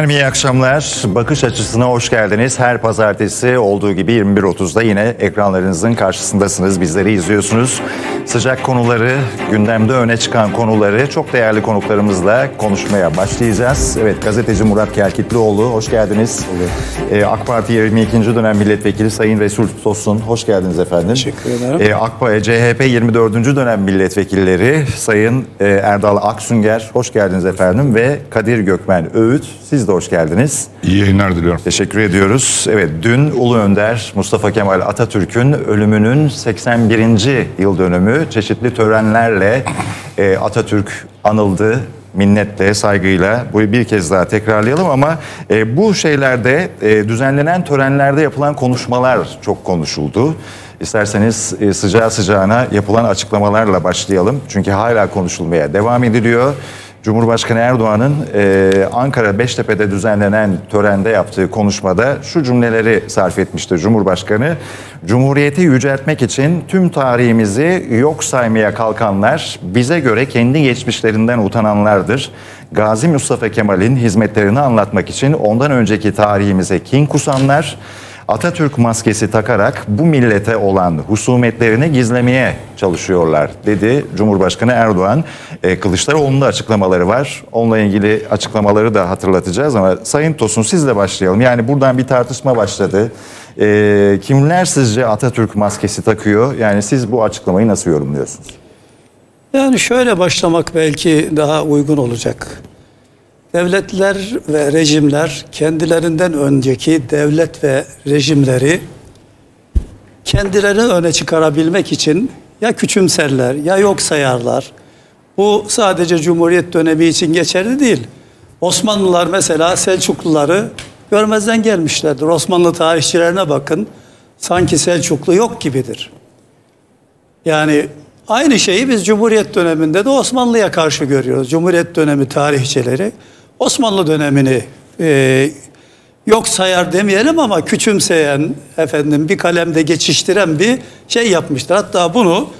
Efendim iyi akşamlar. Bakış açısına hoş geldiniz. Her pazartesi olduğu gibi 21.30'da yine ekranlarınızın karşısındasınız. Bizleri izliyorsunuz. Sıcak konuları, gündemde öne çıkan konuları çok değerli konuklarımızla konuşmaya başlayacağız. Evet, gazeteci Murat Kelkitlioğlu, hoş geldiniz. AK Parti 22. dönem milletvekili Sayın Resul Tosun, hoş geldiniz efendim. Teşekkür ederim. CHP 24. dönem milletvekilleri Sayın Erdal Aksünger, hoş geldiniz efendim. Ve Kadir Gökmen Öğüt, siz de hoş geldiniz. İyi yayınlar diliyorum. Teşekkür ediyoruz. Evet, dün Ulu Önder Mustafa Kemal Atatürk'ün ölümünün 81. yıl dönümü, çeşitli törenlerle Atatürk anıldı. Minnetle, saygıyla bu bir kez daha tekrarlayalım ama bu şeylerde düzenlenen törenlerde yapılan konuşmalar çok konuşuldu. İsterseniz sıcağı sıcağına yapılan açıklamalarla başlayalım. Çünkü hala konuşulmaya devam ediliyor. Cumhurbaşkanı Erdoğan'ın Ankara Beştepe'de düzenlenen törende yaptığı konuşmada şu cümleleri sarf etmişti Cumhurbaşkanı. Cumhuriyeti yüceltmek için tüm tarihimizi yok saymaya kalkanlar bize göre kendi geçmişlerinden utananlardır. Gazi Mustafa Kemal'in hizmetlerini anlatmak için ondan önceki tarihimize kin kusanlar, Atatürk maskesi takarak bu millete olan husumetlerini gizlemeye çalışıyorlar dedi Cumhurbaşkanı Erdoğan. Kılıçdaroğlu'nun da açıklamaları var. Onunla ilgili açıklamaları da hatırlatacağız ama Sayın Tosun, sizle başlayalım. Yani buradan bir tartışma başladı. Kimler sizce Atatürk maskesi takıyor? Yani siz bu açıklamayı nasıl yorumluyorsunuz? Yani şöyle başlamak belki daha uygun olacak. Devletler ve rejimler kendilerinden önceki devlet ve rejimleri kendilerini öne çıkarabilmek için ya küçümserler ya yok sayarlar. Bu sadece Cumhuriyet dönemi için geçerli değil. Osmanlılar mesela Selçukluları görmezden gelmişlerdir. Osmanlı tarihçilerine bakın, sanki Selçuklu yok gibidir. Yani aynı şeyi biz Cumhuriyet döneminde de Osmanlı'ya karşı görüyoruz. Cumhuriyet dönemi tarihçileri Osmanlı dönemini yok sayar demeyelim ama küçümseyen, bir kalemde geçiştiren bir şey yapmıştır. Hatta bunu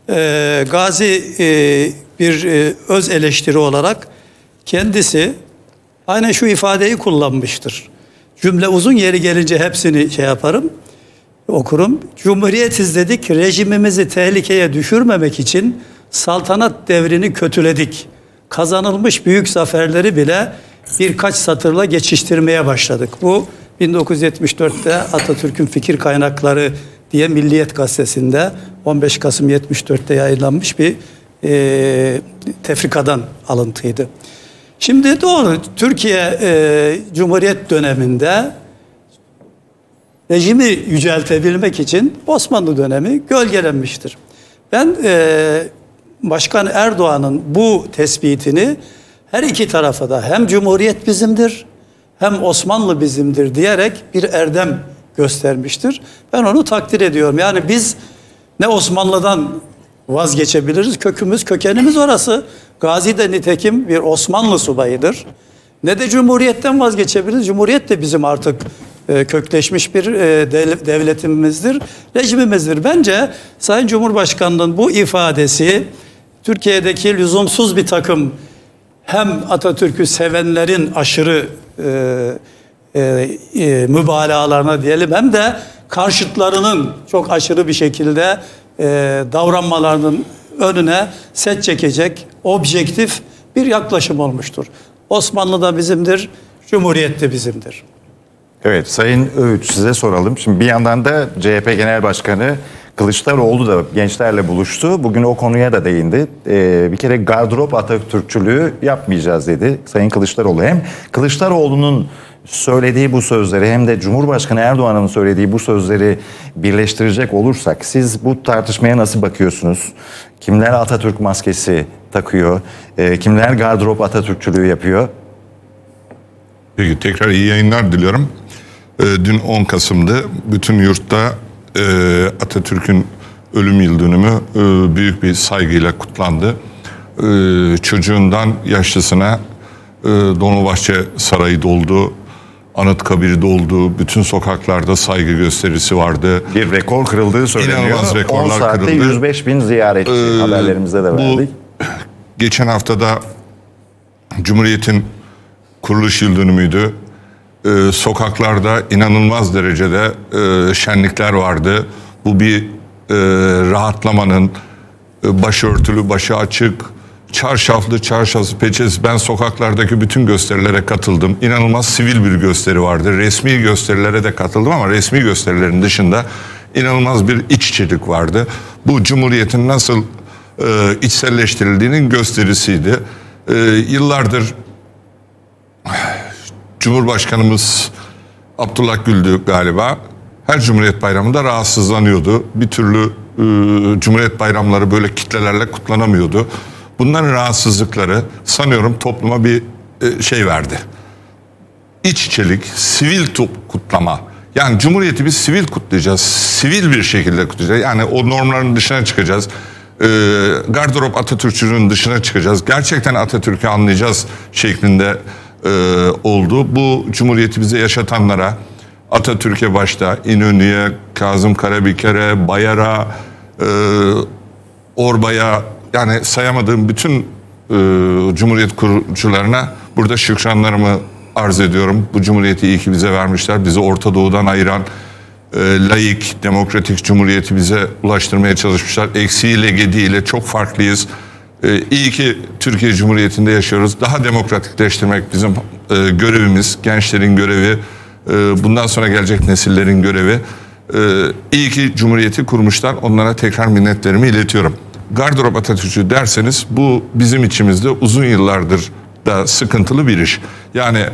Gazi bir öz eleştiri olarak kendisi aynen şu ifadeyi kullanmıştır. Cümle uzun, yeri gelince hepsini okurum. Cumhuriyetiz dedik, rejimimizi tehlikeye düşürmemek için saltanat devrini kötüledik. Kazanılmış büyük zaferleri bile birkaç satırla geçiştirmeye başladık. Bu 1974'te Atatürk'ün Fikir Kaynakları diye Milliyet Gazetesi'nde 15 Kasım 74'te yayınlanmış bir tefrikadan alıntıydı. Şimdi doğru, Türkiye Cumhuriyet döneminde rejimi yüceltebilmek için Osmanlı dönemi gölgelenmiştir. Ben Başkan Erdoğan'ın bu tespitini her iki tarafa da hem Cumhuriyet bizimdir hem Osmanlı bizimdir diyerek bir erdem göstermiştir. Ben onu takdir ediyorum. Yani biz ne Osmanlı'dan vazgeçebiliriz, kökenimiz orası. Gazi de nitekim bir Osmanlı subayıdır. Ne de Cumhuriyet'ten vazgeçebiliriz. Cumhuriyet de bizim artık kökleşmiş bir devletimizdir, rejimimizdir. Bence Sayın Cumhurbaşkanı'nın bu ifadesi Türkiye'deki lüzumsuz bir takım hem Atatürk'ü sevenlerin aşırı mübalağalarına diyelim, hem de karşıtlarının çok aşırı bir şekilde davranmalarının önüne set çekecek objektif bir yaklaşım olmuştur. Osmanlı da bizimdir, Cumhuriyet de bizimdir. Evet, Sayın Öğüt, size soralım. Şimdi bir yandan da CHP Genel Başkanı Kılıçdaroğlu da gençlerle buluştu. Bugün o konuya da değindi. Bir kere gardırop Atatürkçülüğü yapmayacağız dedi Sayın Kılıçdaroğlu. Hem Kılıçdaroğlu'nun söylediği bu sözleri hem de Cumhurbaşkanı Erdoğan'ın söylediği bu sözleri birleştirecek olursak siz bu tartışmaya nasıl bakıyorsunuz? Kimler Atatürk maskesi takıyor? Kimler gardırop Atatürkçülüğü yapıyor? Peki, tekrar iyi yayınlar diliyorum. Dün 10 Kasım'dı. Bütün yurtta Atatürk'ün ölüm yıl dönümü büyük bir saygıyla kutlandı. Çocuğundan yaşlısına Dolmabahçe Sarayı doldu, Anıtkabir doldu, bütün sokaklarda saygı gösterisi vardı. Bir rekor kırıldığı söyleniyor. İnanılmaz rekorlar 10 saatte kırıldı. 105 bin ziyaretçi, haberlerimizde de verdik. Geçen haftada Cumhuriyet'in kuruluş yıl dönümüydü. Sokaklarda inanılmaz derecede şenlikler vardı. Bu bir rahatlamanın, başörtülü, başı açık, çarşaflı, çarşafsız, peçesiz. Ben sokaklardaki bütün gösterilere katıldım. İnanılmaz sivil bir gösteri vardı. Resmi gösterilere de katıldım ama resmi gösterilerin dışında inanılmaz bir iç içelik vardı. Bu Cumhuriyet'in nasıl içselleştirildiğinin gösterisiydi. Yıllardır Cumhurbaşkanımız Abdullah Gül'dü galiba. Her Cumhuriyet Bayramı'nda rahatsızlanıyordu. Bir türlü Cumhuriyet Bayramları böyle kitlelerle kutlanamıyordu. Bunların rahatsızlıkları sanıyorum topluma bir şey verdi. İç içelik, sivil kutlama. Yani Cumhuriyeti biz sivil kutlayacağız. Sivil bir şekilde kutlayacağız. Yani o normların dışına çıkacağız. Gardırop Atatürkçülüğün dışına çıkacağız. Gerçekten Atatürk'ü anlayacağız şeklinde oldu. Bu Cumhuriyeti bize yaşatanlara, Atatürk'e başta, İnönü'ye, Kazım Karabekir'e, Bayar'a, Orbay'a, yani sayamadığım bütün Cumhuriyet kurucularına burada şükranlarımı arz ediyorum. Bu Cumhuriyeti iyi ki bize vermişler. Bizi Orta Doğu'dan ayıran laik, demokratik Cumhuriyeti bize ulaştırmaya çalışmışlar. Eksiğiyle, gediğiyle çok farklıyız. İyi ki Türkiye Cumhuriyeti'nde yaşıyoruz. Daha demokratikleştirmek bizim görevimiz, gençlerin görevi, bundan sonra gelecek nesillerin görevi. İyi ki Cumhuriyeti kurmuşlar. Onlara tekrar minnetlerimi iletiyorum. Gardırop Atatürkçü derseniz bu bizim içimizde uzun yıllardır da sıkıntılı bir iş. Yani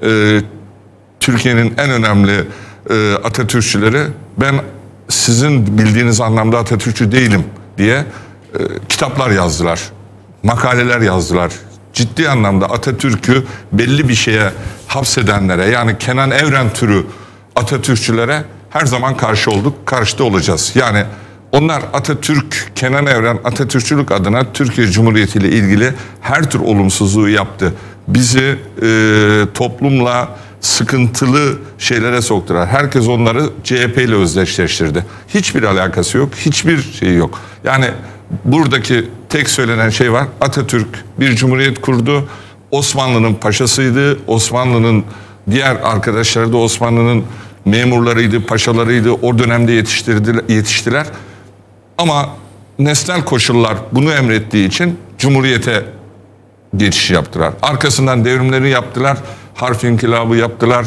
Türkiye'nin en önemli Atatürkçüleri ben sizin bildiğiniz anlamda Atatürkçü değilim diye kitaplar yazdılar. Makaleler yazdılar. Ciddi anlamda Atatürk'ü belli bir şeye hapsedenlere, yani Kenan Evren türü Atatürkçülere her zaman karşı olduk, karşıda olacağız. Yani onlar Atatürk, Kenan Evren Atatürkçülük adına Türkiye Cumhuriyeti ile ilgili her tür olumsuzluğu yaptı. Bizi toplumla sıkıntılı şeylere soktular. Herkes onları CHP ile özdeşleştirdi. Hiçbir alakası yok, hiçbir şey yok. Yani buradaki tek söylenen şey var. Atatürk bir cumhuriyet kurdu. Osmanlı'nın paşasıydı. Osmanlı'nın diğer arkadaşları da Osmanlı'nın memurlarıydı, paşalarıydı. O dönemde yetiştiler. Ama nesnel koşullar bunu emrettiği için Cumhuriyete geçiş yaptılar. Arkasından devrimleri yaptılar. Harf inkılabı yaptılar.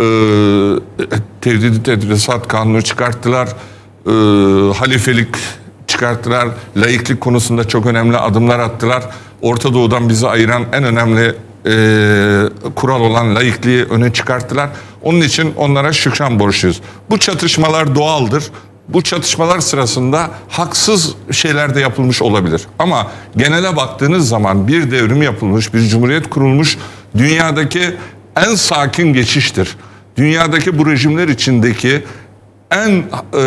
Tevdid-i Tedrisat Kanunu çıkarttılar. Halifelik çıkarttılar. Laiklik konusunda çok önemli adımlar attılar. Orta Doğu'dan bizi ayıran en önemli kural olan laikliği öne çıkarttılar. Onun için onlara şükran borçluyuz. Bu çatışmalar doğaldır. Bu çatışmalar sırasında haksız şeyler de yapılmış olabilir. Ama genele baktığınız zaman bir devrim yapılmış, bir cumhuriyet kurulmuş, dünyadaki en sakin geçiştir. Dünyadaki bu rejimler içindeki en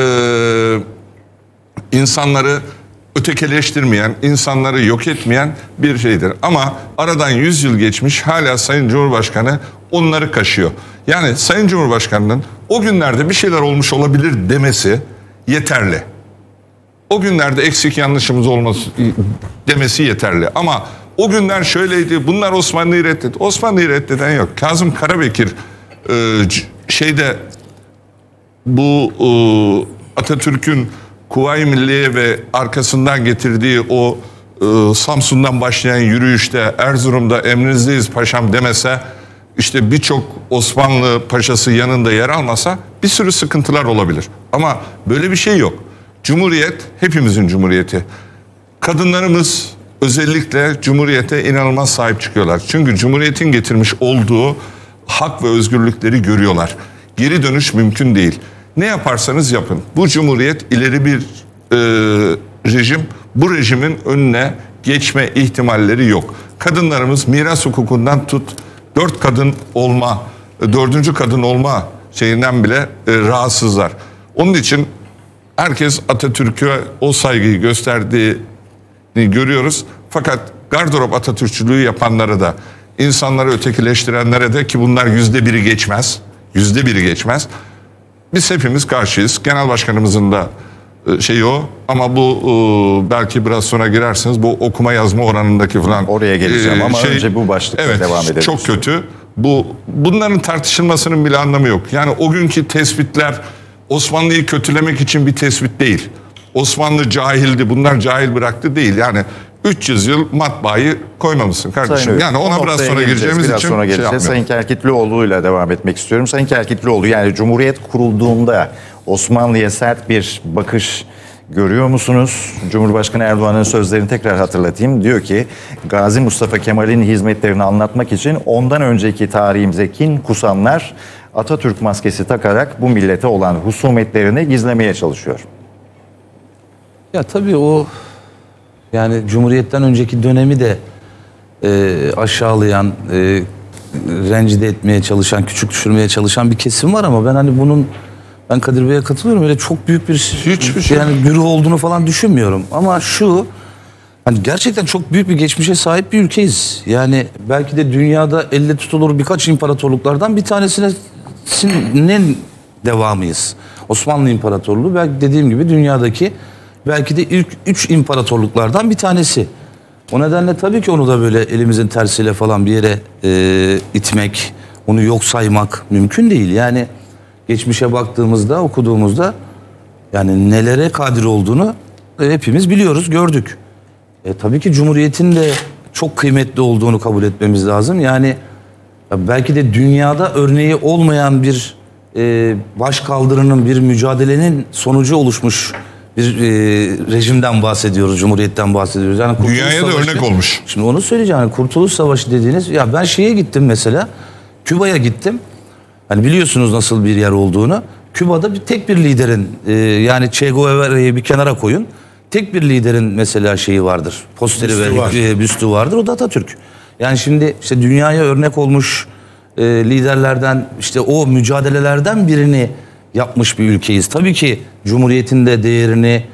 insanları ötekileştirmeyen, insanları yok etmeyen bir şeydir. Ama aradan 100 yıl geçmiş, hala Sayın Cumhurbaşkanı onları kaşıyor. Yani Sayın Cumhurbaşkanı'nın o günlerde bir şeyler olmuş olabilir demesi yeterli. O günlerde eksik yanlışımız olması demesi yeterli. Ama o günler şöyleydi, bunlar Osmanlı'yı reddetti. Osmanlı'yı reddeden yok. Kazım Karabekir bu Atatürk'ün Kuvayi Milliye ve arkasından getirdiği o Samsun'dan başlayan yürüyüşte Erzurum'da emrinizdeyiz paşam demese, işte birçok Osmanlı paşası yanında yer almasa bir sürü sıkıntılar olabilir. Ama böyle bir şey yok. Cumhuriyet hepimizin cumhuriyeti. Kadınlarımız özellikle Cumhuriyete inanılmaz sahip çıkıyorlar. Çünkü Cumhuriyet'in getirmiş olduğu hak ve özgürlükleri görüyorlar. Geri dönüş mümkün değil. Ne yaparsanız yapın. Bu Cumhuriyet ileri bir rejim. Bu rejimin önüne geçme ihtimalleri yok. Kadınlarımız miras hukukundan tut, 4 kadın olma, 4. kadın olma şeyinden bile rahatsızlar. Onun için herkes Atatürk'e o saygıyı gösterdiğini görüyoruz. Fakat gardırop Atatürkçülüğü yapanlara da, insanları ötekileştirenlere de, ki bunlar %1'i geçmez, %1'i geçmez. Biz hepimiz karşıyız. Genel başkanımızın da şeyi o. Ama bu belki biraz sonra girersiniz. Bu okuma yazma oranındaki falan. Oraya geleceğim ama önce bu başlıkla devam edelim. Çok kötü. Bunların tartışılmasının bile anlamı yok. Yani o günkü tespitler Osmanlı'yı kötülemek için bir tespit değil. Osmanlı cahildi, bunlar cahil bıraktı değil. Yani 300 yıl matbaayı koymamışsın kardeşim. Sayın Yani ona o biraz noktaya sonra gireceğimiz biraz için sonra şey geleceğiz. Sayın yapmıyorum. Kerkitlioğlu'yla devam etmek istiyorum. Sayın Kerkitlioğlu, yani Cumhuriyet kurulduğunda Osmanlı'ya sert bir bakış görüyor musunuz? Cumhurbaşkanı Erdoğan'ın sözlerini tekrar hatırlatayım. Diyor ki Gazi Mustafa Kemal'in hizmetlerini anlatmak için ondan önceki tarihimize kin kusanlar Atatürk maskesi takarak bu millete olan husumetlerini gizlemeye çalışıyor. Ya tabii o yani Cumhuriyet'ten önceki dönemi de aşağılayan, rencide etmeye çalışan, küçük düşürmeye çalışan bir kesim var ama ben hani ben Kadir Bey'e katılıyorum. Öyle çok büyük bir Hiçbir şey. yani güruh olduğunu falan düşünmüyorum. Ama hani gerçekten çok büyük bir geçmişe sahip bir ülkeyiz. Yani belki de dünyada elle tutulur birkaç imparatorluklardan bir tanesinin devamıyız. Osmanlı İmparatorluğu belki dediğim gibi dünyadaki belki de ilk 3 imparatorluklardan bir tanesi. O nedenle tabii ki onu da böyle elimizin tersiyle falan bir yere itmek, onu yok saymak mümkün değil. Yani geçmişe baktığımızda, okuduğumuzda yani nelere kadir olduğunu hepimiz biliyoruz, gördük. Tabii ki Cumhuriyet'in de çok kıymetli olduğunu kabul etmemiz lazım. Yani belki de dünyada örneği olmayan bir başkaldırının, bir mücadelenin sonucu oluşmuş bir rejimden bahsediyoruz, Cumhuriyet'ten bahsediyoruz. Yani Kurtuluş Dünyaya da Savaşı, örnek olmuş. Şimdi onu söyleyeceğim. Yani Kurtuluş Savaşı dediğiniz, ya ben şeye gittim mesela, Küba'ya gittim. Hani biliyorsunuz nasıl bir yer olduğunu. Küba'da tek bir liderin yani Che Guevara'yı bir kenara koyun. Tek bir liderin mesela şeyi vardır. Posteri ve büstü vardır. O da Atatürk. Yani şimdi işte dünyaya örnek olmuş liderlerden, işte o mücadelelerden birini yapmış bir ülkeyiz. Tabii ki Cumhuriyet'in de değerini,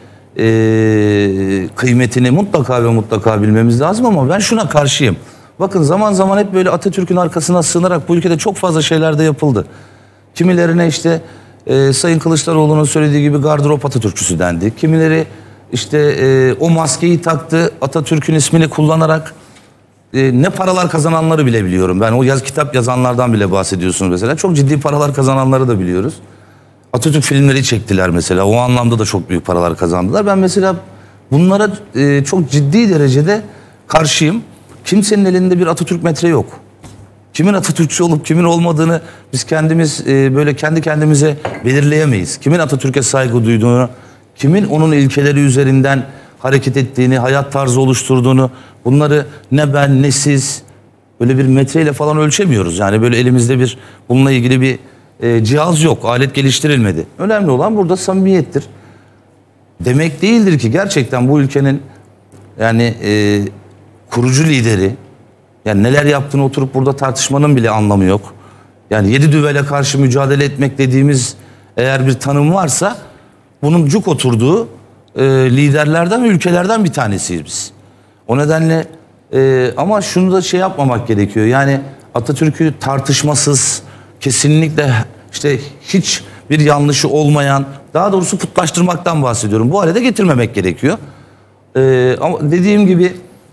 kıymetini mutlaka ve mutlaka bilmemiz lazım ama ben şuna karşıyım. Bakın zaman zaman hep böyle Atatürk'ün arkasına sığınarak bu ülkede çok fazla şeyler de yapıldı. Kimilerine işte Sayın Kılıçdaroğlu'nun söylediği gibi gardırop Atatürkçüsü dendi. Kimileri işte o maskeyi taktı, Atatürk'ün ismini kullanarak ne paralar kazananları bile biliyorum. Ben o kitap yazanlardan bile bahsediyorsunuz mesela. Çok ciddi paralar kazananları da biliyoruz. Atatürk filmleri çektiler mesela. O anlamda da çok büyük paralar kazandılar. Ben mesela bunlara çok ciddi derecede karşıyım. Kimsenin elinde bir Atatürk metre yok. Kimin Atatürkçü olup kimin olmadığını biz kendimiz böyle kendi kendimize belirleyemeyiz. Kimin Atatürk'e saygı duyduğunu, kimin onun ilkeleri üzerinden hareket ettiğini, hayat tarzı oluşturduğunu, bunları ne ben ne siz böyle bir metreyle falan ölçemiyoruz. Yani böyle elimizde bununla ilgili bir cihaz yok, alet geliştirilmedi. Önemli olan burada samimiyettir. Demek değildir ki gerçekten bu ülkenin yani kurucu lideri, yani neler yaptığını oturup burada tartışmanın bile anlamı yok. Yani 7 düvele karşı mücadele etmek dediğimiz eğer bir tanım varsa bunun cuk oturduğu liderlerden ve ülkelerden bir tanesiyiz biz. O nedenle ama şunu da şey yapmamak gerekiyor. Yani Atatürk'ü tartışmasız, kesinlikle işte hiç bir yanlışı olmayan, daha doğrusu putlaştırmaktan bahsediyorum. Bu hale de getirmemek gerekiyor. Ama dediğim gibi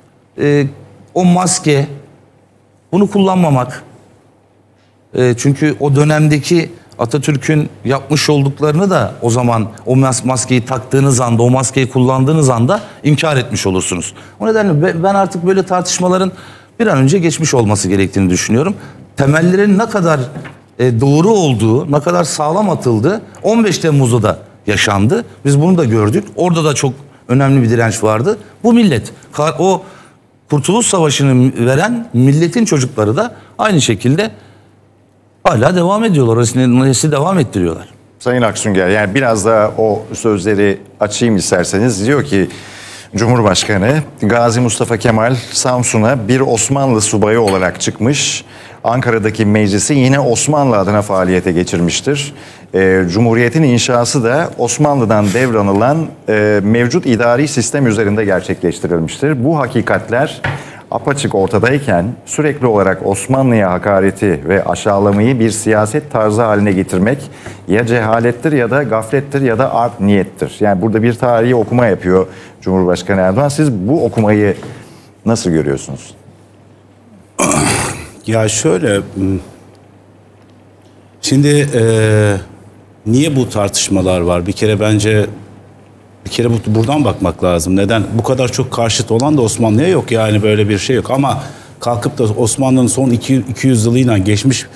o maske, bunu kullanmamak. Çünkü o dönemdeki Atatürk'ün yapmış olduklarını da o zaman o maskeyi taktığınız anda, o maskeyi kullandığınız anda inkar etmiş olursunuz. O nedenle ben artık böyle tartışmaların bir an önce geçmiş olması gerektiğini düşünüyorum. Temellerin ne kadar doğru olduğu, ne kadar sağlam atıldığı 15 Temmuz'da da yaşandı. Biz bunu da gördük. Orada da çok önemli bir direnç vardı. Bu millet, o Kurtuluş Savaşı'nı veren milletin çocukları da aynı şekilde hala devam ediyorlar. Nesli devam ettiriyorlar. Sayın Aksunger, yani biraz daha o sözleri açayım isterseniz. Diyor ki Cumhurbaşkanı Gazi Mustafa Kemal Samsun'a bir Osmanlı subayı olarak çıkmış. Ankara'daki meclisi yine Osmanlı adına faaliyete geçirmiştir. Cumhuriyetin inşası da Osmanlı'dan devranılan mevcut idari sistem üzerinde gerçekleştirilmiştir. Bu hakikatler apaçık ortadayken sürekli olarak Osmanlı'ya hakareti ve aşağılamayı bir siyaset tarzı haline getirmek ya cehalettir ya da gaflettir ya da art niyettir. Yani burada bir tarihi okuma yapıyor Cumhurbaşkanı Erdoğan. Siz bu okumayı nasıl görüyorsunuz? Ya şöyle, şimdi niye bu tartışmalar var? Bir kere bence buradan bakmak lazım. Neden? Bu kadar çok karşıt olan da Osmanlı'ya yok, yani böyle bir şey yok. Ama kalkıp da Osmanlı'nın son 200 yılıyla geçmiş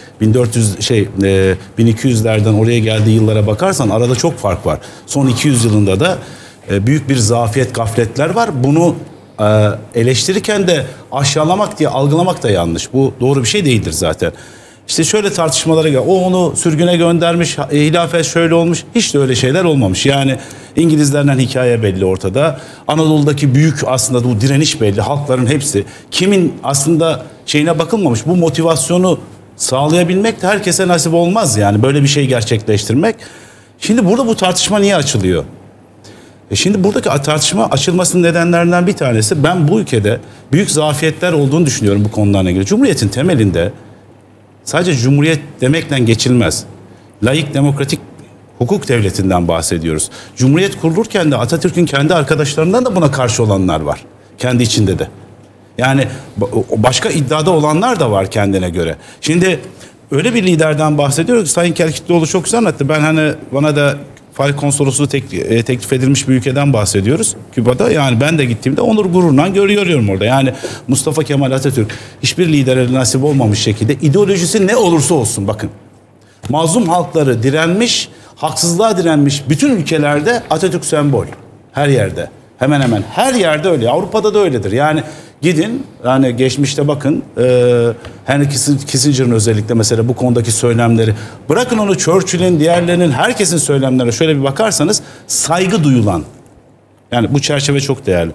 1200'lerden oraya geldiği yıllara bakarsan arada çok fark var. Son 200 yılında da büyük bir zafiyet, gafletler var. Bunu eleştirirken de aşağılamak diye algılamak da yanlış. Bu doğru bir şey değildir zaten. İşte şöyle tartışmalara gel. O onu sürgüne göndermiş, hilafet şöyle olmuş. Hiç de öyle şeyler olmamış. Yani İngilizlerden hikaye belli ortada. Anadolu'daki büyük aslında bu direniş belli. Halkların hepsi. Kimin aslında şeyine bakılmamış. Bu motivasyonu sağlayabilmek de herkese nasip olmaz yani. Böyle bir şey gerçekleştirmek. Şimdi burada bu tartışma niye açılıyor? Şimdi buradaki tartışma açılmasının nedenlerinden bir tanesi, ben bu ülkede büyük zafiyetler olduğunu düşünüyorum bu konularla ilgili. Cumhuriyetin temelinde sadece cumhuriyet demekle geçilmez. Laik, demokratik hukuk devletinden bahsediyoruz. Cumhuriyet kurulurken de Atatürk'ün kendi arkadaşlarından da buna karşı olanlar var. Kendi içinde de. Yani başka iddiada olanlar da var kendine göre. Şimdi öyle bir liderden bahsediyoruz ki Sayın Kerkitloğlu çok güzel anlattı. Ben hani bana da Fahri Konsolosluğu teklif edilmiş bir ülkeden bahsediyoruz. Küba'da, yani ben de gittiğimde onur gururla görüyorum orada. Yani Mustafa Kemal Atatürk hiçbir lidere nasip olmamış şekilde, ideolojisi ne olursa olsun, bakın. Mazlum halkları direnmiş, haksızlığa direnmiş bütün ülkelerde Atatürk sembol. Her yerde. Hemen hemen her yerde öyle. Avrupa'da da öyledir. Yani gidin, yani geçmişte bakın, Henry Kissinger'ın özellikle mesela bu konudaki söylemleri, bırakın onu Churchill'in, diğerlerinin, herkesin söylemlerine şöyle bir bakarsanız saygı duyulan, yani bu çerçeve çok değerli.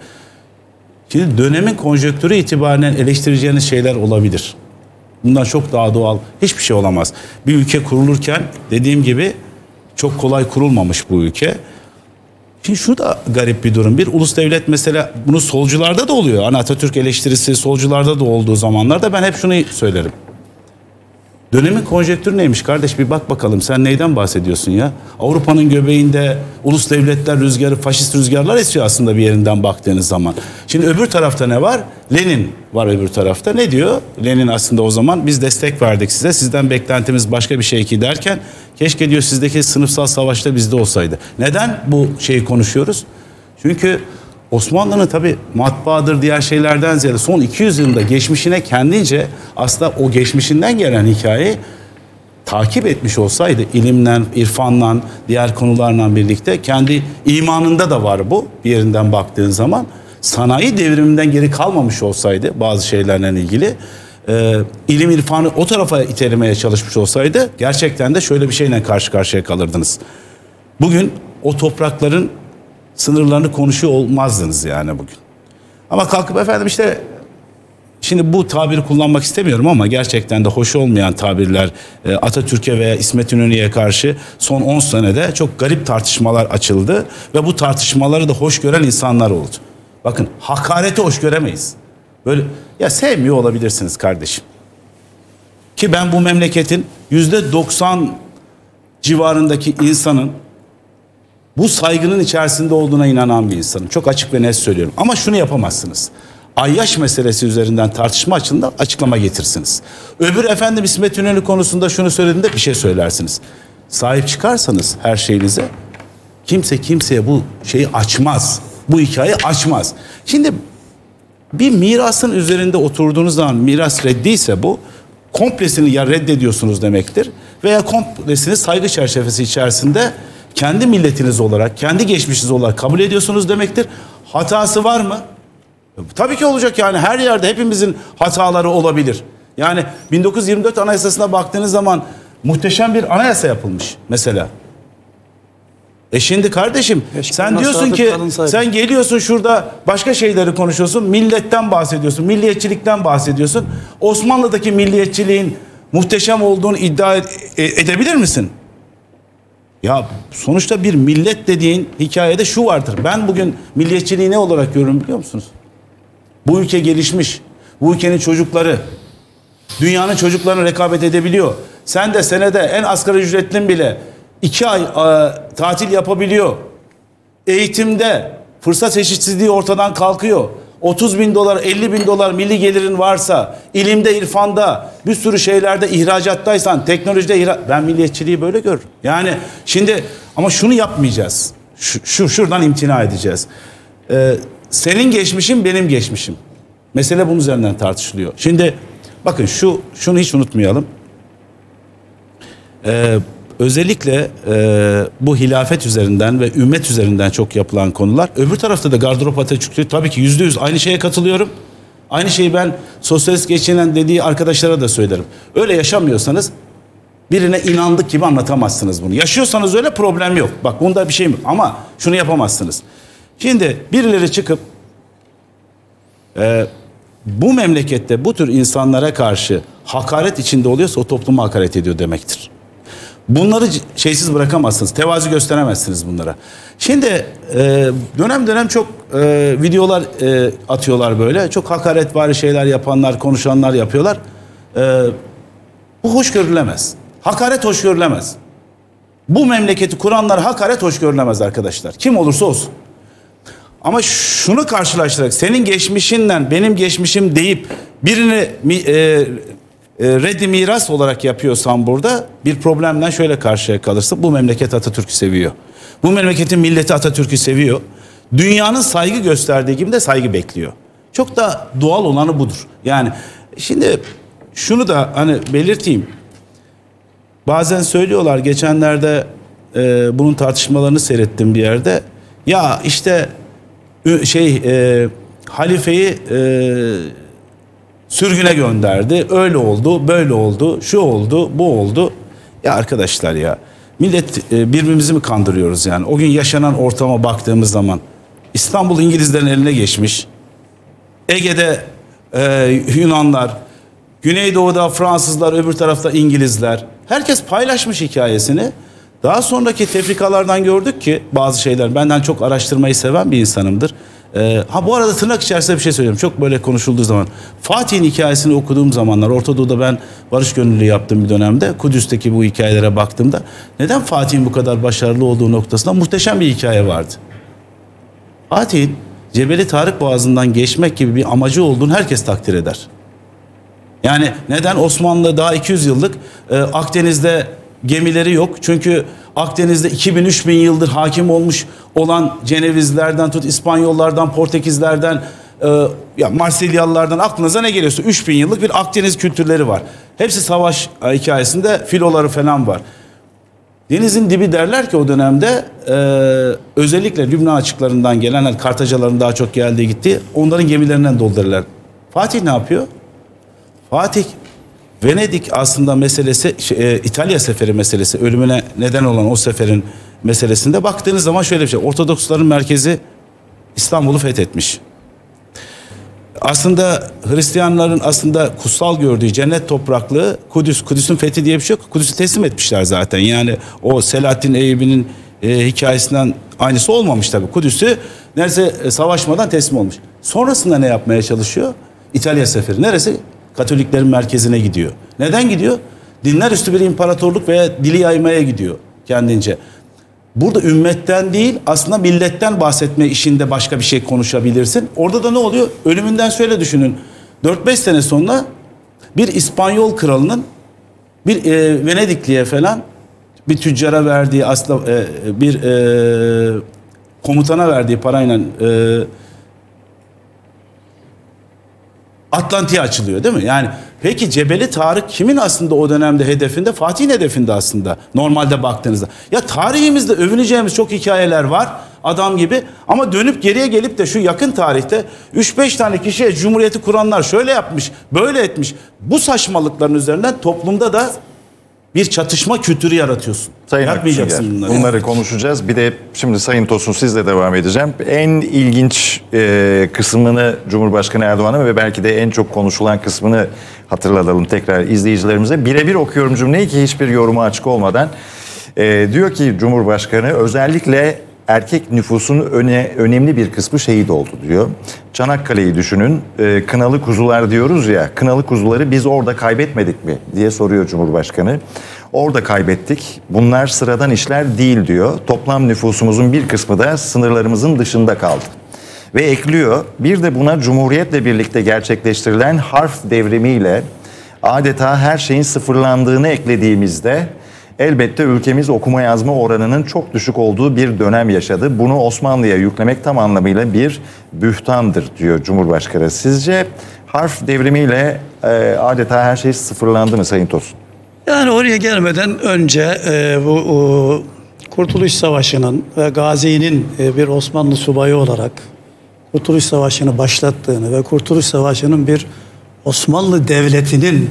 Şimdi dönemin konjonktürü itibariyle eleştireceğiniz şeyler olabilir. Bundan çok daha doğal hiçbir şey olamaz. Bir ülke kurulurken dediğim gibi çok kolay kurulmamış bu ülke. Şimdi şu da garip bir durum. Bir ulus devlet mesela, bunu solcularda da oluyor. Hani Atatürk eleştirisi solcularda da olduğu zamanlarda ben hep şunu söylerim. Dönemin konjonktürü neymiş kardeş, bir bak bakalım, sen neyden bahsediyorsun ya? Avrupa'nın göbeğinde ulus devletler rüzgarı, faşist rüzgarlar esiyor aslında bir yerinden baktığınız zaman. Şimdi öbür tarafta ne var? Lenin var öbür tarafta. Ne diyor? Lenin aslında o zaman, biz destek verdik size, sizden beklentimiz başka bir şey ki derken, keşke diyor sizdeki sınıfsal savaşta bizde olsaydı. Neden bu şeyi konuşuyoruz? Çünkü Osmanlı'nın tabi matbaadır, diğer şeylerden ziyade son 200 yılında geçmişine kendince aslında o geçmişinden gelen hikayeyi takip etmiş olsaydı, ilimle, irfanla, diğer konularla birlikte, kendi imanında da var bu bir yerinden baktığın zaman, sanayi devriminden geri kalmamış olsaydı bazı şeylerle ilgili, ilim irfanı o tarafa itelemeye çalışmış olsaydı, gerçekten de şöyle bir şeyle karşı karşıya kalırdınız. Bugün o toprakların sınırlarını konuşuyor olmazdınız yani bugün. Ama kalkıp efendim işte, şimdi bu tabiri kullanmak istemiyorum ama gerçekten de hoş olmayan tabirler Atatürk'e veya İsmet İnönü'ye karşı son 10 senede çok garip tartışmalar açıldı ve bu tartışmaları da hoş gören insanlar oldu. Bakın, hakareti hoş göremeyiz. Böyle ya, sevmiyor olabilirsiniz kardeşim. Ki ben bu memleketin %90 civarındaki insanın bu saygının içerisinde olduğuna inanan bir insanım. Çok açık ve net söylüyorum. Ama şunu yapamazsınız. Ayyaş meselesi üzerinden tartışma açısından açıklama getirsiniz. Öbür efendim İsmet İnönü konusunda şunu söylediğinde bir şey söylersiniz. Sahip çıkarsanız her şeyinize, kimse kimseye bu şeyi açmaz. Bu hikayeyi açmaz. Şimdi bir mirasın üzerinde oturduğunuz zaman, miras reddiyse bu, komplesini ya reddediyorsunuz demektir. Veya komplesini saygı çerçevesi içerisinde kendi milletiniz olarak, kendi geçmişiniz olarak kabul ediyorsunuz demektir. Hatası var mı? Tabii ki olacak yani, her yerde hepimizin hataları olabilir. Yani 1924 Anayasası'na baktığınız zaman muhteşem bir anayasa yapılmış mesela. Şimdi kardeşim, sen diyorsun ki, sen geliyorsun şurada başka şeyleri konuşuyorsun, milletten bahsediyorsun, milliyetçilikten bahsediyorsun. Osmanlı'daki milliyetçiliğin muhteşem olduğunu iddia edebilir misin? Ya sonuçta bir millet dediğin hikayede şu vardır. Ben bugün milliyetçiliği ne olarak görüyorum biliyor musunuz? Bu ülke gelişmiş. Bu ülkenin çocukları dünyanın çocuklarına rekabet edebiliyor. Sen de senede en asgari ücretlin bile 2 ay tatil yapabiliyor. Eğitimde fırsat eşitsizliği ortadan kalkıyor. 30 bin dolar, 50 bin dolar milli gelirin varsa, ilimde, irfanda bir sürü şeylerde ihracattaysan, teknolojide ben milliyetçiliği böyle görürüm. Yani şimdi ama şunu yapmayacağız. Şuradan imtina edeceğiz. Senin geçmişin benim geçmişim. Mesele bunun üzerinden tartışılıyor. Şimdi bakın şunu hiç unutmayalım. Özellikle bu hilafet üzerinden ve ümmet üzerinden çok yapılan konular. Öbür tarafta da gardırop Atatürk'ü tabii ki %100 aynı şeye katılıyorum. Aynı şeyi ben sosyalist geçinen dediği arkadaşlara da söylerim. Öyle yaşamıyorsanız birine inandık gibi anlatamazsınız bunu. Yaşıyorsanız öyle problem yok. Bak bunda bir şey mi? Ama şunu yapamazsınız. Şimdi birileri çıkıp bu memlekette bu tür insanlara karşı hakaret içinde oluyorsa o topluma hakaret ediyor demektir. Bunları şeysiz bırakamazsınız. Tevazu gösteremezsiniz bunlara. Şimdi dönem dönem çok videolar atıyorlar böyle. Çok hakaretvari şeyler yapanlar, konuşanlar yapıyorlar. Bu hoş görülemez. Hakaret hoş görülemez. Bu memleketi kuranlar hakaret hoş görülemez arkadaşlar. Kim olursa olsun. Ama şunu karşılaştırarak senin geçmişinden benim geçmişim deyip birini reddi miras olarak yapıyorsan burada bir problemden şöyle karşıya kalırsın. Bu memleket Atatürk'ü seviyor. Bu memleketin milleti Atatürk'ü seviyor. Dünyanın saygı gösterdiği gibi de saygı bekliyor. Çok da doğal olanı budur. Yani şimdi şunu da hani belirteyim. Bazen söylüyorlar, geçenlerde bunun tartışmalarını seyrettim bir yerde. Ya işte halifeyi sürgüne gönderdi. Öyle oldu, böyle oldu, şu oldu, bu oldu. Ya arkadaşlar ya, millet birbirimizi mi kandırıyoruz yani? O gün yaşanan ortama baktığımız zaman İstanbul İngilizlerin eline geçmiş. Ege'de Yunanlar, Güneydoğu'da Fransızlar, öbür tarafta İngilizler. Herkes paylaşmış hikayesini. Daha sonraki tefrikalardan gördük ki bazı şeyler, benden çok araştırmayı seven bir insanımdır. Bu arada tırnak içerisinde bir şey söyleyeyim. Çok böyle konuşulduğu zaman. Fatih'in hikayesini okuduğum zamanlar, Orta Doğu'da ben barış gönüllülüğü yaptığım bir dönemde, Kudüs'teki bu hikayelere baktığımda neden Fatih'in bu kadar başarılı olduğu noktasında muhteşem bir hikaye vardı. Fatih'in Cebeli Tarık Boğazı'ndan geçmek gibi bir amacı olduğunu herkes takdir eder. Yani neden Osmanlı daha 200 yıllık Akdeniz'de gemileri yok? Çünkü Akdeniz'de 2000-3000 yıldır hakim olmuş olan Cenevizlerden tut, İspanyollardan, Portekizlerden, Marsilyalılardan aklınıza ne geliyorsa 3000 yıllık bir Akdeniz kültürleri var. Hepsi savaş hikayesinde filoları falan var. Denizin dibi derler ki o dönemde özellikle Lübnan açıklarından gelenler, Kartacaların daha çok geldiği gittiği, onların gemilerinden doldururlar. Fatih ne yapıyor? Fatih Venedik aslında meselesi, İtalya seferi meselesi, ölümüne neden olan o seferin meselesinde baktığınız zaman şöyle bir şey. Ortodoksların merkezi İstanbul'u fethetmiş. Aslında Hristiyanların aslında kutsal gördüğü cennet topraklığı Kudüs. Kudüs'ün fethi diye bir şey yok. Kudüs'ü teslim etmişler zaten. Yani o Selahaddin Eyyubi'nin hikayesinden aynısı olmamış tabii. Kudüs'ü neredeyse savaşmadan teslim olmuş. Sonrasında ne yapmaya çalışıyor? İtalya seferi. Neresi? Katoliklerin merkezine gidiyor. Neden gidiyor? Dinler üstü bir imparatorluk veya dili yaymaya gidiyor kendince. Burada ümmetten değil aslında milletten bahsetme işinde başka bir şey konuşabilirsin. Orada da ne oluyor? Ölümünden şöyle düşünün. 4-5 sene sonra bir İspanyol kralının bir Venedikliye falan bir tüccara verdiği aslında bir komutana verdiği parayla Atlantik'e açılıyor değil mi? Yani peki Cebeli Tarık kimin aslında o dönemde hedefinde? Fatih'in hedefinde aslında normalde baktığınızda. Ya tarihimizde övüneceğimiz çok hikayeler var adam gibi ama dönüp geriye gelip de şu yakın tarihte 3-5 tane kişiye Cumhuriyeti kuranlar şöyle yapmış, böyle etmiş. Bu saçmalıkların üzerinden toplumda da bir çatışma kültürü yaratıyorsun. Sayın Yapmayacaksın bunları. Bunları konuşacağız. Bir de şimdi Sayın Tosun sizle devam edeceğim. En ilginç kısmını Cumhurbaşkanı Erdoğan'a ve belki de en çok konuşulan kısmını hatırlatalım tekrar izleyicilerimize. Birebir okuyorum cümleyi ki hiçbir yoruma açık olmadan. Diyor ki Cumhurbaşkanı özellikle erkek nüfusun önemli bir kısmı şehit oldu diyor. Çanakkale'yi düşünün. Kınalı kuzular diyoruz ya. Kınalı kuzuları biz orada kaybetmedik mi diye soruyor Cumhurbaşkanı. Orada kaybettik. Bunlar sıradan işler değil diyor. Toplam nüfusumuzun bir kısmı da sınırlarımızın dışında kaldı. Ve ekliyor. Bir de buna Cumhuriyet'le birlikte gerçekleştirilen harf devrimiyle adeta her şeyin sıfırlandığını eklediğimizde elbette ülkemiz okuma yazma oranının çok düşük olduğu bir dönem yaşadı. Bunu Osmanlı'ya yüklemek tam anlamıyla bir bühtandır diyor Cumhurbaşkanı. Sizce harf devrimiyle adeta her şey sıfırlandı mı Sayın Tosun? Yani oraya gelmeden önce bu Kurtuluş Savaşı'nın ve Gazi'nin bir Osmanlı subayı olarak Kurtuluş Savaşı'nı başlattığını ve Kurtuluş Savaşı'nın bir Osmanlı Devleti'nin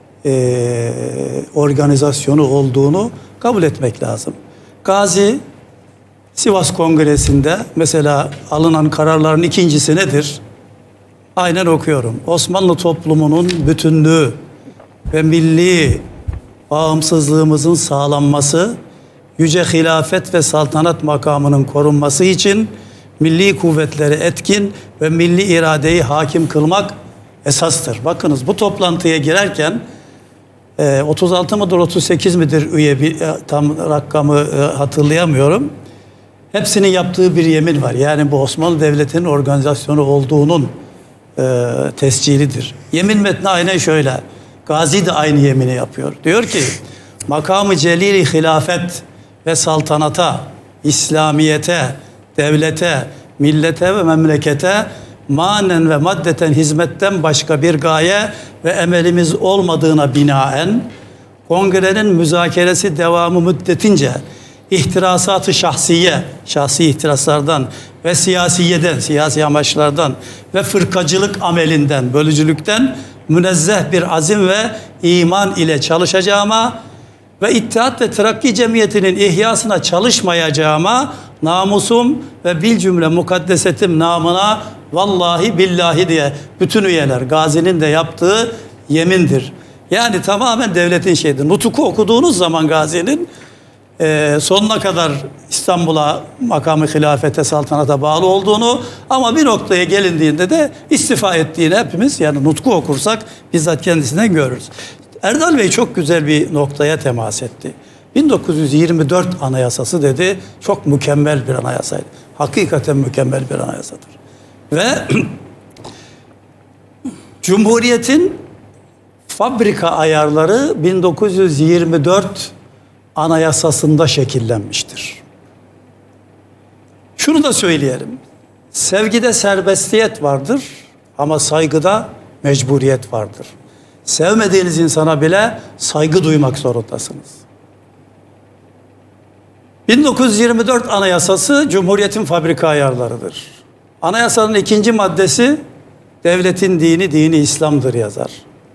organizasyonu olduğunu kabul etmek lazım. Gazi Sivas Kongresi'nde mesela alınan kararların ikincisi nedir? Aynen okuyorum. Osmanlı toplumunun bütünlüğü ve milli bağımsızlığımızın sağlanması, yüce hilafet ve saltanat makamının korunması için milli kuvvetleri etkin ve milli iradeyi hakim kılmak esastır. Bakınız bu toplantıya girerken 36 mıdır 38 midir üye, tam rakamı hatırlayamıyorum. Hepsinin yaptığı bir yemin var. Yani bu Osmanlı Devleti'nin organizasyonu olduğunun tescilidir. Yemin metni aynen şöyle. Gazi de aynı yemini yapıyor. Diyor ki makamı celili hilafet ve saltanata, İslamiyete, devlete, millete ve memlekete manen ve maddeten hizmetten başka bir gaye ve emelimiz olmadığına binaen kongrenin müzakeresi devamı müddetince ihtirasatı şahsiye, şahsi ihtiraslardan ve siyasiyeden, siyasi amaçlardan ve fırkacılık amelinden, bölücülükten münezzeh bir azim ve iman ile çalışacağıma ve İttihat ve Terakki Cemiyeti'nin ihyasına çalışmayacağıma namusum ve bil cümle mukaddesetim namına vallahi billahi diye bütün üyeler Gazi'nin de yaptığı yemindir. Yani tamamen devletin şeyidir. Nutuk'u okuduğunuz zaman Gazi'nin sonuna kadar İstanbul'a makamı hilafete, saltanata bağlı olduğunu ama bir noktaya gelindiğinde de istifa ettiğini hepimiz yani Nutku okursak bizzat kendisinden görürüz. Erdal Bey çok güzel bir noktaya temas etti. 1924 Anayasası dedi, çok mükemmel bir anayasaydı. Hakikaten mükemmel bir anayasadır. Ve Cumhuriyet'in fabrika ayarları 1924 Anayasasında şekillenmiştir. Şunu da söyleyelim. Sevgide serbestiyet vardır ama saygıda mecburiyet vardır. Sevmediğiniz insana bile saygı duymak zorundasınız. 1924 Anayasası Cumhuriyet'in fabrika ayarlarıdır. Anayasanın 2. maddesi devletin dini, dini İslam'dır yazar.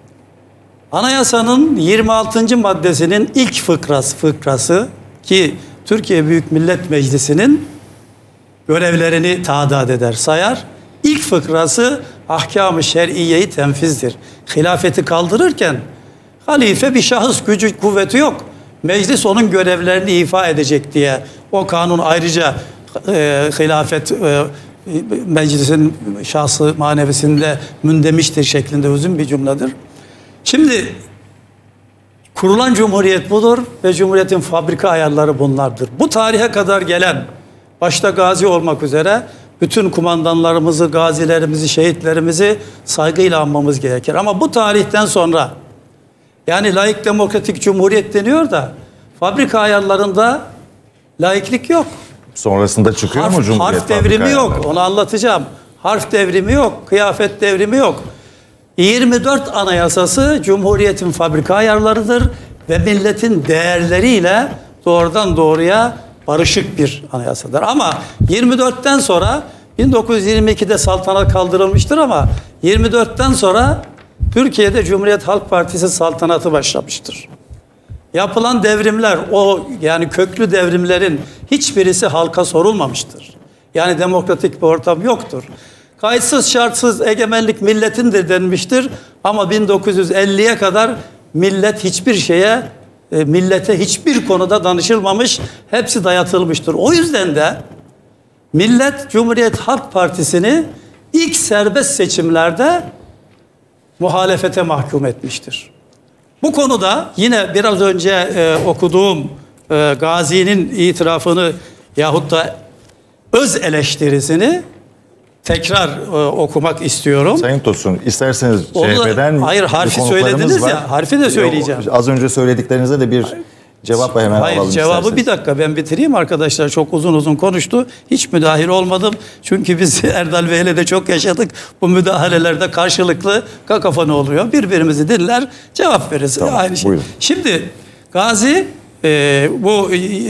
Anayasanın 26. maddesinin ilk fıkrası ki Türkiye Büyük Millet Meclisi'nin görevlerini tadat eder, sayar. İlk fıkrası ahkam-ı şer'iyeyi tenfizdir. Hilafeti kaldırırken halife bir şahıs, gücü, kuvveti yok. Meclis onun görevlerini ifa edecek diye o kanun ayrıca hilafet meclisin şahsı manevisinde mündemiştir şeklinde uzun bir cümledir. Şimdi kurulan cumhuriyet budur ve cumhuriyetin fabrika ayarları bunlardır. Bu tarihe kadar gelen başta Gazi olmak üzere bütün kumandanlarımızı, gazilerimizi, şehitlerimizi saygıyla anmamız gerekir. Ama bu tarihten sonra yani laik demokratik cumhuriyet deniyor da fabrika ayarlarında laiklik yok. Sonrasında çıkıyor mu Cumhuriyet? Harf devrimi yok. Onu anlatacağım. Harf devrimi yok. Kıyafet devrimi yok. 24 Anayasası Cumhuriyet'in fabrika ayarlarıdır ve milletin değerleriyle doğrudan doğruya barışık bir anayasadır. Ama 24'ten sonra 1922'de saltanat kaldırılmıştır ama 24'ten sonra Türkiye'de Cumhuriyet Halk Partisi saltanatı başlamıştır. Yapılan devrimler, o yani köklü devrimlerin hiçbirisi halka sorulmamıştır. Yani demokratik bir ortam yoktur. Kayıtsız şartsız egemenlik milletindir denmiştir ama 1950'ye kadar millet hiçbir şeye, millete hiçbir konuda danışılmamış, hepsi dayatılmıştır. O yüzden de millet Cumhuriyet Halk Partisi'ni ilk serbest seçimlerde muhalefete mahkum etmiştir. Bu konuda yine biraz önce okuduğum Gazi'nin itirafını yahut da öz eleştirisini tekrar okumak istiyorum. Sayın Tosun, isterseniz Onu da- CHP'den hayır, harfi konuklarımız söylediniz var. ya, harfi de söyleyeceğim. Az önce söylediklerinize de bir cevap hemen Hayır, alalım cevabı isterseniz. bir dakika ben bitireyim, arkadaşlar çok uzun uzun konuştu. Hiç müdahil olmadım. Çünkü biz Erdal Bey'le de çok yaşadık. Bu müdahalelerde karşılıklı kakafoni oluyor. Birbirimizi dinler, cevap veririz. Tamam, Aynı şey. buyurun. Şimdi Gazi bu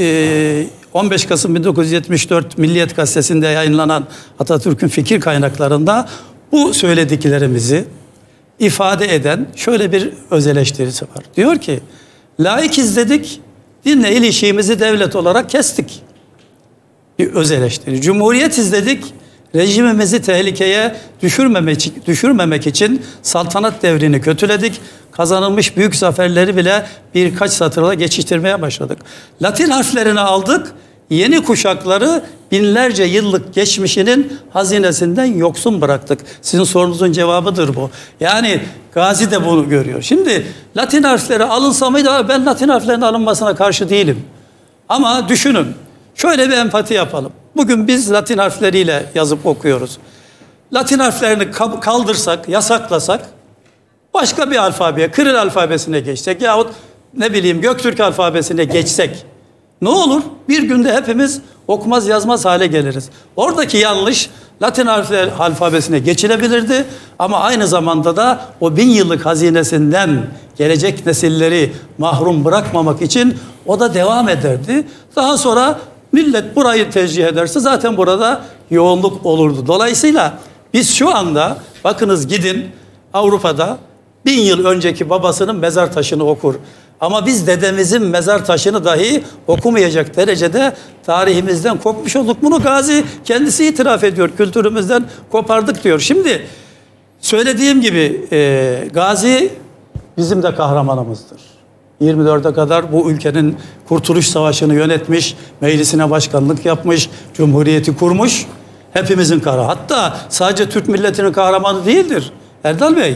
15 Kasım 1974 Milliyet Gazetesi'nde yayınlanan Atatürk'ün fikir kaynaklarında bu söylediklerimizi ifade eden şöyle bir öz eleştirisi var. Diyor ki, laikiz dedik, dinle ilişiğimizi devlet olarak kestik. Bir öz eleştiri. Cumhuriyet izledik, rejimimizi tehlikeye düşürmemek için saltanat devrini kötüledik. Kazanılmış büyük zaferleri bile birkaç satırla geçiştirmeye başladık. Latin harflerini aldık, yeni kuşakları binlerce yıllık geçmişinin hazinesinden yoksun bıraktık. Sizin sorunuzun cevabıdır bu. Yani Gazi de bunu görüyor. Şimdi Latin harfleri alınsa mıydı? Ben Latin harflerinin alınmasına karşı değilim. Ama düşünün, şöyle bir empati yapalım. Bugün biz Latin harfleriyle yazıp okuyoruz. Latin harflerini kaldırsak, yasaklasak, başka bir alfabeye, Kiril alfabesine geçsek yahut ne bileyim Göktürk alfabesine geçsek ne olur? Bir günde hepimiz okumaz yazmaz hale geliriz. Oradaki yanlış Latin alfabesine geçilebilirdi ama aynı zamanda da o 1000 yıllık hazinesinden gelecek nesilleri mahrum bırakmamak için o da devam ederdi. Daha sonra millet burayı tercih ederse zaten burada yoğunluk olurdu. Dolayısıyla biz şu anda bakınız gidin Avrupa'da 1000 yıl önceki babasının mezar taşını okur. Ama biz dedemizin mezar taşını dahi okumayacak derecede tarihimizden kopmuş olduk. Bunu Gazi kendisi itiraf ediyor. Kültürümüzden kopardık diyor. Şimdi söylediğim gibi Gazi bizim de kahramanımızdır. 24'e kadar bu ülkenin Kurtuluş Savaşı'nı yönetmiş, meclisine başkanlık yapmış, cumhuriyeti kurmuş. Hepimizin kahramanı. Hatta sadece Türk milletinin kahramanı değildir Erdal Bey.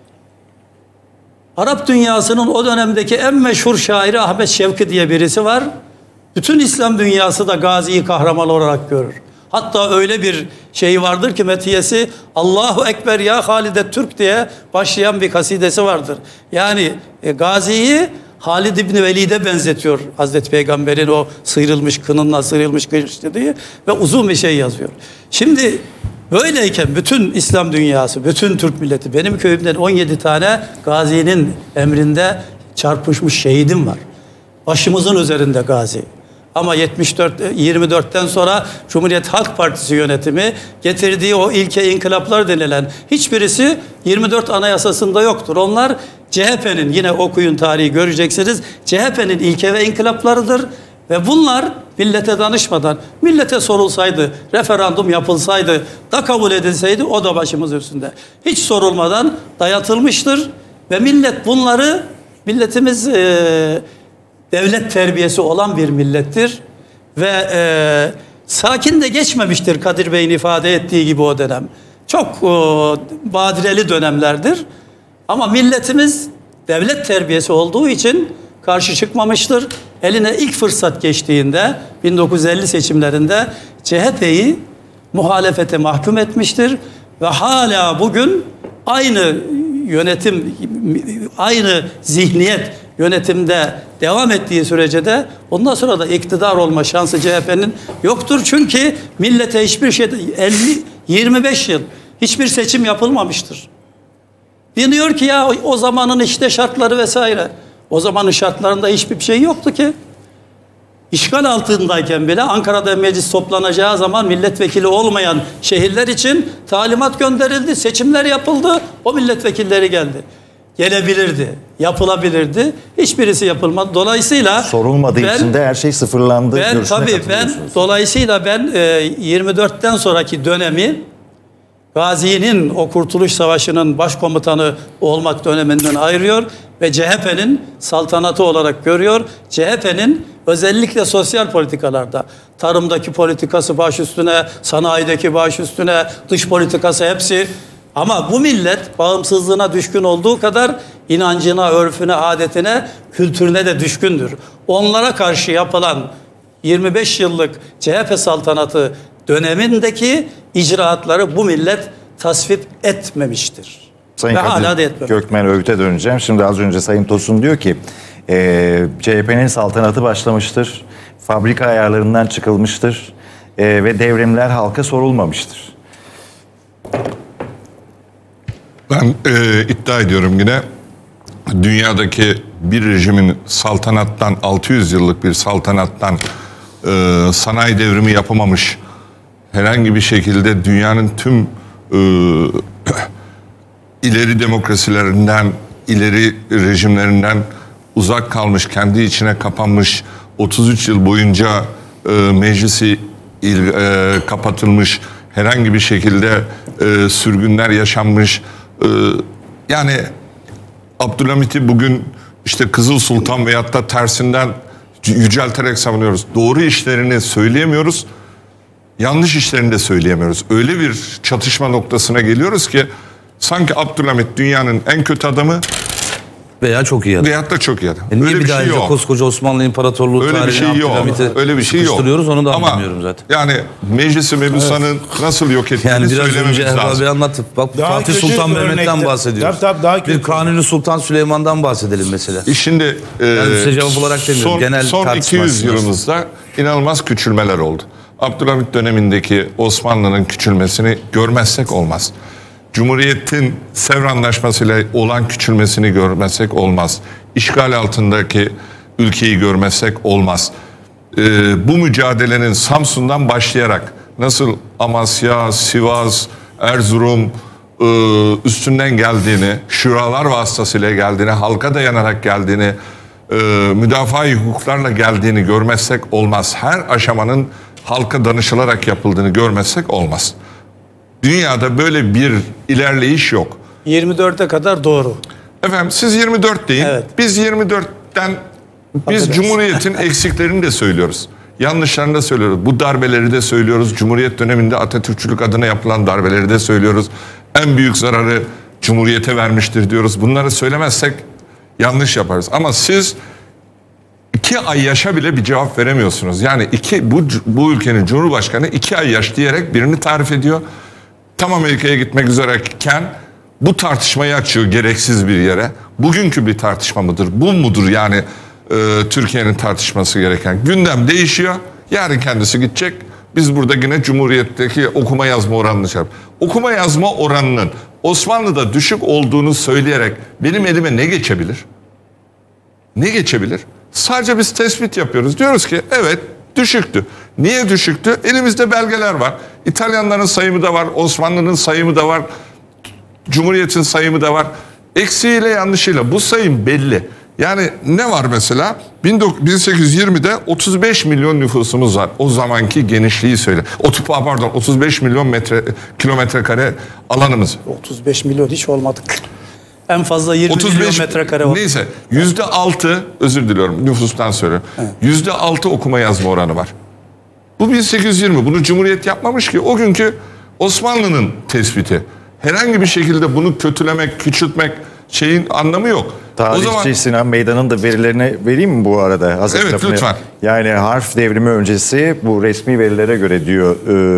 Arap dünyasının o dönemdeki en meşhur şairi Ahmet Şevki diye birisi var. Bütün İslam dünyası da Gazi'yi kahraman olarak görür. Hatta öyle bir şey vardır ki metiyesi Allahu Ekber ya Halide Türk diye başlayan bir kasidesi vardır. Yani Gazi'yi Halid İbni Velid'e benzetiyor Hazreti Peygamber'in o sıyrılmış kınınla sıyrılmış kılıç dediği ve uzun bir şey yazıyor. Şimdi böyleyken bütün İslam dünyası, bütün Türk milleti, benim köyümden 17 tane Gazi'nin emrinde çarpışmış şehidim var. Başımızın üzerinde Gazi. Ama 24'ten sonra Cumhuriyet Halk Partisi yönetimi getirdiği o ilke inkılaplar denilen hiçbirisi 24 Anayasası'nda yoktur. Onlar CHP'nin, yine okuyun tarihi göreceksiniz, CHP'nin ilke ve inkılaplarıdır. Ve bunlar millete danışmadan, millete sorulsaydı, referandum yapılsaydı, da kabul edilseydi o da başımız üstünde. Hiç sorulmadan dayatılmıştır ve millet bunları, milletimiz devlet terbiyesi olan bir millettir ve sakin de geçmemiştir Kadir Bey'in ifade ettiği gibi o dönem. Çok badireli dönemlerdir ama milletimiz devlet terbiyesi olduğu için karşı çıkmamıştır. Eline ilk fırsat geçtiğinde 1950 seçimlerinde CHP'yi muhalefete mahkum etmiştir ve hala bugün aynı yönetim, aynı zihniyet yönetimde devam ettiği sürece de ondan sonra da iktidar olma şansı CHP'nin yoktur. Çünkü millete hiçbir şey 25 yıl hiçbir seçim yapılmamıştır. Deniyor ki ya o zamanın işte şartları vesaire. O zamanın şartlarında hiçbir şey yoktu ki. İşgal altındayken bile Ankara'da meclis toplanacağı zaman milletvekili olmayan şehirler için talimat gönderildi, seçimler yapıldı, o milletvekilleri geldi. Gelebilirdi, yapılabilirdi. Hiçbirisi yapılmadı. Dolayısıyla sorulmadığı için de her şey sıfırlandı. Dolayısıyla ben 24'ten sonraki dönemi Gazi'nin o Kurtuluş Savaşı'nın başkomutanı olmak döneminden ayırıyor ve CHP'nin saltanatı olarak görüyor. CHP'nin özellikle sosyal politikalarda, tarımdaki politikası baş üstüne, sanayideki baş üstüne, dış politikası hepsi. Ama bu millet bağımsızlığına düşkün olduğu kadar inancına, örfüne, adetine, kültürüne de düşkündür. Onlara karşı yapılan 25 yıllık CHP saltanatı dönemindeki icraatları bu millet tasvip etmemiştir. Sayın Ve Kadir hala da etmemiş. Gökmen Öğüt'e döneceğim. Şimdi az önce Sayın Tosun diyor ki CHP'nin saltanatı başlamıştır. Fabrika ayarlarından çıkılmıştır. Ve devrimler halka sorulmamıştır. Ben iddia ediyorum yine dünyadaki bir rejimin saltanattan 600 yıllık bir saltanattan sanayi devrimi yapamamış, herhangi bir şekilde dünyanın tüm ileri demokrasilerinden, ileri rejimlerinden uzak kalmış, kendi içine kapanmış, 33 yıl boyunca meclisi kapatılmış, herhangi bir şekilde sürgünler yaşanmış. Yani Abdülhamit'i bugün işte Kızıl Sultan veyahut da tersinden yücelterek savunuyoruz. Doğru işlerini söyleyemiyoruz, yanlış işlerini de söyleyemiyoruz. Öyle bir çatışma noktasına geliyoruz ki sanki Abdülhamit dünyanın en kötü adamı Veya çok iyi adam. veyahut da çok iyi adam. Niye Öyle bir bir daha şey önce yok. koskoca Osmanlı İmparatorluğu Öyle bir tarihine şey yok. Abdülhamit'i Öyle bir şey yok. sıkıştırıyoruz, onu da Ama anlamıyorum zaten. yani Meclis-i Mebusan'ın nasıl yok ettiğini Yani biraz söylememiz önce Erdoğan lazım. Bey anlatıp bak Daha Fatih kötü Sultan örnekler- Mehmet'ten bahsediyoruz. Tabii, daha kötü. Bir Kanuni Sultan Süleyman'dan bahsedelim mesela. Şimdi size cevap olarak demiyorum, genel son tartışma 200 açısından. yılımızda inanılmaz küçülmeler oldu. Abdülhamit dönemindeki Osmanlı'nın küçülmesini görmezsek olmaz. Cumhuriyet'in Sevr Anlaşması'yla olan küçülmesini görmezsek olmaz. İşgal altındaki ülkeyi görmezsek olmaz. Bu mücadelenin Samsun'dan başlayarak nasıl Amasya, Sivas, Erzurum üstünden geldiğini, şuralar vasıtasıyla geldiğini, halka dayanarak geldiğini, müdafaa-i hukuklarla geldiğini görmezsek olmaz. Her aşamanın halka danışılarak yapıldığını görmezsek olmaz. Dünyada böyle bir ilerleyiş yok. 24'e kadar doğru. Efendim siz 24 deyin. Evet. Biz 24'ten biz Affedersiniz. Cumhuriyet'in eksiklerini de söylüyoruz. Yanlışlarını da söylüyoruz. Bu darbeleri de söylüyoruz. Cumhuriyet döneminde Atatürkçülük adına yapılan darbeleri de söylüyoruz. En büyük zararı Cumhuriyet'e vermiştir diyoruz. Bunları söylemezsek yanlış yaparız. Ama siz 2 ay yaşa bile bir cevap veremiyorsunuz. Yani bu ülkenin Cumhurbaşkanı 2 ay yaş diyerek birini tarif ediyor. Tam Amerika'ya gitmek üzereyken bu tartışmayı açıyor gereksiz bir yere. Bugünkü bir tartışma mıdır? Bu mudur yani Türkiye'nin tartışması gereken? Gündem değişiyor. Yarın kendisi gidecek. Biz burada yine Cumhuriyet'teki okuma yazma oranını okuma yazma oranının Osmanlı'da düşük olduğunu söyleyerek benim elime ne geçebilir? Ne geçebilir? Sadece biz tespit yapıyoruz. Diyoruz ki evet düşüktü. Niye düşüktü? Elimizde belgeler var. İtalyanların sayımı da var. Osmanlı'nın sayımı da var. Cumhuriyet'in sayımı da var. Eksiğiyle yanlışıyla bu sayım belli. Yani ne var mesela? 1820'de 35 milyon nüfusumuz var. O zamanki genişliği söyle. 35 milyon kilometre kare alanımız. 35 milyon hiç olmadık. En fazla 20 milyon metrekare var. Neyse %6 özür diliyorum nüfustan söylüyorum. %6 okuma yazma oranı var. Bu 1820 bunu Cumhuriyet yapmamış ki o günkü Osmanlı'nın tespiti. Herhangi bir şekilde bunu kötülemek, küçültmek şeyin anlamı yok. Tarihçi O zaman Sinan Meydan'ın da verilerini vereyim mi bu arada? Hazır Evet, lafını- lütfen. Yani harf devrimi öncesi bu resmi verilere göre diyor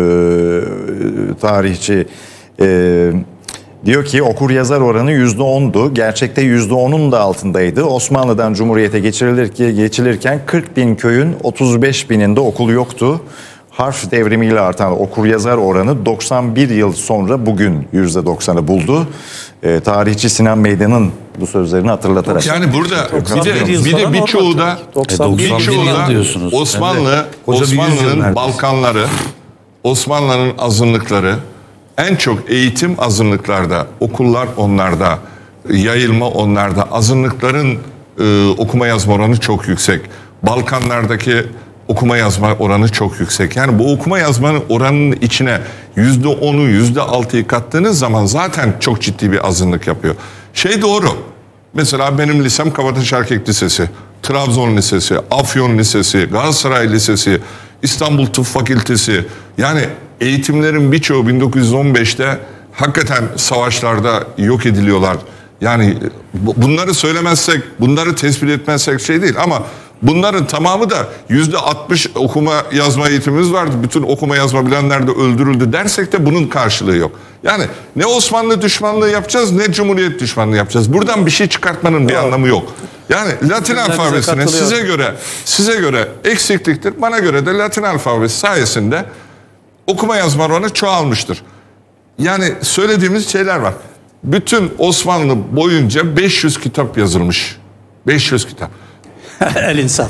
tarihçi. Diyor ki okur yazar oranı %10'du. Gerçekte %10'un da altındaydı. Osmanlı'dan Cumhuriyet'e geçilirken 40 bin köyün 35 bininde okul yoktu. Harf devrimiyle artan okur yazar oranı 91 yıl sonra bugün %90'ı buldu. Tarihçi Sinan Meydan'ın bu sözlerini hatırlatarak. yani burada 91 yıl bir sonra de birçoğu da 91 91 birçoğu yıl da diyorsunuz. Osmanlı, Koca bir yüzyıl Osmanlı'nın neredeyse. Balkanları, Osmanlı'nın azınlıkları en çok eğitim azınlıklarda, okullar onlarda, yayılma onlarda, azınlıkların okuma yazma oranı çok yüksek. Balkanlardaki okuma yazma oranı çok yüksek. Yani bu okuma yazmanın oranının içine %10'u, %6'yı kattığınız zaman zaten çok ciddi bir azınlık yapıyor. Şey doğru. Mesela benim lisem Kabataş Erkek Lisesi, Trabzon Lisesi, Afyon Lisesi, Galatasaray Lisesi, İstanbul Tıp Fakültesi. Yani eğitimlerin birçoğu 1915'te hakikaten savaşlarda yok ediliyorlar. Yani bunları söylemezsek, bunları tespit etmezsek şey değil ama Bunların tamamı da %60 okuma yazma eğitimimiz vardı. Bütün okuma yazma bilenler de öldürüldü dersek de bunun karşılığı yok. Yani ne Osmanlı düşmanlığı yapacağız ne Cumhuriyet düşmanlığı yapacağız. Buradan bir şey çıkartmanın bir anlamı yok. Yani Latin alfabesinin size göre eksikliktir. Bana göre de Latin alfabesi sayesinde okuma yazma oranı çoğalmıştır. Yani söylediğimiz şeyler var. Bütün Osmanlı boyunca 500 kitap yazılmış. 500 kitap. El insaf.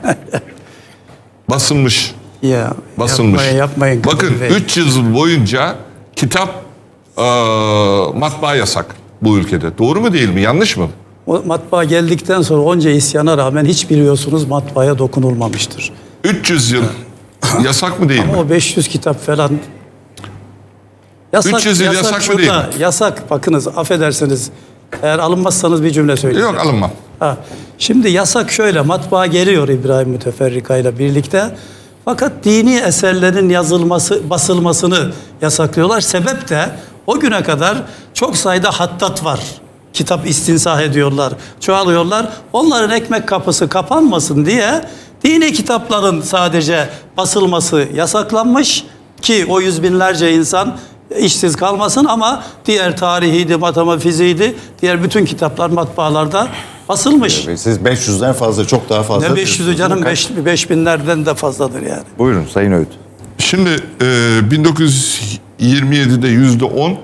Basılmış. Ya, Basılmış. Yapmayın. Bakın 300 yıl boyunca kitap matbaa yasak bu ülkede. Doğru mu değil mi? Yanlış mı? O matbaa geldikten sonra onca isyana rağmen hiç biliyorsunuz matbaaya dokunulmamıştır. 300 yıl yasak mı değil mi? Ama o 500 kitap falan yasak, 300 yıl yasak mı değil mi? Yasak, bakınız affedersiniz. Eğer alınmazsanız bir cümle söyleyeceğim. Yok, alınmam. Şimdi yasak şöyle, matbaa geliyor İbrahim Müteferrika ile birlikte. Fakat dini eserlerin basılmasını yasaklıyorlar. Sebep de o güne kadar çok sayıda hattat var. Kitap istinsah ediyorlar, çoğalıyorlar. Onların ekmek kapısı kapanmasın diye dini kitapların sadece basılması yasaklanmış ki o yüz binlerce insan işsiz kalmasın, ama diğer tarihiydi, matematiğiydi, diğer bütün kitaplar matbaalarda basılmış. Siz 500'den fazla, çok daha fazla. Ne 500'ü canım, 5000'lerden de fazladır yani. Buyurun Sayın Öğüt. Şimdi 1927'de %10,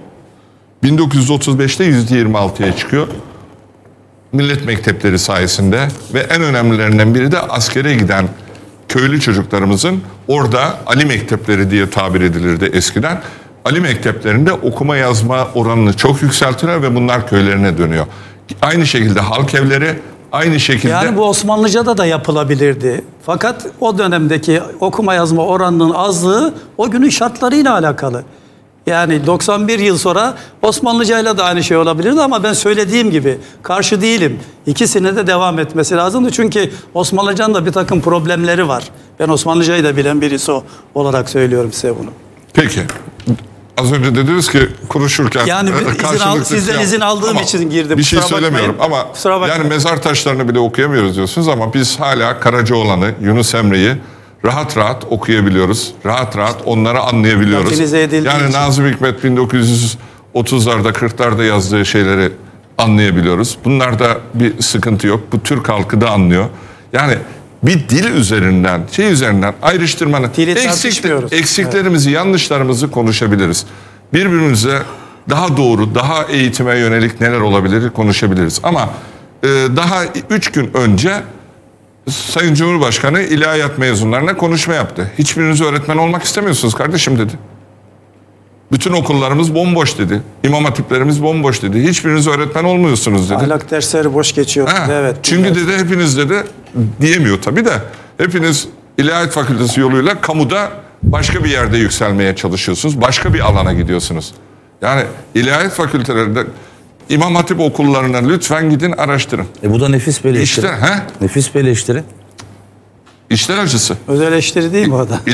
1935'te %26'ya çıkıyor. Millet mektepleri sayesinde ve en önemlilerinden biri de askere giden köylü çocuklarımızın orada Ali mektepleri diye tabir edilirdi eskiden. Ali mekteplerinde okuma yazma oranını çok yükseltiyor ve bunlar köylerine dönüyor. Aynı şekilde halk evleri, aynı şekilde... Yani bu Osmanlıca'da da yapılabilirdi. Fakat o dönemdeki okuma yazma oranının azlığı o günün şartlarıyla alakalı. Yani 91 yıl sonra Osmanlıcayla da aynı şey olabilirdi, ama ben söylediğim gibi karşı değilim. İkisinin de devam etmesi lazımdı. Çünkü Osmanlıcanın da bir takım problemleri var. Ben Osmanlıcayı da bilen birisi olarak söylüyorum size bunu. Peki. Az önce dediniz ki konuşurken yani sizden izin aldığım için girdim. Bir şey söylemiyorum ama yani mezar taşlarını bile okuyamıyoruz diyorsunuz, ama biz hala Karacaoğlan'ı, Yunus Emre'yi rahat rahat okuyabiliyoruz. Rahat rahat onları anlayabiliyoruz. Yani Nazım Hikmet 1930'larda 40'larda yazdığı şeyleri anlayabiliyoruz. Bunlarda bir sıkıntı yok. Bu Türk halkı da anlıyor. Yani bir dil üzerinden, ayrıştırmanın eksiklerimizi, yanlışlarımızı konuşabiliriz. Birbirimize daha doğru, daha eğitime yönelik neler olabilir konuşabiliriz. Ama daha 3 gün önce Sayın Cumhurbaşkanı ilahiyat mezunlarına konuşma yaptı. Hiçbiriniz öğretmen olmak istemiyorsunuz kardeşim dedi. Bütün okullarımız bomboş dedi. İmam hatiplerimiz bomboş dedi. Hiçbiriniz öğretmen olmuyorsunuz dedi. Ahlak dersleri boş geçiyor. Evet. Çünkü dedi hepiniz dedi, diyemiyor tabii de, hepiniz ilahiyat fakültesi yoluyla kamuda başka bir yerde yükselmeye çalışıyorsunuz. Başka bir alana gidiyorsunuz. Yani ilahiyat fakültelerinde, İmam Hatip okullarına lütfen gidin araştırın. Bu da nefis bir eleştiri. Nefis bir eleştiri. İşler acısı. Öz eleştiri değil mi o da?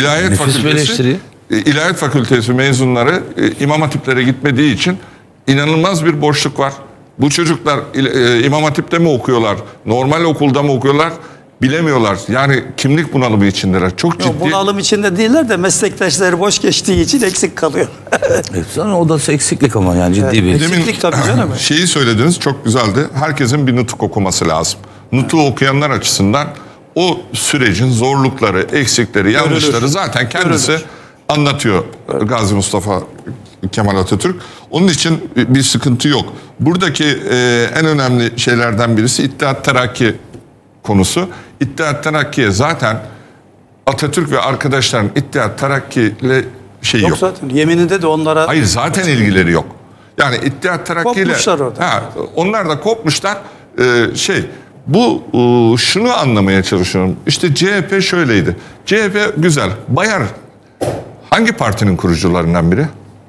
İlahiyat Fakültesi mezunları İmam Hatiplere gitmediği için inanılmaz bir boşluk var. Bu çocuklar İmam Hatip'te mi okuyorlar, normal okulda mı okuyorlar bilemiyorlar. Yani kimlik bunalımı içindeler. Çok ciddi. Bunalım içinde değiller de meslektaşları boş geçtiği için eksik kalıyor. O da eksiklik, ama yani ciddi bir eksiklik tabii canım. Şeyi söylediniz, çok güzeldi. Herkesin bir nutuk okuması lazım. Nutuğu okuyanlar açısından o sürecin zorlukları, eksikleri, yanlışları zaten kendisi anlatıyor Gazi Mustafa Kemal Atatürk. Onun için bir sıkıntı yok. Buradaki en önemli şeylerden birisi İttihat Terakki konusu. İttihat Terakki'ye zaten Atatürk ve arkadaşların İttihat Terakki ile yok. Yok zaten. Yemininde de onlara... Hayır, zaten ilgileri yok. Yani İttihat Terakki ile... Kopmuşlar orada. Onlar da kopmuşlar. Şunu anlamaya çalışıyorum. İşte CHP şöyleydi. CHP güzel. Bayar hangi partinin kurucularından biri?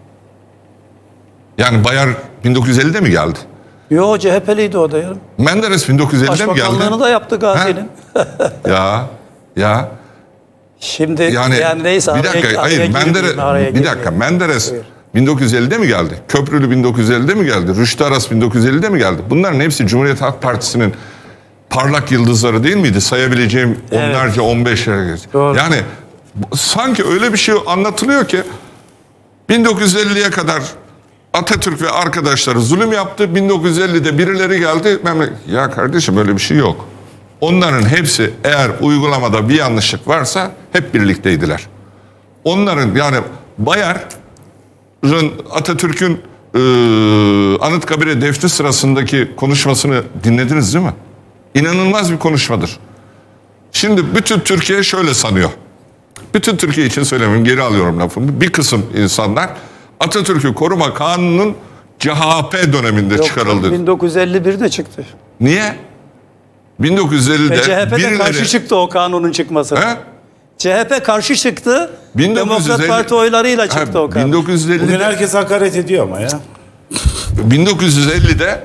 Yani Bayar 1950'de mi geldi? Yo, CHP'liydi o da ya. Menderes 1950'de mi geldi? Başbakanlığını da yaptı Gazi'nin. Ya. Şimdi yani neyse. Bir dakika. Menderes 1950'de mi geldi? Köprülü 1950'de mi geldi? Rüştü Aras 1950'de mi geldi? Bunların hepsi Cumhuriyet Halk Partisi'nin parlak yıldızları değil miydi? Sayabileceğim onlarca, 15'lere. Doğru. Yani sanki öyle bir şey anlatılıyor ki 1950'ye kadar Atatürk ve arkadaşları zulüm yaptı. 1950'de birileri geldi. Ya kardeşim öyle bir şey yok. Onların hepsi eğer uygulamada bir yanlışlık varsa hep birlikteydiler. Onların yani Bayar'ın Atatürk'ün Anıtkabir'e defni sırasındaki konuşmasını dinlediniz değil mi? İnanılmaz bir konuşmadır. Şimdi bütün Türkiye şöyle sanıyor. Bütün Türkiye için söylemiyorum, geri alıyorum lafımı. Bir kısım insanlar Atatürk'ü Koruma Kanunu'nun CHP döneminde çıkarıldı. 1951'de çıktı. Niye? 1950'de Ve CHP de birileri... karşı çıktı o kanunun çıkmasına. He? CHP karşı çıktı. 1950 Demokrat Parti oylarıyla çıktı o kanun. 1950'de Bugün herkes hakaret ediyor ama ya. 1950'de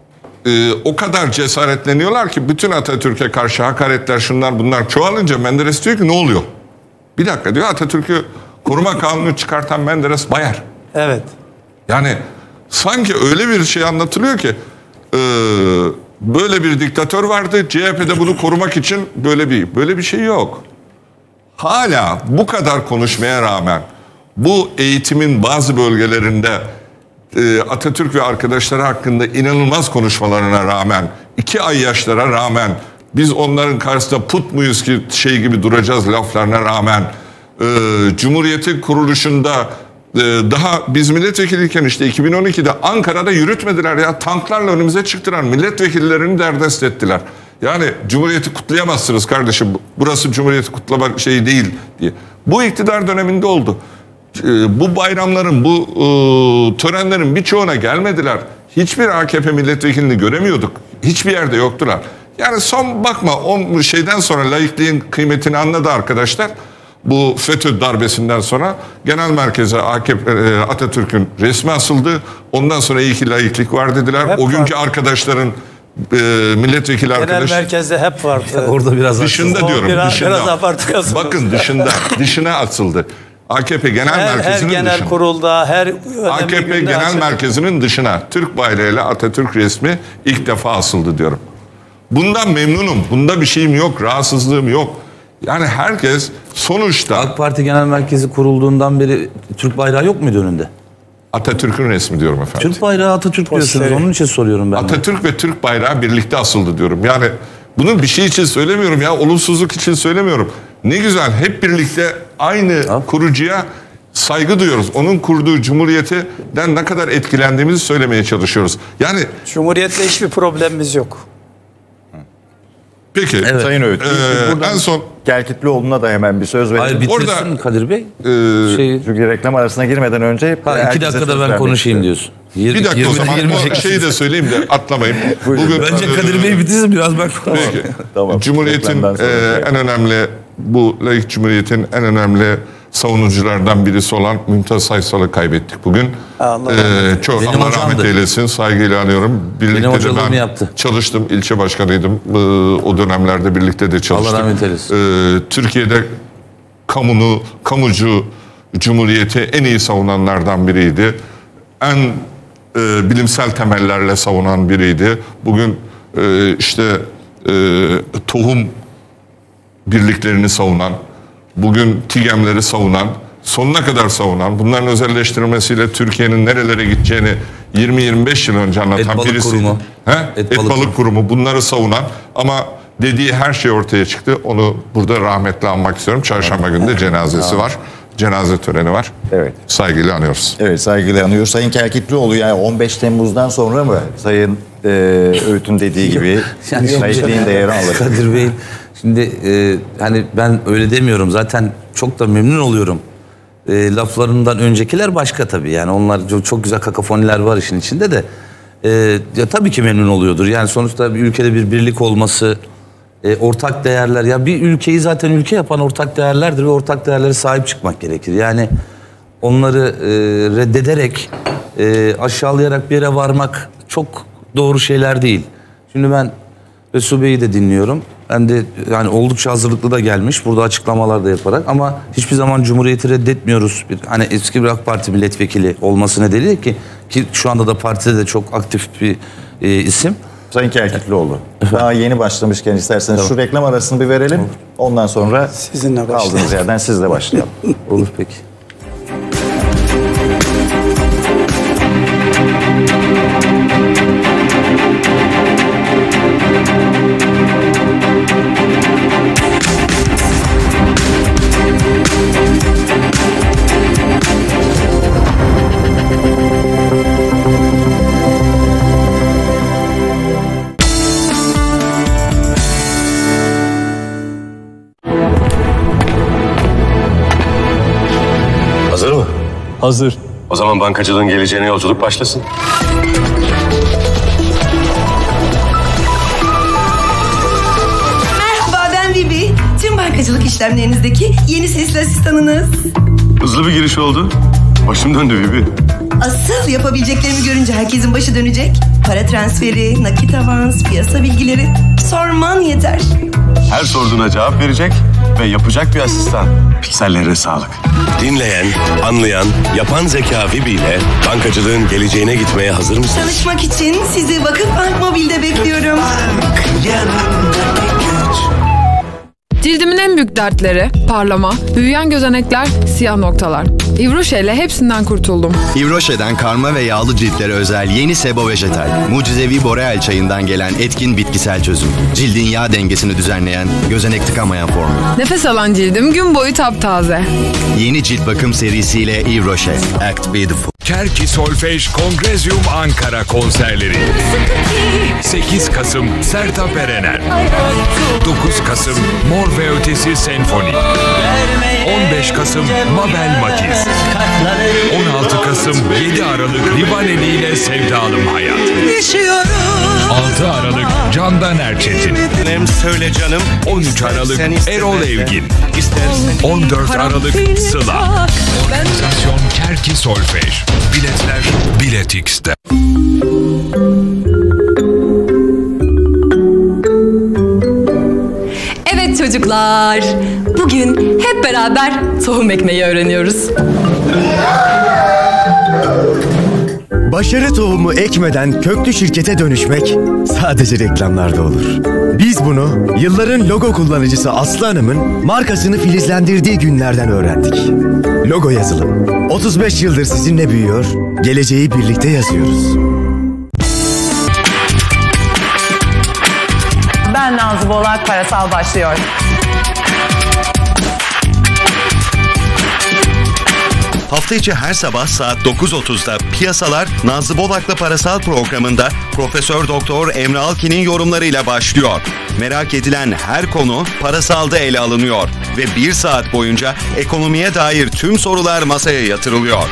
o kadar cesaretleniyorlar ki bütün Atatürk'e karşı hakaretler şunlar bunlar çoğalınca Menderes diyor ki ne oluyor? Bir dakika diyor, Atatürk'ü Koruma Kanunu çıkartan Menderes Bayar. Evet. Yani sanki öyle bir şey anlatılıyor ki böyle bir diktatör vardı, CHP'de bunu korumak için böyle bir şey yok. Hala bu kadar konuşmaya rağmen bu eğitimin bazı bölgelerinde Atatürk ve arkadaşları hakkında inanılmaz konuşmalarına rağmen 2 ay yaşlara rağmen biz onların karşısında put muyuz ki şey gibi duracağız laflarına rağmen Cumhuriyet'in kuruluşunda daha biz milletvekiliyken işte 2012'de Ankara'da yürütmediler ya, tanklarla önümüze çıktılar, milletvekillerini derdest ettiler. Yani Cumhuriyet'i kutlayamazsınız kardeşim, burası Cumhuriyet'i kutlamak şeyi değil diye. Bu iktidar döneminde oldu. Bu bayramların, bu törenlerin birçoğuna gelmediler. Hiçbir AKP milletvekilini göremiyorduk. Hiçbir yerde yoktular. Yani son bakma o şeyden sonra laikliğin kıymetini anladı arkadaşlar. Bu FETÖ darbesinden sonra genel merkeze Atatürk'ün resmi asıldı. Ondan sonra iyi ki laiklik var dediler. Hep o günkü var. arkadaşların milletvekili Genel arkadaş merkezde hep vardı. Orada biraz dışında O diyorum. biraz Dışında. abartıyorsunuz. Bakın dışına atıldı. AKP genel her merkezinin genel dışına. kurulda, her önemli AKP günde genel açık. merkezinin dışına Türk bayrağıyla Atatürk resmi ilk defa asıldı diyorum. Bundan memnunum. Bunda bir şeyim yok. Rahatsızlığım yok. Yani herkes sonuçta AK Parti Genel Merkezi kurulduğundan beri Türk bayrağı yok muydu önünde? Atatürk'ün resmi diyorum efendim. Türk bayrağı Atatürk diyorsunuz. Posteri. Onun için soruyorum ben. de. Atatürk ve Türk bayrağı birlikte asıldı diyorum. Yani bunu bir şey için söylemiyorum ya. Olumsuzluk için söylemiyorum. Ne güzel hep birlikte aynı kurucuya saygı duyuyoruz. Onun kurduğu cumhuriyetten ne kadar etkilendiğimizi söylemeye çalışıyoruz. Yani Cumhuriyetle hiçbir problemimiz yok. peki Sayın Öğüt. en son Kelkitlioğlu'na da hemen bir söz verelim. Hayır bitirsin Orada- Kadir Bey. Çünkü reklam arasına girmeden önce... 2 herkese dakikada söz ben vermek konuşayım istiyorum. diyorsun. bir dakika o zaman o 28 şeyi de söyleyeyim de atlamayayım. Bugün Bence Kadir Bey bitirsin biraz ben. Peki. Tamam. Cumhuriyetin Reklamdan sonra en önemli, bu laik cumhuriyetin en önemli savunuculardan birisi olan Mümtaz Saysal'ı kaybettik bugün. Allah rahmet Çok Benim Allah rahmet hocamdı. eylesin, saygıyla anıyorum. Birlikte Benim de hocalığımı ben yaptı. çalıştım, ilçe başkanıydım. O dönemlerde birlikte de çalıştık. Allah rahmet eylesin. Türkiye'de kamucu cumhuriyeti en iyi savunanlardan biriydi. En bilimsel temellerle savunan biriydi. Bugün tohum birliklerini savunan, bugün TİGEM'leri savunan, sonuna kadar savunan, bunların özelleştirilmesiyle Türkiye'nin nerelere gideceğini 20-25 yıl önce anlatan Et Balık birisi. Kurumu. Et Balık Kurumu bunları savunan ama dediği her şey ortaya çıktı. Onu burada rahmetle anmak istiyorum. Çarşamba günü de cenazesi var. Cenaze töreni var. Evet. Saygıyla anıyoruz. Evet, saygıyla anıyoruz. Sayın Kelkitlioğlu, yani 15 Temmuz'dan sonra mı Sayın Öğüt'ün dediği gibi laikliğin değerini alacak? Kadir Bey şimdi hani ben öyle demiyorum zaten çok da memnun oluyorum. Laflarından öncekiler başka tabii yani onlar çok güzel kakafoniler var işin içinde de ya tabii ki memnun oluyordur. Yani sonuçta bir ülkede bir birlik olması, ortak değerler, ya bir ülkeyi zaten ülke yapan ortak değerlerdir ve ortak değerlere sahip çıkmak gerekir. Yani onları reddederek aşağılayarak bir yere varmak çok doğru şeyler değil. Şimdi ben Resul Bey'i de dinliyorum. Ben de yani oldukça hazırlıklı da gelmiş burada açıklamalar da yaparak ama hiçbir zaman Cumhuriyeti reddetmiyoruz. Hani eski bir AK Parti milletvekili olması nedeniyle ki şu anda da partide de çok aktif bir isim. Sayın Kerkiklioğlu, daha yeni başlamışken isterseniz şu reklam arasını bir verelim. Ondan sonra Sizinle kaldığınız başlayalım. yerden sizle başlayalım. Olur peki. Hazır mı? Hazır. O zaman bankacılığın geleceğine yolculuk başlasın. Merhaba, ben Bibi. Tüm bankacılık işlemlerinizdeki yeni sesli asistanınız. Hızlı bir giriş oldu. Başım döndü Bibi. Asıl yapabileceklerimi görünce herkesin başı dönecek. Para transferi, nakit avans, piyasa bilgileri. Sorman yeter. Her sorduğuna cevap verecek ve yapacak bir asistan. Piksellere sağlık. Dinleyen, anlayan, yapan zeka Bibi ile bankacılığın geleceğine gitmeye hazır mısınız? Tanışmak için sizi Vakıfbank Mobil'de bekliyorum. Cildimin en büyük dertleri parlama, büyüyen gözenekler, siyah noktalar. Yves Rocher ile hepsinden kurtuldum. Yves Rocher'den karma ve yağlı ciltlere özel yeni Sebo Vegetal. Mucizevi Boreal çayından gelen etkin bitkisel çözüm. Cildin yağ dengesini düzenleyen, gözenek tıkamayan formül. Nefes alan cildim gün boyu taptaze. Yeni cilt bakım serisiyle Yves Rocher. Act Beautiful. Kerki Solfej Kongrezyum Ankara konserleri. 8 Kasım Sertab Erener. 9 Kasım Mor ve Ötesi Senfoni. 15 Kasım Mabel Matiz. 16 Kasım 7 Aralık Livaneli ile Sevdalım Hayat. 6 Aralık Candan Erçetin. Söyle canım. 13 Aralık Erol Evgin. 14 Aralık Sıla. Organizasyon Kerki Solfej. Biletler Bilet X'te. Evet çocuklar, bugün hep beraber tohum ekmeği öğreniyoruz. Başarı tohumu ekmeden köklü şirkete dönüşmek sadece reklamlarda olur. Biz bunu yılların logo kullanıcısı Aslı Hanım'ın markasını filizlendirdiği günlerden öğrendik. Logo yazılım. 35 yıldır sizinle büyüyor, geleceği birlikte yazıyoruz. Ben Nazlı Bolak, Parasal başlıyor. Hafta içi her sabah saat 9.30'da Piyasalar Nazlı Bolak'la Parasal programında Profesör Doktor Emre Alkin'in yorumlarıyla başlıyor. Merak edilen her konu Parasal'da ele alınıyor ve 1 saat boyunca ekonomiye dair tüm sorular masaya yatırılıyor.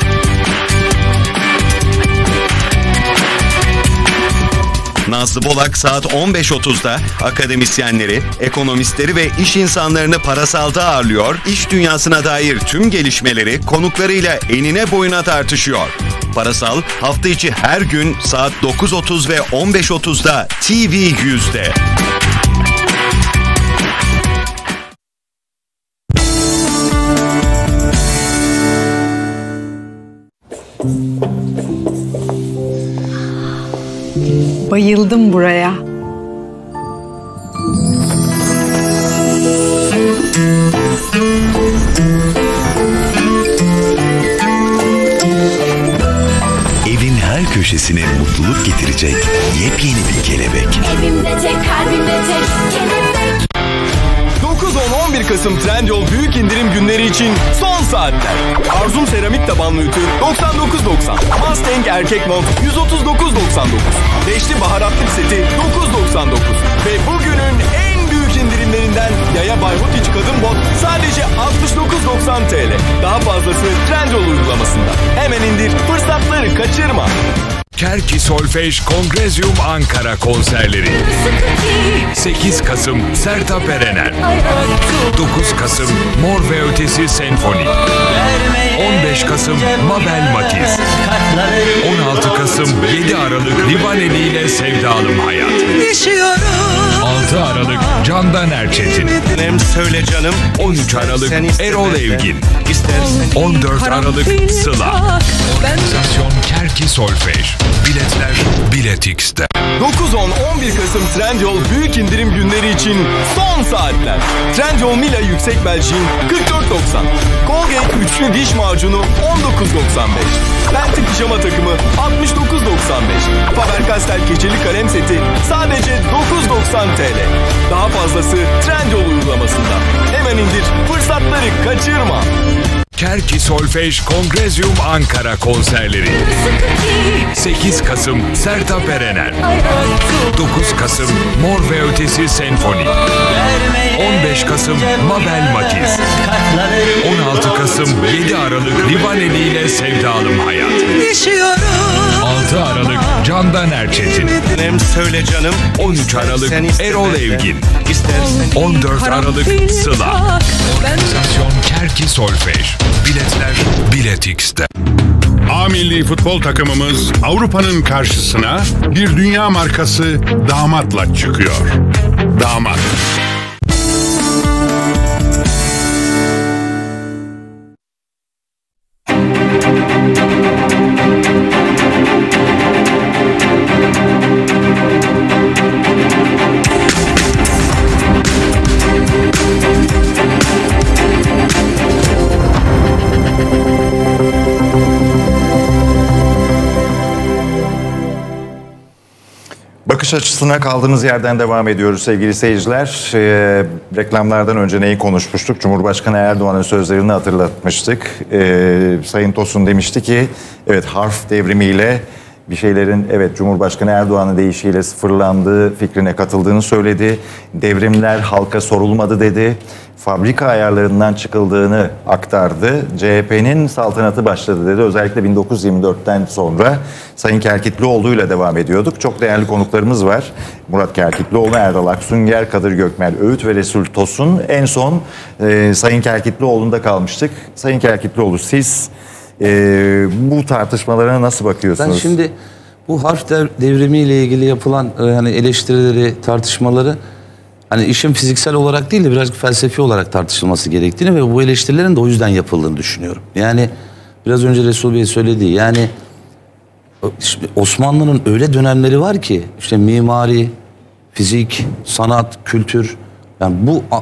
Nazlı Bolak saat 15.30'da akademisyenleri, ekonomistleri ve iş insanlarını Parasal'da ağırlıyor, iş dünyasına dair tüm gelişmeleri konuklarıyla enine boyuna tartışıyor. Parasal hafta içi her gün saat 9.30 ve 15.30'da TV100'de. Bayıldım buraya. Evin her köşesine mutluluk getirecek yepyeni bir kelebek. Evimde tek, kalbimde tek kelebek. 9-10-11 Kasım Trendyol büyük indirim günleri için son saatler. Arzum seramik tabanlı ütü 99.90. Mustang erkek mont 139.99. Beşli baharatlık seti 9.99. Ve bugünün en büyük indirimlerinden Yaya Bayhut İç Kadın Bot sadece 69.90 TL. Daha fazlası Trendyol uygulamasında. Hemen indir, fırsatları kaçırma. Kerki Solfej Kongrezyum Ankara konserleri. 8 Kasım Sertab Erener. 9 Kasım Mor ve Ötesi Senfoni. 15 Kasım Mabel Matiz. 16 Kasım 7 Aralık Livaneli ile Sevdalım Hayat. 6 Aralık Candan Erçetin. Söyle canım. 13 Aralık Erol Evgin. 14 Aralık Sıla. Organizasyon Kerki Kerki Solfej. Biletler Bilet X'te. 9-10-11 Kasım Trendyol büyük indirim günleri için son saatler. Trendyol Mila Yüksek Belçin 44.90. Colgate üçlü diş macunu 19.95. Penti pijama takımı 69.95. Faber-Castell keçeli kalem seti sadece 9.90 TL. Daha fazlası Trendyol uygulamasında. Hemen indir, fırsatları kaçırma. Kerki Solfej Kongrezyum Ankara konserleri. 8 Kasım Sertab Erener. 9 Kasım Mor ve Ötesi Senfoni. 15 Kasım Mabel Matiz. 16 Kasım 7 Aralık Livaneli ile Sevdalım Hayat. 6 Aralık Candan Erçetin. Söyle canım. 13 Aralık Erol Evgin. 14 Aralık Sıla. Organizasyon Kerki Solfej. Biletler Bilet X'te. A milli futbol takımımız Avrupa'nın karşısına bir dünya markası damatla çıkıyor. Damat. Bakış açısına kaldığımız yerden devam ediyoruz sevgili seyirciler. Reklamlardan önce neyi konuşmuştuk? Cumhurbaşkanı Erdoğan'ın sözlerini hatırlatmıştık. Sayın Tosun demişti ki evet harf devrimiyle bir şeylerin Cumhurbaşkanı Erdoğan'ın deyişiyle sıfırlandığı fikrine katıldığını söyledi. Devrimler halka sorulmadı dedi. Fabrika ayarlarından çıkıldığını aktardı. CHP'nin saltanatı başladı dedi. Özellikle 1924'ten sonra Sayın Kerkitlioğlu ile devam ediyorduk. Çok değerli konuklarımız var. Murat Kerkitlioğlu, Erdal Aksunger, Kadir Gökmel Öğüt ve Resul Tosun. En son Sayın Kerkitlioğlu'nda kalmıştık. Sayın Kerkitlioğlu siz bu tartışmalara nasıl bakıyorsunuz? Ben şimdi bu harf devrimiyle ilgili yapılan hani eleştirileri, tartışmaları hani işin fiziksel olarak değil de birazcık felsefi olarak tartışılması gerektiğini ve bu eleştirilerin de o yüzden yapıldığını düşünüyorum. Yani biraz önce Resul Bey söylediği yani Osmanlı'nın öyle dönemleri var ki işte mimari, fizik, sanat, kültür yani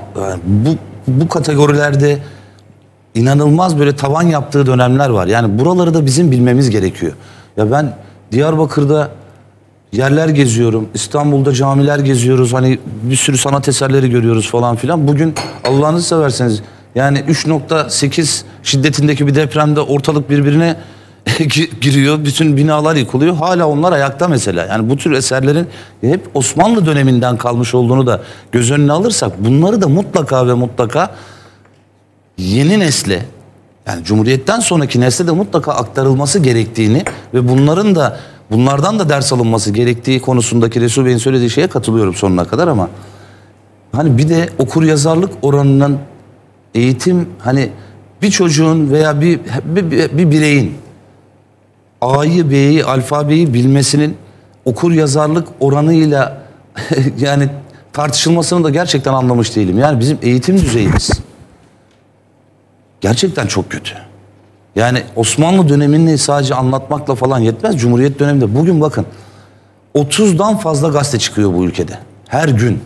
bu kategorilerde inanılmaz böyle tavan yaptığı dönemler var. Yani buraları da bizim bilmemiz gerekiyor. Ya ben Diyarbakır'da yerler geziyorum. İstanbul'da camiler geziyoruz. Hani bir sürü sanat eserleri görüyoruz falan filan. Bugün Allah'ınızı severseniz yani 3.8 şiddetindeki bir depremde ortalık birbirine giriyor. Bütün binalar yıkılıyor. Hala onlar ayakta mesela. Yani bu tür eserlerin hep Osmanlı döneminden kalmış olduğunu da göz önüne alırsak bunları da mutlaka ve mutlaka yeni nesle yani Cumhuriyet'ten sonraki nesle de mutlaka aktarılması gerektiğini ve bunlardan da ders alınması gerektiği konusundaki Resul Bey'in söylediği şeye katılıyorum sonuna kadar ama hani bir de okuryazarlık oranının eğitim hani bir çocuğun veya bir bireyin A'yı, B'yi, alfabeyi bilmesinin okuryazarlık oranıyla yani tartışılmasını da gerçekten anlamış değilim. Yani bizim eğitim düzeyimiz gerçekten çok kötü. Yani Osmanlı dönemini sadece anlatmakla falan yetmez. Cumhuriyet döneminde bugün bakın 30'dan fazla gazete çıkıyor bu ülkede. Her gün.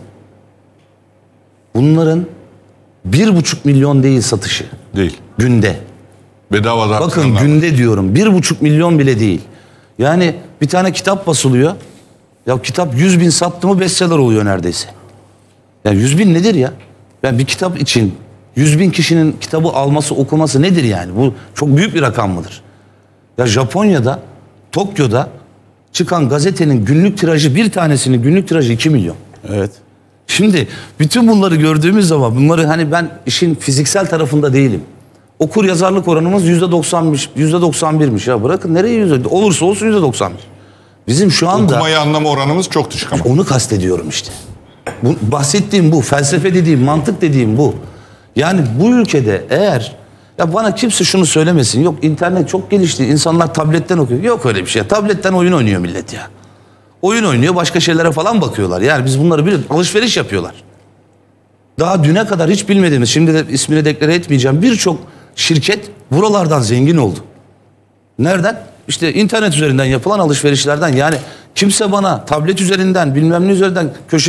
Bunların 1,5 milyon değil satışı. Değil. Günde. Bedava bakın günde diyorum 1,5 milyon bile değil. Yani bir tane kitap basılıyor. Ya kitap 100.000 sattı mı bestseller oluyor neredeyse. Ya 100.000 nedir ya? Yani bir kitap için 100.000 kişinin kitabı alması, okuması nedir yani? Bu çok büyük bir rakam mıdır? Ya Japonya'da, Tokyo'da çıkan gazetenin günlük tirajı bir tanesinin günlük tirajı 2 milyon. Evet. Şimdi bütün bunları gördüğümüz zaman bunları hani ben işin fiziksel tarafında değilim. Okur yazarlık oranımız %90'mış, %91'miş ya bırakın nereye %90? Olursa olsun %91. Bizim şu anda okumayı anlama oranımız çok düşük ama. Onu kastediyorum işte. Bahsettiğim bu, felsefe dediğim, mantık dediğim bu. Yani bu ülkede eğer ya bana kimse şunu söylemesin. Yok internet çok gelişti. İnsanlar tabletten okuyor. Yok öyle bir şey. Tabletten oyun oynuyor millet ya. Oyun oynuyor, başka şeylere falan bakıyorlar. Yani biz bunları bilip alışveriş yapıyorlar. Daha düne kadar hiç bilmediğimiz, şimdi de ismini deklare etmeyeceğim birçok şirket buralardan zengin oldu. Nereden? işte internet üzerinden yapılan alışverişlerden, yani kimse bana tablet üzerinden bilmem ne üzerinden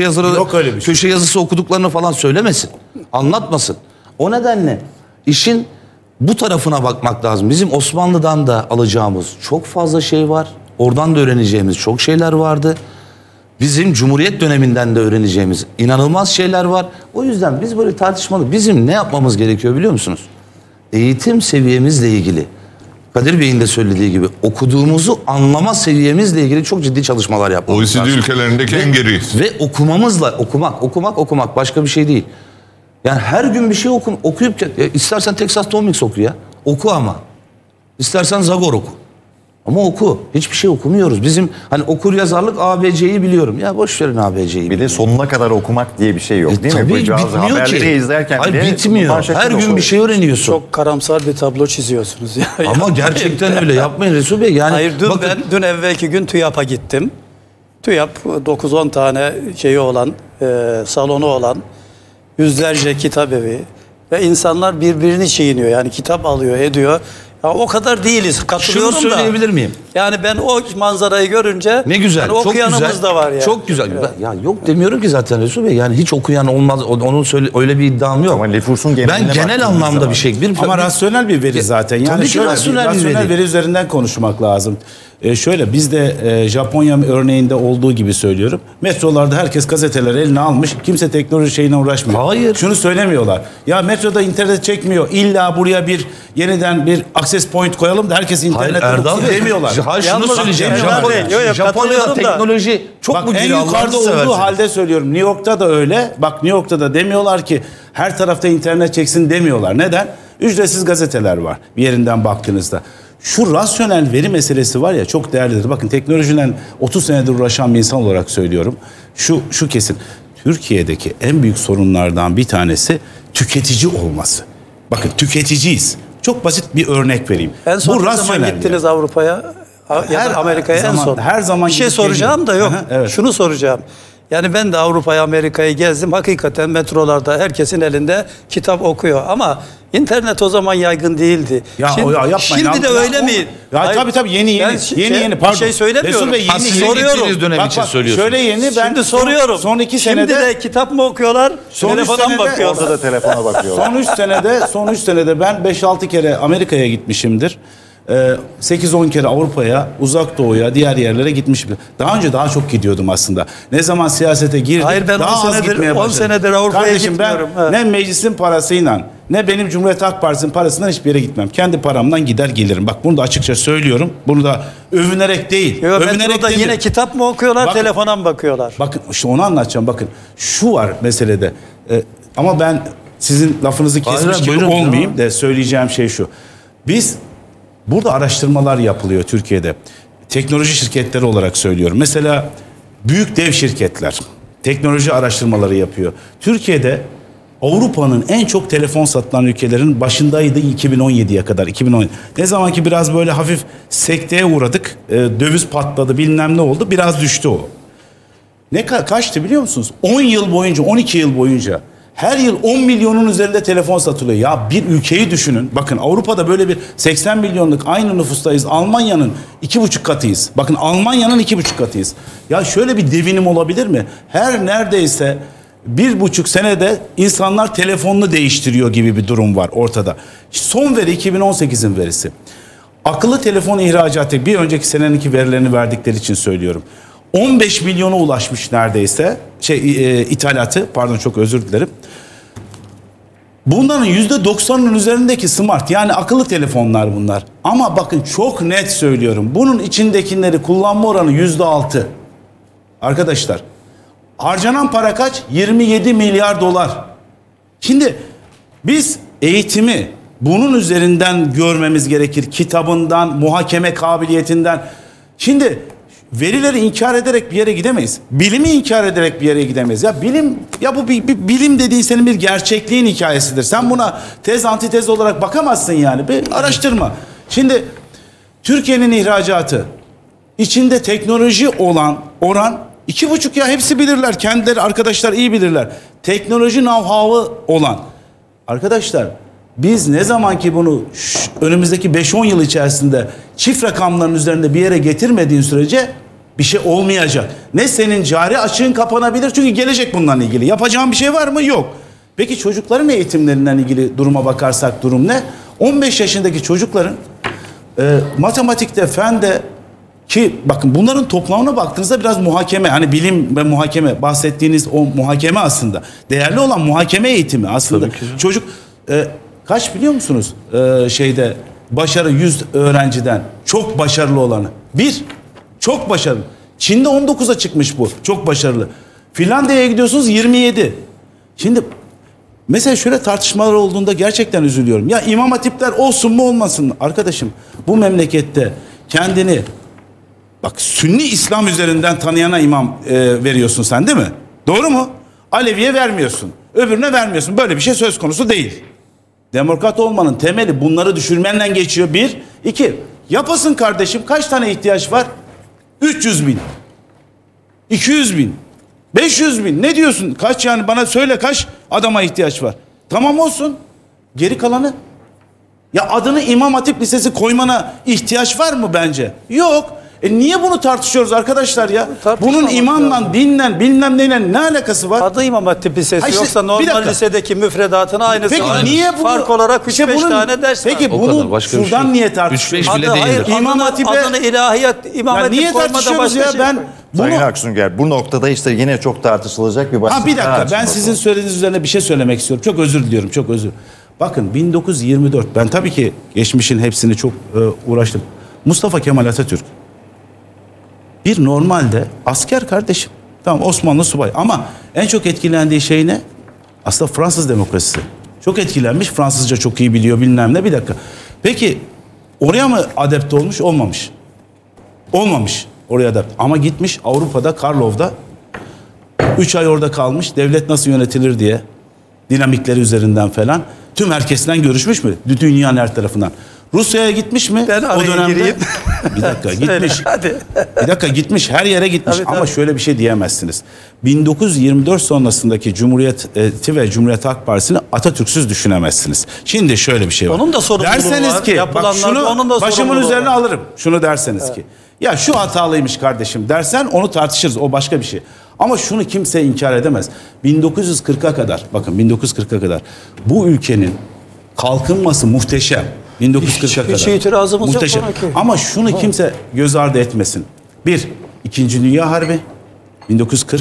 köşe yazısı okuduklarını falan söylemesin. Anlatmasın. O nedenle işin bu tarafına bakmak lazım. Bizim Osmanlı'dan da alacağımız çok fazla şey var. Oradan da öğreneceğimiz çok şeyler vardı. Bizim Cumhuriyet döneminden de öğreneceğimiz inanılmaz şeyler var. O yüzden biz böyle tartışmalı. Bizim ne yapmamız gerekiyor biliyor musunuz? Eğitim seviyemizle ilgili, Kadir Bey'in de söylediği gibi, okuduğumuzu anlama seviyemizle ilgili çok ciddi çalışmalar yapmamız lazım. OECD ülkelerindeki en geriyiz. Ve okumamızla, okumak başka bir şey değil. Yani her gün bir şey okuyup istersen Texas Tomix oku ya. Oku ama. İstersen Zagor oku. Ama oku. Hiçbir şey okumuyoruz. Bizim hani okur yazarlık ABC'yi biliyorum. Ya boş verin ABC'yi. Bir de sonuna kadar okumak diye bir şey yok değil mi? Tabii bitmiyor haberleri izlerken bile bitmiyor. Her gün bir şey öğreniyorsun. Çok karamsar bir tablo çiziyorsunuz ya. Ama gerçekten öyle. Yapmayın Resul Bey. Yani hayır, dün evvelki gün TÜYAP'a gittim. TÜYAP 9-10 tane şeyi olan, salonu olan, yüzlerce kitap evi ve insanlar birbirini çiğniyor. Yani kitap alıyor, ediyor. Ya o kadar değiliz. Katılıyorum da. Şunu söyleyebilir miyim? Yani ben o manzarayı görünce ne güzel, yani okuyanımız çok güzel, da var ya. Çok güzel. Evet. Ya yok demiyorum ki zaten Resul Bey. Yani hiç okuyan olmaz. Onun öyle bir iddiam yok. Ama nüfusun ben genel anlamda bir şey. Ama rasyonel bir veri zaten. Yani tabii ki rasyonel veri üzerinden konuşmak lazım. Şöyle bizde Japonya örneğinde olduğu gibi söylüyorum. Metrolarda herkes gazeteleri eline almış. Kimse teknoloji şeyine uğraşmıyor. Hayır. Şunu söylemiyorlar. Ya metroda internet çekmiyor. İlla buraya yeniden bir access point koyalım da herkes internetten okusun demiyorlar. Hayır, şunu söyleyeceğim. Japonya'da teknoloji çok mu giriyor? En yukarıda olduğu halde söylüyorum. New York'ta da öyle. Bak New York'ta da demiyorlar ki her tarafta internet çeksin demiyorlar. Neden? Ücretsiz gazeteler var bir yerinden baktığınızda. Şu rasyonel veri meselesi var ya, çok değerlidir. Bakın teknolojiden 30 senedir uğraşan bir insan olarak söylüyorum. Şu kesin. Türkiye'deki en büyük sorunlardan bir tanesi tüketici olması. Bakın tüketiciyiz. Çok basit bir örnek vereyim. En son ne zaman gittiniz Avrupa'ya ya da Amerika'ya en son? Her zaman bir şey soracağım da yok. Evet. Şunu soracağım. Yani ben de Avrupa'yı, Amerika'yı gezdim. Hakikaten metrolarda herkesin elinde kitap okuyor. Ama internet o zaman yaygın değildi. Şimdi de öyle mi? Ya tabii yeni pardon. Bir şey söylemiyorum. Soruyorum. Bak, şöyle yeni ben şimdi soruyorum. Son 2 senede şimdi de kitap mı okuyorlar? Telefona mı bakıyorlar? Orada da telefona bakıyorlar. Son 3 senede ben 5-6 kere Amerika'ya gitmişimdir. 8-10 kere Avrupa'ya, Uzak Doğu'ya, diğer yerlere gitmişim. Daha önce daha çok gidiyordum aslında. Ne zaman siyasete girdim, hayır, ben daha az gitmeye başladım. 10 senedir Avrupa'ya gitmiyorum. Ben ne meclisin parasıyla, ne benim Cumhuriyet Halk Partisi'nin parasından hiçbir yere gitmem. Kendi paramdan gider gelirim. Bak bunu da açıkça söylüyorum. Bunu da övünerek değil. Övünerek değil. Yine kitap mı okuyorlar, telefona mı bakıyorlar? Bakın işte onu anlatacağım. Bakın şu var meselede. Ama ben sizin lafınızı kesmiş gibi olmayayım da söyleyeceğim şey şu. Biz burada araştırmalar yapılıyor Türkiye'de. Teknoloji şirketleri olarak söylüyorum. Mesela büyük dev şirketler teknoloji araştırmaları yapıyor. Türkiye'de Avrupa'nın en çok telefon satılan ülkelerin başındaydı 2017'ye kadar. 2017. Ne zaman ki biraz böyle hafif sekteye uğradık, döviz patladı, bilmem ne oldu, biraz düştü o. Kaçtı biliyor musunuz? 10 yıl boyunca, 12 yıl boyunca her yıl 10 milyonun üzerinde telefon satılıyor. Ya bir ülkeyi düşünün. Bakın Avrupa'da böyle bir 80 milyonluk aynı nüfustayız. Almanya'nın 2,5 katıyız. Bakın Almanya'nın 2,5 katıyız. Ya şöyle bir devinim olabilir mi? Her neredeyse 1,5 senede insanlar telefonunu değiştiriyor gibi bir durum var ortada. Son veri 2018'in verisi. Akıllı telefon ihracatı, bir önceki seneninki verilerini verdikleri için söylüyorum. 15 milyona ulaşmış neredeyse ithalatı, pardon çok özür dilerim. Bunların %90'ının üzerindeki smart, yani akıllı telefonlar bunlar. Ama bakın çok net söylüyorum, bunun içindekileri kullanma oranı %6. Arkadaşlar harcanan para kaç? 27 milyar dolar. Şimdi biz eğitimi bunun üzerinden görmemiz gerekir. Kitabından, muhakeme kabiliyetinden. Şimdi verileri inkar ederek bir yere gidemeyiz. Bilimi inkar ederek bir yere gidemeyiz. Ya bilim, ya bu bir bilim dediğin senin bir gerçekliğin hikayesidir. Sen buna tez antitez olarak bakamazsın yani. Bir araştırma. Şimdi Türkiye'nin ihracatı içinde teknoloji olan oran 2,5, ya hepsi bilirler. Kendileri arkadaşlar iyi bilirler. Teknoloji know-how'ı olan. Arkadaşlar Biz ne zaman ki bunu önümüzdeki 5-10 yıl içerisinde çift rakamların üzerinde bir yere getirmediğin sürece bir şey olmayacak. Ne senin cari açığın kapanabilir çünkü gelecek bununla ilgili. Yapacağın bir şey var mı? Yok. Peki çocukların eğitimlerinden ilgili duruma bakarsak durum ne? 15 yaşındaki çocukların matematikte, fende ki bakın bunların toplamına baktığınızda biraz muhakeme, hani bilim ve muhakeme bahsettiğiniz o muhakeme aslında. Değerli olan muhakeme eğitimi aslında. Çocuk kaç biliyor musunuz başarı 100 öğrenciden çok başarılı olanı? Çok başarılı. Çin'de 19'a çıkmış bu. Çok başarılı. Finlandiya'ya gidiyorsunuz 27. Şimdi mesela şöyle tartışmalar olduğunda gerçekten üzülüyorum. Ya imam hatipler olsun mu olmasın mı? Arkadaşım bu memlekette kendini bak Sünni İslam üzerinden tanıyana imam veriyorsun sen değil mi? Doğru mu? Aleviye vermiyorsun. Öbürüne vermiyorsun. Böyle bir şey söz konusu değil. Demokrat olmanın temeli bunları düşürmenle geçiyor. 1, 2. Yapasın kardeşim. Kaç tane ihtiyaç var? 300 bin. 200 bin. 500 bin. Ne diyorsun? Kaç yani bana söyle kaç adama ihtiyaç var? Tamam olsun. Geri kalanı. Ya adını İmam Hatip Lisesi koymana ihtiyaç var mı bence? Yok. Niye bunu tartışıyoruz arkadaşlar ya? Bunun imanla, dinle, bilmem neyle ne alakası var? Adı İmam Hatip Lisesi yoksa normal lisedeki müfredatına aynısı. Peki niye bunu? Fark olarak 3-5 tane ders var. Peki bunu şuradan niye tartışıyoruz? 3-5 bile değildir. İmam Hatip'e adını ilahiyat İmam Hatip niye tartışıyoruz ya? Ben Sayın Aksunger, bu noktada işte yine çok tartışılacak bir başlık. Bir dakika ben sizin söylediğiniz üzerine bir şey söylemek istiyorum. Çok özür diliyorum, çok özür. Bakın 1924 ben tabii ki geçmişin hepsini çok uğraştım. Mustafa Kemal Atatürk bir normalde asker kardeşim. Tamam Osmanlı subay ama en çok etkilendiği şey ne? Aslında Fransız demokrasisi. Çok etkilenmiş. Fransızca çok iyi biliyor bilmem ne. Bir dakika. Peki oraya mı adapte olmuş? Olmamış. Olmamış oraya adapte. Ama gitmiş Avrupa'da Karlov'da 3 ay orada kalmış. Devlet nasıl yönetilir diye dinamikleri üzerinden falan. Tüm herkesten görüşmüş mü? Dünyanın her tarafından. Rusya'ya gitmiş mi? Ben o dönemde gireyim. Bir dakika gitmiş. Bir dakika gitmiş. Her yere gitmiş. Tabii, ama şöyle bir şey diyemezsiniz. 1924 sonrasındaki Cumhuriyeti ve Cumhuriyet Halk Partisi'ni Atatürk'süz düşünemezsiniz. Şimdi şöyle bir şey var. Onun da sorumluluğu derseniz var. ki bak şunu başımın üzerine alırım. Şunu derseniz ki ya şu hatalıymış kardeşim dersen onu tartışırız. O başka bir şey. Ama şunu kimse inkar edemez. 1940'a kadar bakın 1940'a kadar bu ülkenin kalkınması muhteşem. 1940'a kadar. Hiç itirazımız muhteşem. Yok ama şunu kimse göz ardı etmesin. 1. İkinci Dünya Harbi 1940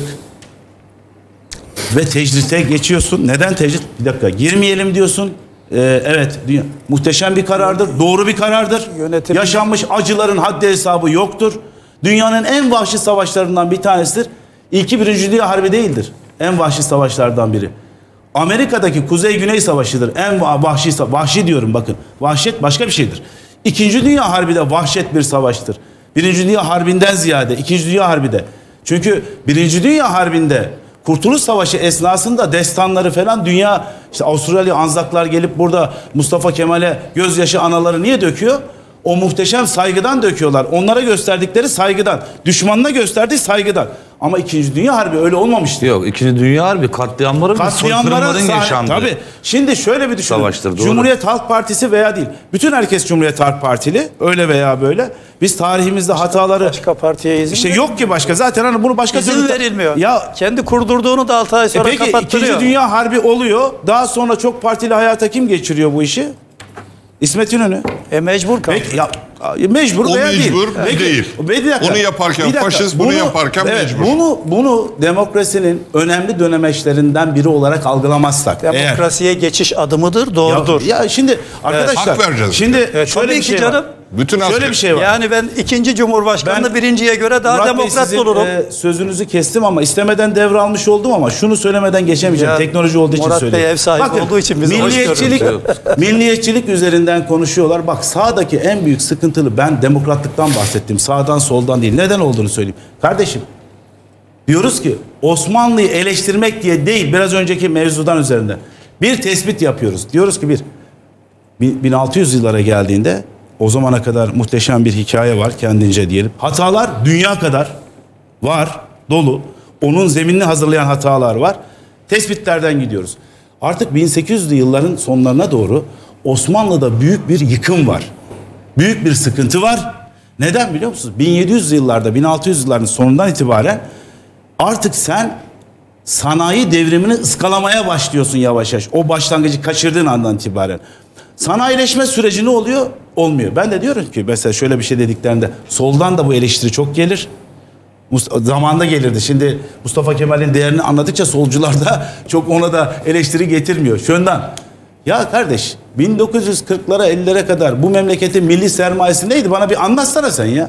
ve tecrite geçiyorsun. Neden tecrit? Bir dakika girmeyelim diyorsun. Evet muhteşem bir karardır. Doğru bir karardır. Yaşanmış acıların haddi hesabı yoktur. Dünyanın en vahşi savaşlarından bir tanesidir. İlki Birinci Dünya Harbi değildir. En vahşi savaşlardan biri. Amerika'daki Kuzey-Güney Savaşı'dır. En vahşi diyorum bakın. Vahşet başka bir şeydir. İkinci Dünya Harbi de vahşet bir savaştır. Birinci Dünya Harbi'nden ziyade İkinci Dünya Harbi de. Çünkü Birinci Dünya Harbi'nde Kurtuluş Savaşı esnasında destanları falan dünya işte Avustralya Anzaklar gelip burada Mustafa Kemal'e gözyaşı anaları niye döküyor? O muhteşem saygıdan döküyorlar. Onlara gösterdikleri saygıdan. Düşmanına gösterdiği saygıdan. Ama İkinci Dünya Harbi öyle olmamıştı. Yok İkinci Dünya Harbi katliamların soykırımların yaşandığı. Tabii. Şimdi şöyle bir düşünün. Savaştır, Cumhuriyet Halk Partisi veya değil. Bütün herkes Cumhuriyet Halk Partili. Öyle veya böyle. Biz tarihimizde hataları... Başka partiye izin İşte yok ki başka. Zaten hani bunu başka izin verilmiyor. Ya kendi kurdurduğunu da 6 ay sonra kapattırıyor. Peki İkinci Dünya Harbi oluyor. Daha sonra çok partili hayata kim geçiriyor bu işi? İsmet İnönü. Mecbur kaldı. Mecbur o veya mecbur değil. Onu yaparken faşist, bunu yaparken mecbur. Bunu demokrasinin önemli dönemeçlerinden biri olarak algılamazsak. Demokrasiye geçiş adımıdır, doğrudur. Ya şimdi arkadaşlar. Hak vereceğiz. Şimdi şöyle bir şey var. Şöyle bir şey var. Yani ben ikinci Cumhurbaşkanı'nı birinciye göre daha demokrat olurum. Sözünüzü kestim ama istemeden devralmış oldum ama şunu söylemeden geçemeyeceğim. Teknoloji olduğu için söylüyorum. Murat Bey ev sahibi olduğu için bizi milliyetçilik üzerinden konuşuyorlar. Bak sağdaki en büyük sıkıntılı ben demokratlıktan bahsettim. Sağdan soldan değil. Neden olduğunu söyleyeyim. Kardeşim diyoruz ki Osmanlı'yı eleştirmek diye değil biraz önceki mevzudan üzerinde bir tespit yapıyoruz. Diyoruz ki 1600 yıllara geldiğinde o zamana kadar muhteşem bir hikaye var kendince diyelim. Hatalar dünya kadar var, dolu. Onun zeminini hazırlayan hatalar var. Tespitlerden gidiyoruz. Artık 1800'lü yılların sonlarına doğru Osmanlı'da büyük bir yıkım var. Büyük bir sıkıntı var. Neden biliyor musunuz? 1700 yıllarda, 1600 yılların sonundan itibaren artık sen sanayi devrimini ıskalamaya başlıyorsun yavaş yavaş. O başlangıcı kaçırdığın andan itibaren. Sanayileşme süreci ne oluyor? Olmuyor. Ben de diyorum ki mesela şöyle bir şey dediklerinde soldan da bu eleştiri çok gelir. Zamanında gelirdi. Şimdi Mustafa Kemal'in değerini anladıkça solcular da çok ona da eleştiri getirmiyor. Şundan. Ya kardeş 1940'lara 50'lere kadar bu memleketin milli sermayesi neydi? Bana bir anlatsana sen ya.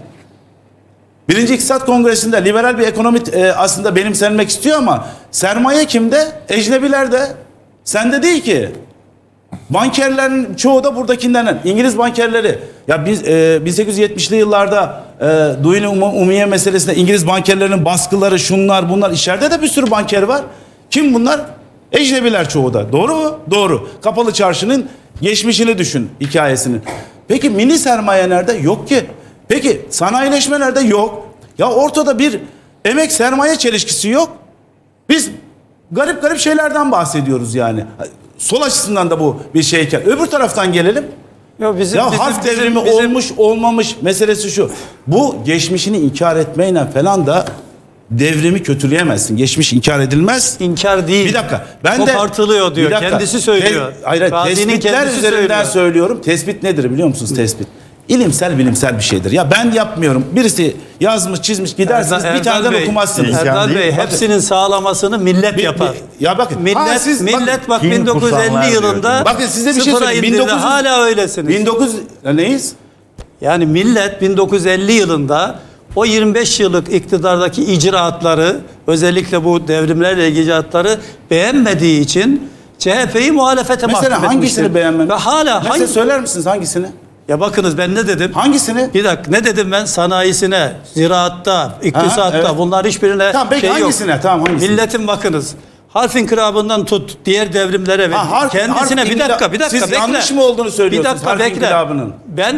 Birinci İktisat Kongresi'nde liberal bir ekonomi aslında benimsenmek istiyor ama sermaye kimde? Ecnebilerde. Sende değil ki. Bankerlerin çoğu da buradakinden. İngiliz bankerleri. Ya biz 1870'li yıllarda Duyun Umiye meselesinde İngiliz bankerlerinin baskıları, şunlar bunlar, içeride de bir sürü banker var. Kim bunlar? Ecnebiler çoğu da. Doğru mu? Doğru. Kapalı Çarşı'nın geçmişini düşün, hikayesini. Peki milli sermaye nerede? Yok ki. Peki sanayileşme nerede? Yok. Ya ortada bir emek sermaye çelişkisi yok. Biz garip garip şeylerden bahsediyoruz yani. Sol açısından da bu bir şeyken. Öbür taraftan gelelim. Ya harf devrimi olmuş olmamış meselesi şu. Bu geçmişini inkar etmeyle falan da devrimi kötüleyemezsin. Geçmiş inkar edilmez. İnkar değil. Bir dakika. Ben kopartılıyor diyor. Kendisi söylüyor. Hayır, tespitler üzerinden söylüyorum. Tespit nedir biliyor musunuz tespit? İlimsel bilimsel bir şeydir. Ya ben yapmıyorum. Birisi yazmış çizmiş gidersiniz bir tane okumazsınız. Erdal Bey hepsinin sağlamasını millet yapar. Ya bakın. Millet bak 1950 yılında bakın size bir şey söyleyeyim. Hala öylesiniz. 1900 neyiz? Yani millet 1950 yılında o 25 yıllık iktidardaki icraatları, özellikle bu devrimlerle ilgili icraatları beğenmediği için CHP'yi muhalefete mahkum etmiştir. Mesela hangisini beğenmemiş? Ve hala mesela söyler misiniz hangisini? Ya bakınız ben ne dedim? Hangisini? Bir dakika ne dedim ben? Sanayisine, ziraatta, iktisatta evet. Bunlar hiçbirine tamam, peki hangisine? Yok. Tamam, hangisine? Milletin bakınız. Harf inkılabından tut diğer devrimlere ve kendisine bir dakika siz bekle. Yanlış mı olduğunu söylüyorsunuz? Bir dakika bekle. Ben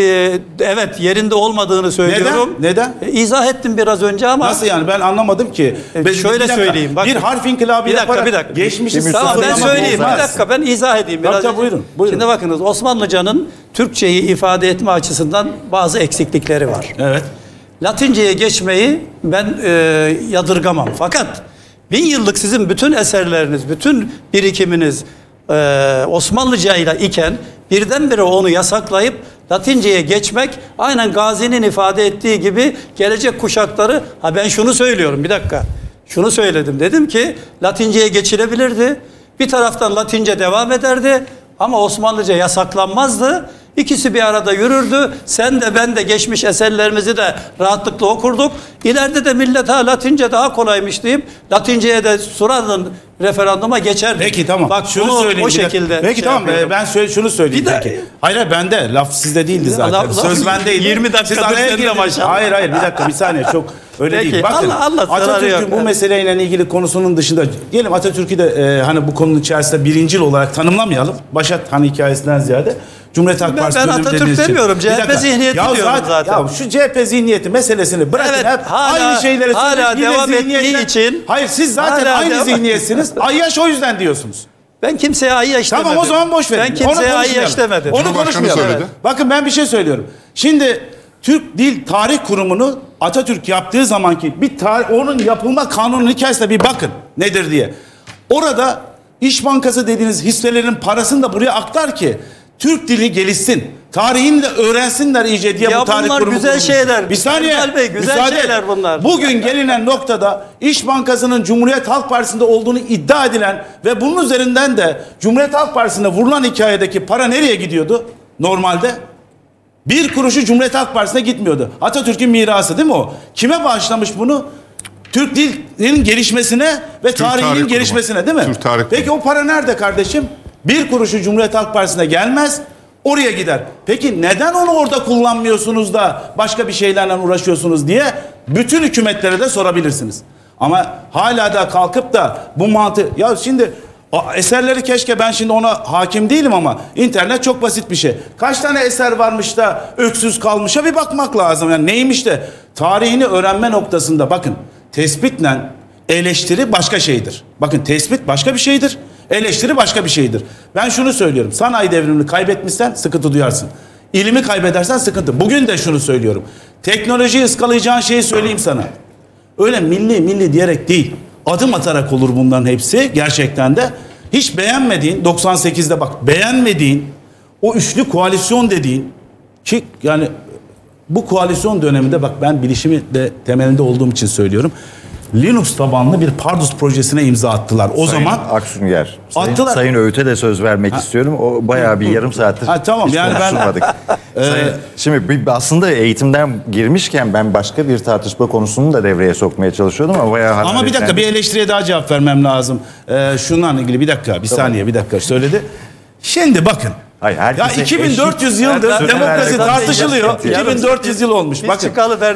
evet yerinde olmadığını söylüyorum. Neden? İzah ettim biraz önce ama. Nasıl yani ben anlamadım ki. Şöyle söyleyeyim. Bakın, bir harf inkılabı yaparak geçmişi tamam ben söyleyeyim. Bir dakika ben izah edeyim biraz. Tabii, buyurun. Şimdi bakınız Osmanlıcanın Türkçeyi ifade etme açısından bazı eksiklikleri var. Evet. Latinceye geçmeyi ben yadırgamam. Fakat 1000 yıllık sizin bütün eserleriniz, bütün birikiminiz Osmanlıca ile iken birdenbire onu yasaklayıp Latinceye geçmek aynen Gazi'nin ifade ettiği gibi gelecek kuşakları ben şunu söylüyorum bir dakika. Şunu söyledim dedim ki Latinceye geçilebilirdi. Bir taraftan Latince devam ederdi ama Osmanlıca yasaklanmazdı. İkisi bir arada yürürdü. Sen de ben de geçmiş eserlerimizi de rahatlıkla okurduk. İleride de millet Latince daha kolaymış deyip Latinceye de Sura'nın referanduma geçerdi. Peki tamam. Bak şunu söyleyeyim. O şekilde. Peki tamam ben şunu söyleyeyim. Peki. Hayır bende. Laf sizde değildi zaten. Söz bendeydi. 20 dakikadır sende maşallah. Hayır bir dakika bir saniye çok öyle peki, değil. Bakın Atatürk'ün bu meseleyle ilgili konusunun dışında diyelim Atatürk'ü de hani bu konunun içerisinde birincil olarak tanımlamayalım. Başat hani hikayesinden ziyade. Cumhuriyet Halk Partisi ben Atatürk demiyorum. CHP zihniyeti diyorum zaten. Ya şu CHP zihniyeti meselesini bırakın evet, hep aynı şeyleri hala devam ettiği için. Hayır siz zaten aynı zihniyetsiniz. Ayyaş o yüzden diyorsunuz. Ben kimseye ayyaş demedim. Tamam o zaman boş verin. Ben kimseye ayyaş demedim. Onu konuşmayalım. Evet. Bakın ben bir şey söylüyorum. Şimdi Türk Dil Tarih Kurumu'nu Atatürk yaptığı zamanki onun yapılma kanunun hikayesine bir bakın nedir diye. Orada İş Bankası dediğiniz hisselerin parasını da buraya aktar ki Türk dili gelişsin. Tarihini de öğrensinler iyice diye bu tarih kurumu. Güzel şeyler. Bir saniye. Bey, güzel şeyler bunlar. Bugün gelinen noktada İş Bankası'nın Cumhuriyet Halk Partisi'nde olduğunu iddia edilen ve bunun üzerinden de Cumhuriyet Halk Partisi'ne vurulan hikayedeki para nereye gidiyordu normalde? Bir kuruşu Cumhuriyet Halk Partisi'ne gitmiyordu. Atatürk'ün mirası değil mi o? Kime bağışlamış bunu? Türk dilinin gelişmesine ve tarihinin gelişmesine değil mi? Peki o para nerede kardeşim? Bir kuruşu Cumhuriyet Halk Partisi'ne gelmez, oraya gider. Peki neden onu orada kullanmıyorsunuz da başka bir şeylerle uğraşıyorsunuz diye bütün hükümetlere de sorabilirsiniz. Ama hala da kalkıp da bu mantığı... Ya şimdi eserleri keşke ben şimdi ona hakim değilim ama internet çok basit bir şey. Kaç tane eser varmış da öksüz kalmışa bir bakmak lazım. Yani neymiş de tarihini öğrenme noktasında bakın tespitle eleştiri başka şeydir. Bakın tespit başka bir şeydir. Eleştiri başka bir şeydir. Ben şunu söylüyorum. Sanayi devrimini kaybetmişsen sıkıntı duyarsın. İlimi kaybedersen sıkıntı. Bugün de şunu söylüyorum. Teknolojiyi ıskalayacağın şeyi söyleyeyim sana. Öyle milli diyerek değil. Adım atarak olur bunların hepsi gerçekten de. Hiç beğenmediğin 98'de bak beğenmediğin o üçlü koalisyon dediğin ki yani bu koalisyon döneminde bak ben bilişimi de temelinde olduğum için söylüyorum. Linux tabanlı bir Pardus projesine imza attılar. O Sayın zaman Aksünger. attılar. Sayın Öğüt'e de söz vermek istiyorum. O bayağı bir yarım saattir tamam, hiç yani konuşmadık. Şimdi aslında eğitimden girmişken ben başka bir tartışma konusunu da devreye sokmaya çalışıyordum ama bayağı ama bir dakika bir eleştiriye daha cevap vermem lazım. Şundan ilgili bir dakika, bir saniye, bir dakika söyledi. Şimdi bakın. Hayır, ya 2400 yıldır demokrasi tartışılıyor. 2400 yıl olmuş. Bakın.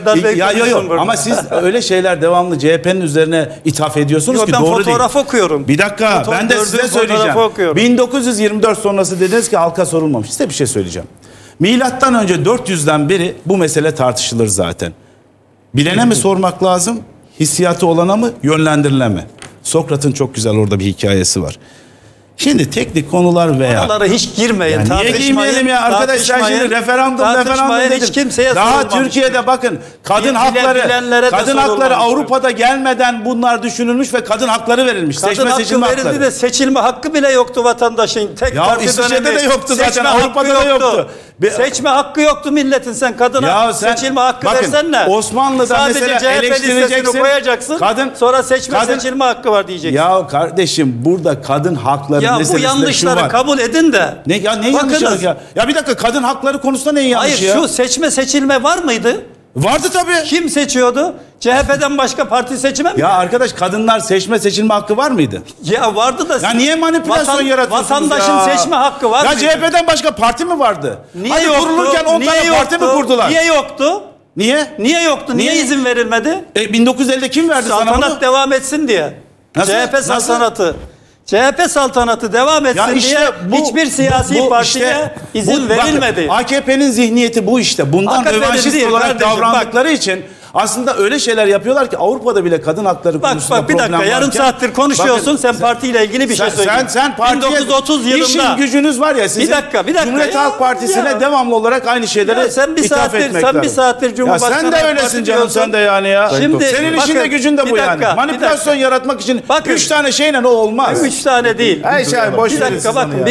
Ama siz öyle şeyler devamlı CHP'nin üzerine ithaf ediyorsunuz ki doğru değil. Fotoğraf okuyorum. Bir dakika ben de size söyleyeceğim. 1924 sonrası dediniz ki halka sorulmamış. Size bir şey söyleyeceğim. Milattan önce 400'den beri bu mesele tartışılır zaten. Bilene mi sormak lazım? Hissiyatı olana mı? Yönlendirilene mi? Sokrat'ın çok güzel orada bir hikayesi var. Şimdi teknik konular veya... Oralara hiç girmeyin. Niye girmeyelim ya arkadaşlar, şimdi referandum dedim. Hiç kimseye daha Türkiye'de bakın kadın hakları Avrupa'da gelmeden bunlar düşünülmüş ve kadın hakları verilmiş. Kadın seçme verildi de seçilme hakkı bile yoktu vatandaşın. Tek parti İsviçre'de de yoktu zaten, Avrupa'da da yoktu. Seçme hakkı yoktu milletin, sen kadına seçilme hakkı versen ne? Osmanlı'da sadece mesela eleştireceksin, koyacaksın, sonra seçilme hakkı var diyeceksin. Ya kardeşim burada kadın hakları ya bu yanlışları kabul edin de. Ne yanlışları ya? Ya bir dakika, kadın hakları konusunda neyin yanlışı ya? Hayır, şu seçilme var mıydı? Vardı tabii. Kim seçiyordu? CHP'den başka parti seçime mi? Ya arkadaş, kadınlar seçilme hakkı var mıydı? Ya vardı da. Ya niye manipülasyon yaratıyorsunuz vatandaşın seçme hakkı var mıydı? Ya CHP'den başka parti mi vardı? Niye yoktu? Kurulurken 10 tane parti mi kurdular? Niye yoktu? Niye? Niye yoktu? Niye izin verilmedi? 1950'de kim verdi sana bunu? Saltanat devam etsin diye. Nasıl? CHP saltanatı. CHP saltanatı devam etsin diye hiçbir siyasi partiye izin verilmedi. Bakın, AKP'nin zihniyeti bu işte. Bundan rövanşist olarak davrandıkları için aslında öyle şeyler yapıyorlar ki Avrupa'da bile kadın hakları konusunda problem varken. Bir dakika, yarım saattir konuşuyorsun, sen partiyle ilgili bir şey söyleyeyim. Sen partiye 1930 yılında işin gücünüz var ya sizin. Bir dakika. Cumhuriyet Halk Partisi'ne devamlı olarak aynı şeyleri ithaf etmek lazım. Sen bir saattir Cumhurbaşkanı sen de öylesin canım, sen de yani ya. Şimdi, senin işin de gücün de bu yani. Manipülasyon yaratmak için 3 tane şeyle o olmaz. 3 tane değil. Bir dakika bakın,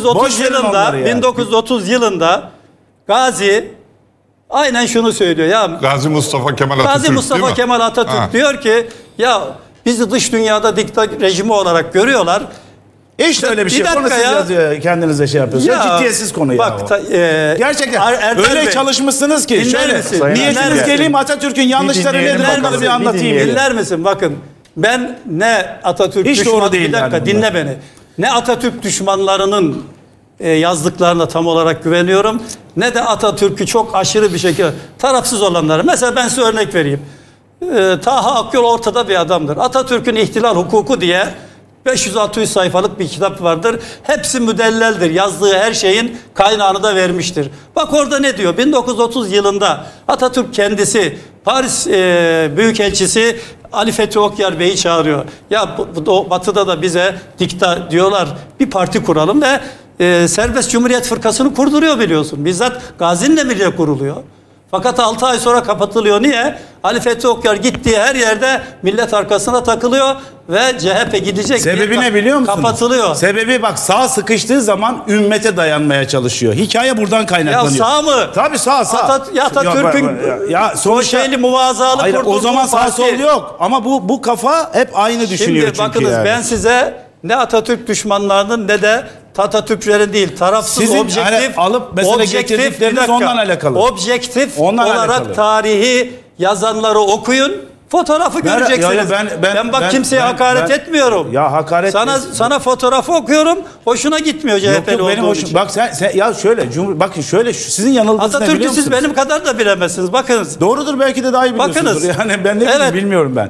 1930 yılında Gazi aynen şunu söylüyor ya. Gazi Mustafa Kemal Atatürk diyor ki ya bizi dış dünyada diktatör rejimi olarak görüyorlar. Hiç öyle bir şey. Konu siz yazıyor, kendinize şey yapıyorsunuz. Ciddiyetsiz konu ya. Bak, gerçekten öyle çalışmışsınız ki. Şöyle niyetiniz geleyim, Atatürk'ün yanlışları nedir bakalım bir anlatayım. Dinler misin? Bakın ben ne Atatürk düşmanı, bir dakika dinle beni. Ne Atatürk düşmanlarının yazdıklarına tam olarak güveniyorum, ne de Atatürk'ü çok aşırı bir şekilde tarafsız olanlara. Mesela ben size örnek vereyim. Taha Akyol ortada bir adamdır. Atatürk'ün İhtilal Hukuku diye 500-600 sayfalık bir kitap vardır. Hepsi müdelleldir. Yazdığı her şeyin kaynağını da vermiştir. Bak orada ne diyor? 1930 yılında Atatürk kendisi Paris Büyükelçisi Ali Fethi Okyar Bey'i çağırıyor. Ya Batı'da da bize dikta diyorlar, bir parti kuralım ve Serbest Cumhuriyet Fırkası'nı kurduruyor biliyorsun. Bizzat Gazi'nin bile kuruluyor. Fakat 6 ay sonra kapatılıyor. Niye? Ali Fethi Okyar gittiği her yerde millet arkasına takılıyor ve CHP gidecek. Sebebi ne biliyor musunuz? Kapatılıyor. Sebebi bak, sağ sıkıştığı zaman ümmete dayanmaya çalışıyor. Hikaye buradan kaynaklanıyor. Ya sağ mı? Tabii sağ. Atatürk'ün sonuçta muvazalı kurduğu o zaman sağ sol yok. Ama bu kafa hep aynı düşünüyor. Şimdi bakınız yani. Ben size ne Atatürk düşmanlarının ne de Atatürkçülerin değil, tarafsız, sizin objektif, alıp mesela getirdikleriniz ondan alakalı. Objektif olarak tarihi yazanları okuyun. Fotoğrafı göreceksiniz. Ben kimseye hakaret etmiyorum. Ya hakaret sana fotoğrafı okuyorum. Hoşuna gitmiyor CHP'li olduğum için. Bak sen ya şöyle bakın şöyle sizin yanıldığınız ne biliyor musunuz? Atatürk'ü siz benim kadar da bilemezsiniz. Bakınız. Doğrudur, belki de daha iyi biliyorsunuzdur. Yani ben ne bileyim, bilmiyorum ben.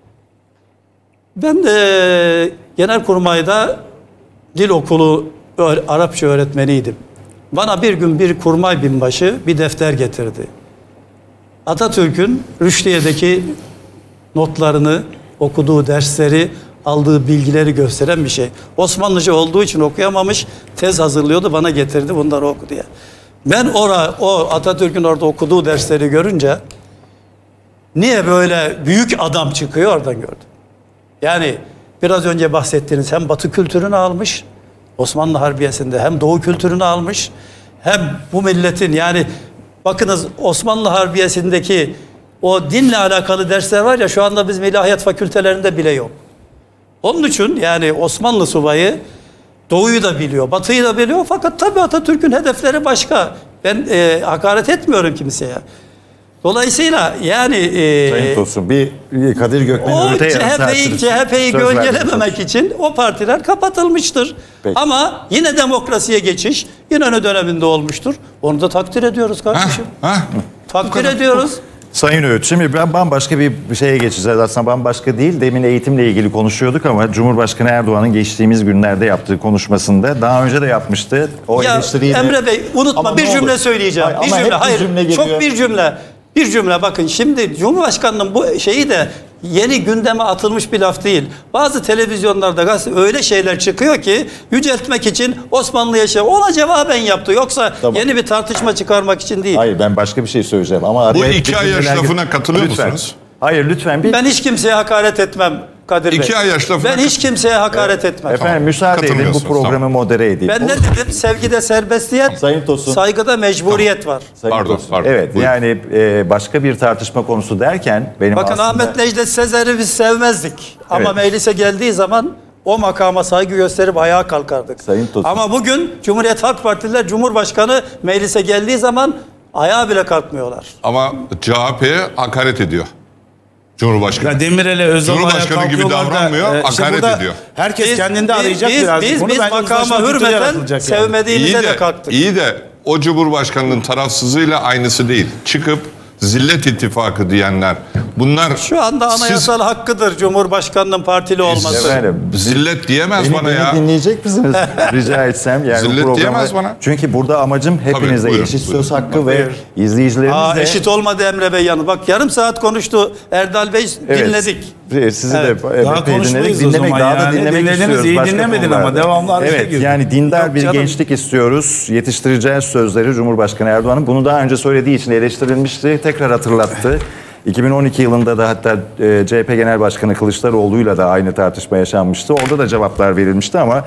Ben de Genelkurmay'da dil okulu Arapça öğretmeniydim. Bana bir gün bir kurmay binbaşı bir defter getirdi. Atatürk'ün Rüşdiye'deki notlarını, okuduğu dersleri aldığı bilgileri gösteren bir şey. Osmanlıca olduğu için okuyamamış, tez hazırlıyordu, bana getirdi, bunları oku diye. Ben o Atatürk'ün orada okuduğu dersleri görünce niye böyle büyük adam çıkıyor oradan gördüm. Yani biraz önce bahsettiğiniz hem Batı kültürünü almış, Osmanlı Harbiyesi'nde hem Doğu kültürünü almış, hem bu milletin, yani bakınız Osmanlı Harbiyesi'ndeki o dinle alakalı dersler var ya, şu anda bizim ilahiyat fakültelerinde bile yok. Onun için yani Osmanlı subayı Doğu'yu da biliyor, Batı'yı da biliyor, fakat tabii Atatürk'ün hedefleri başka. Ben hakaret etmiyorum kimseye. Dolayısıyla yani Sayın Tosun, bir Kadir Gökmen CHP'yi gölgelememek için o partiler kapatılmıştır. Peki. Ama yine demokrasiye geçiş İnönü döneminde olmuştur. Onu da takdir ediyoruz kardeşim. Takdir ediyoruz. Sayın Öğüt, şimdi ben bambaşka bir şeye geçeceğiz. Aslında bambaşka değil. Demin eğitimle ilgili konuşuyorduk ama Cumhurbaşkanı Erdoğan'ın geçtiğimiz günlerde yaptığı konuşmasında daha önce de yapmıştı. O eleştiriyi Emre Bey unutma, ama bir cümle söyleyeceğim. Bir cümle bakın, şimdi Cumhurbaşkanı'nın bu şeyi de yeni gündeme atılmış bir laf değil. Bazı televizyonlarda öyle şeyler çıkıyor ki yüceltmek için Osmanlı yaşa, ona cevaben yaptı. Yoksa yeni bir tartışma çıkarmak için değil. Hayır, ben başka bir şey söyleyeceğim ama bu 2 ay yaş lafına katılıyor musunuz? Hayır, lütfen. Ben hiç kimseye hakaret etmem Kadir Bey. 2 ay yaş lafına. Ben hiç kimseye hakaret etmem. Efendim müsaade edin, bu programı modere edeyim. Ben ne dedim? Sevgide serbestiyet, Sayın Tosun, saygıda mecburiyet var. Pardon. Evet, buyurun. yani başka bir tartışma konusu derken benim bakın aslında... Ahmet Necdet Sezer'i biz sevmezdik. Ama Evet. meclise geldiği zaman o makama saygı gösterip ayağa kalkardık. Sayın Tosun. Ama bugün Cumhuriyet Halk Partililer Cumhurbaşkanı meclise geldiği zaman ayağa bile kalkmıyorlar. Ama CHP'ye hakaret ediyor. Cumhurbaşkanı. Ya Demirel'e Özal'a Cumhurbaşkanı gibi davranmıyor, hakaret ediyor. Herkes kendinde arayacak birazcık. Biz makama hürmeten sevmediğimize de kalktık. İyi de o Cumhurbaşkanı'nın tarafsızlığıyla aynısı değil. Çıkıp Zillet İttifakı diyenler. Bunlar şu anda anayasal hakkıdır Cumhurbaşkanı'nın partili olması. Efendim, zillet diyemez bana ya. Beni dinleyecek misiniz? Rica etsem. Yani Zillet diyemez bana. Çünkü burada amacım hepinize buyurun, eşit buyurun. söz hakkı ve izleyicilerimiz de... Eşit olmadı Emre Bey yanı. Bak yarım saat konuştu Erdal Bey, dinledik. Sizi de daha konuşmayız o zaman daha da dinlemek istiyoruz. İyi Başka dinlemedin konularda. ama devamlı araya Evet, girdin. yani dindar Yok bir canım. gençlik istiyoruz. Yetiştireceğiz sözleri Cumhurbaşkanı Erdoğan'ın. Bunu daha önce söylediği için eleştirilmişti. Tekrar hatırlattı. 2012 yılında da hatta CHP Genel Başkanı Kılıçdaroğlu'yla da aynı tartışma yaşanmıştı. Orada da cevaplar verilmişti ama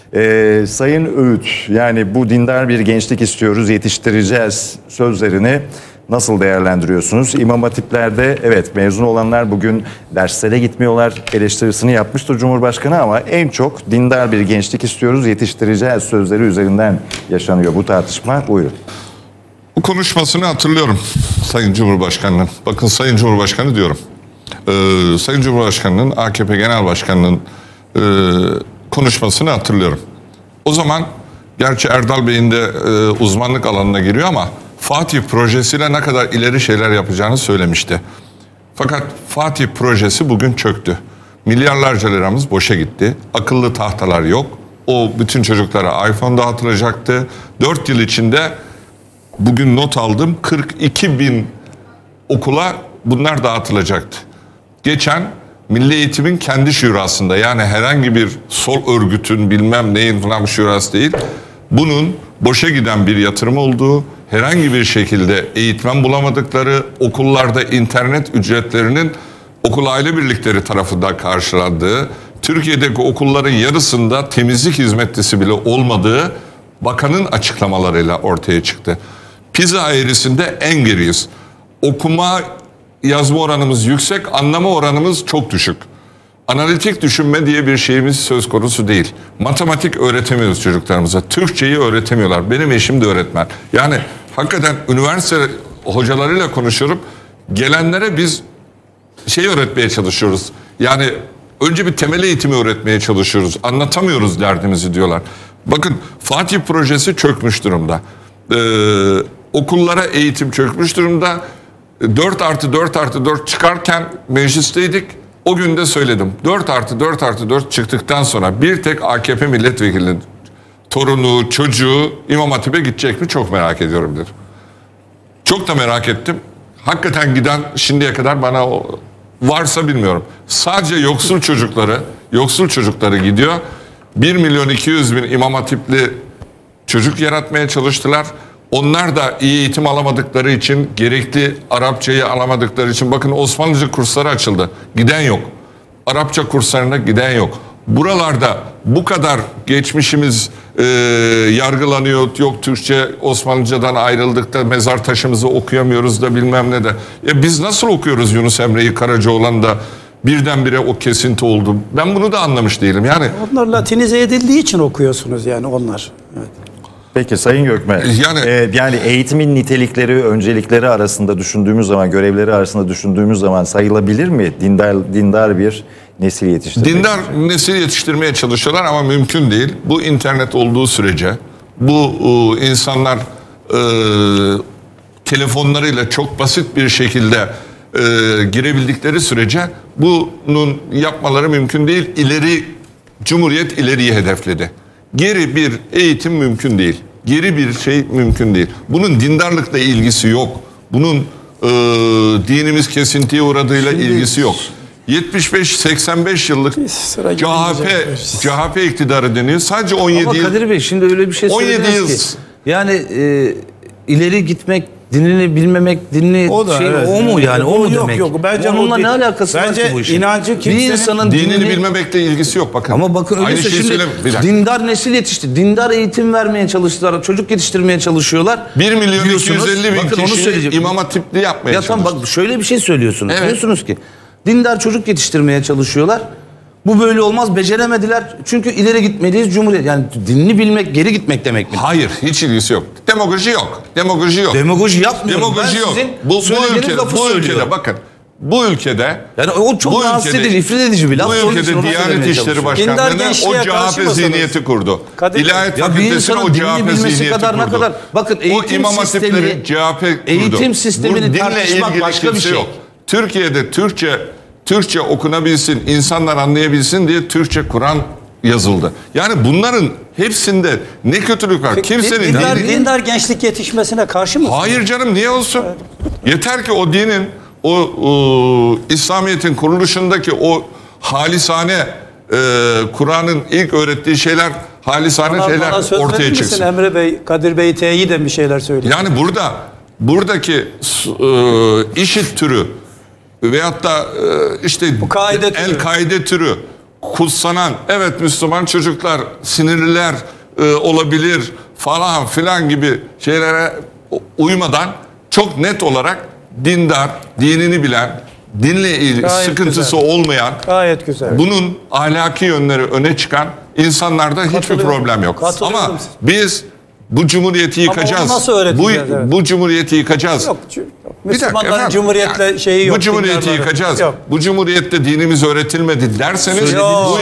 Sayın Öğüt, yani bu dindar bir gençlik istiyoruz, yetiştireceğiz sözlerini nasıl değerlendiriyorsunuz? İmam hatiplerde evet mezun olanlar bugün derslere gitmiyorlar eleştirisini yapmıştır Cumhurbaşkanı ama en çok dindar bir gençlik istiyoruz, yetiştireceğiz sözleri üzerinden yaşanıyor bu tartışma. Buyurun. Bu konuşmasını hatırlıyorum Sayın Cumhurbaşkanı'nın. Bakın Sayın Cumhurbaşkanı diyorum. Sayın Cumhurbaşkanı'nın, AKP Genel Başkanı'nın konuşmasını hatırlıyorum. O zaman gerçi Erdal Bey'in de uzmanlık alanına giriyor ama Fatih projesiyle ne kadar ileri şeyler yapacağını söylemişti. Fakat Fatih projesi bugün çöktü. Milyarlarca liramız boşa gitti. Akıllı tahtalar yok. O bütün çocuklara iPhone dağıtılacaktı. 4 yıl içinde bugün not aldım 42 bin okula bunlar dağıtılacaktı. Geçen Milli Eğitim'in kendi şurasında, yani herhangi bir sol örgütün bilmem neyin falan şurası değil. Bunun boşa giden bir yatırım olduğu, herhangi bir şekilde eğitmen bulamadıkları, okullarda internet ücretlerinin okul aile birlikleri tarafından karşılandığı, Türkiye'deki okulların yarısında temizlik hizmetlisi bile olmadığı bakanın açıklamalarıyla ortaya çıktı. Pisa eğrisinde en geriyiz. Okuma, yazma oranımız yüksek, anlama oranımız çok düşük. Analitik düşünme diye bir şeyimiz söz konusu değil. Matematik öğretemiyoruz çocuklarımıza. Türkçeyi öğretemiyorlar. Benim eşim de öğretmen. Yani hakikaten üniversite hocalarıyla konuşuyorum. Gelenlere biz şey öğretmeye çalışıyoruz. Yani önce bir temel eğitimi öğretmeye çalışıyoruz. Anlatamıyoruz derdimizi diyorlar. Bakın Fatih projesi çökmüş durumda. Okullara eğitim çökmüş durumda. 4+4+4 çıkarken meclisteydik. O gün de söyledim. 4+4+4 çıktıktan sonra bir tek AKP milletvekilinin torunu, çocuğu İmam Hatip'e gidecek mi çok merak ediyorum dedim. Çok da merak ettim. Hakikaten giden şimdiye kadar bana varsa bilmiyorum. Sadece yoksul çocukları yoksul çocukları gidiyor. 1.200.000 İmam Hatipli çocuk yaratmaya çalıştılar. Onlar da iyi eğitim alamadıkları için, gerekli Arapçayı alamadıkları için, bakın Osmanlıca kursları açıldı. Giden yok. Arapça kurslarına giden yok. Buralarda bu kadar geçmişimiz yargılanıyor. Yok Türkçe Osmanlıcadan ayrıldık da mezar taşımızı okuyamıyoruz da bilmem ne de. Biz nasıl okuyoruz Yunus Emre'yi, Karacaoğlan da birdenbire o kesinti oldu. Ben bunu da anlamış değilim. Yani onlar Latinize edildiği için okuyorsunuz yani onlar. Evet. Peki Sayın Gökmen, yani eğitimin nitelikleri, öncelikleri arasında düşündüğümüz zaman, görevleri arasında düşündüğümüz zaman sayılabilir mi dindar bir nesil yetiştirmek? Dindar nesil yetiştirmeye çalışıyorlar ama mümkün değil. Bu internet olduğu sürece, bu insanlar telefonlarıyla çok basit bir şekilde girebildikleri sürece bunun yapmaları mümkün değil. Cumhuriyet ileriyi hedefledi. Geri bir eğitim mümkün değil. Geri bir şey mümkün değil. Bunun dindarlıkla ilgisi yok. Bunun dinimiz kesintiye uğradığıyla ilgisi yok. 75-85 yıllık CHP iktidarı deniyor. Sadece 17 Ama yıl. Kadir Bey şimdi öyle bir şey 17 yıl. ki. Yani ileri gitmek, dinini bilmemek, o mu yani? O mu demek? Yok. Bence onunla ne alakası var ki bu işin? İnancı kimsenin bir insanın dinini bilmemekle ilgisi yok bakın. Ama bakın öyle aynı şeyi şimdi dindar nesil yetişti. Dindar eğitim vermeye çalıştılar. Çocuk yetiştirmeye çalışıyorlar. 1.250.000 kişi İmam Hatipli yapmaya çalıştı. Tamam bak şöyle bir şey söylüyorsunuz. Evet. Diyorsunuz ki dindar çocuk yetiştirmeye çalışıyorlar. Bu böyle olmaz, beceremediler. Çünkü ileri gitmeliyiz Cumhuriyet. Yani dinini bilmek, geri gitmek demek mi? Hayır, hiç ilgisi yok. Demagoji yok. Demagoji yok. Demagoji yapmıyorum. Demagoji yok. Bu ülkede bakın. Bu ülkede yani o çok rahatsız edici, ifrit edici bir laf. Bu ülkede Diyanet İşleri Başkanlığı'na o CHP zihniyeti kurdu. İlahiyat Fakültesi'ne o CHP zihniyeti kurdu. Bakın eğitim sistemini tartışmak başka bir şey. Yok. Türkiye'de Türkçe okunabilsin, insanlar anlayabilsin diye Türkçe Kur'an yazıldı. Yani bunların hepsinde ne kötülük var? Kimsenin dindar gençlik yetişmesine karşı mısın? Hayır canım, niye olsun? Evet. Yeter ki o dinin, o İslamiyet'in kuruluşundaki o halisane Kur'an'ın ilk öğrettiği şeyler, halisane şeyler ortaya çıksın. Emre Bey, Kadir Bey teyiden bir şeyler söylüyor. Yani buradaki IŞİD türü veyahut da işte El-Kaide türü kutsanan, evet Müslüman çocuklar sinirliler olabilir falan filan gibi şeylere uymadan çok net olarak dindar, dinini bilen, dinle ilgili sıkıntısı olmayan, bunun ahlaki yönleri öne çıkan insanlarda hiçbir problem yok. Ama biz bu cumhuriyeti yıkacağız. Bu cumhuriyeti yıkacağız. Yok, Müslümanların cumhuriyetle şeyi yok. Bu cumhuriyeti yıkacağız. Yok. Bu cumhuriyette dinimiz öğretilmedi derseniz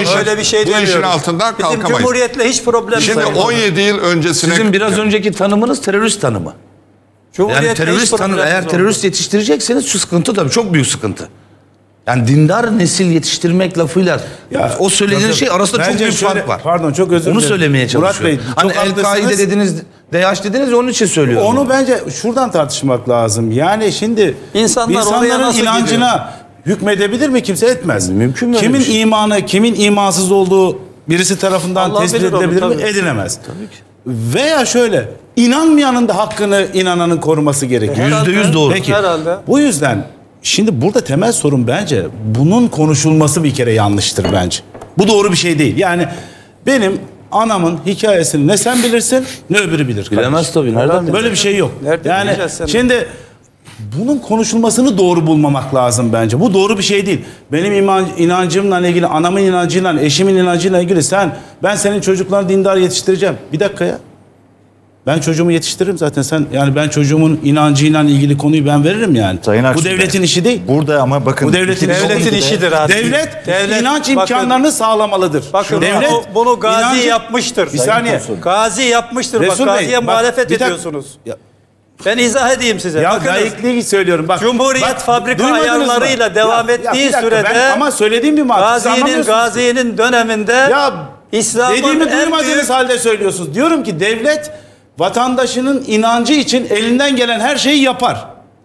bu işin altından kalkamayız. Bizim cumhuriyetle hiç problem Şimdi 17 yıl öncesine... Sizin biraz önceki tanımınız terörist tanımı. Yani eğer terörist yetiştirecekseniz şu sıkıntı tabii çok büyük sıkıntı. Yani dindar nesil yetiştirmek lafıyla o söylediğiniz şey arasında çok büyük fark var. Pardon, çok özür dilerim. Onu söylemeye çalışıyorum. Hani El-Kaide dediniz, DH dediniz, onun için söylüyorum. Onu bence şuradan tartışmak lazım. Yani şimdi insanların inancına hükmedebilir mi? Kimse etmez. Mümkün mü? Kimin imanı, kimin imansız olduğu birisi tarafından tespit edilebilir mi? Edilemez. Tabii ki. Veya şöyle, inanmayanın da hakkını inananın koruması gerekiyor. %100 doğru. Peki, bu yüzden şimdi burada temel sorun bence bunun konuşulması bir kere yanlıştır bence. Bu doğru bir şey değil. Yani benim anamın hikayesini ne sen bilirsin ne öbürü bilir. Bilemez tabii. Nereden böyle bir şey yok. Yani şimdi bunun konuşulmasını doğru bulmamak lazım bence. Bu doğru bir şey değil. Benim inancımla ilgili, anamın inancıyla, eşimin inancıyla ilgili ben senin çocuklarını dindar yetiştireceğim. Bir dakika ya. Ben çocuğumu yetiştiririm zaten. Yani ben çocuğumun inancıyla ilgili konuyu ben veririm yani. Bu devletin işi değil. Burada ama bakın. Bu devletin işidir abi. Devlet inanç imkanlarını sağlamalıdır. Bakın bunu Gazi yapmıştır. Bir saniye. Gazi yapmıştır. Bak Gazi'ye muhalefet ediyorsunuz. Ben izah edeyim size. Ya layıklığı söylüyorum. Bak, Cumhuriyet fabrika ayarlarıyla devam ettiği sürede ama söylediğim bir Gazi'nin döneminde İslam'ın dediğimi duymadığınız halde söylüyorsunuz. Diyorum ki devlet vatandaşının inancı için elinden gelen her şeyi yapar.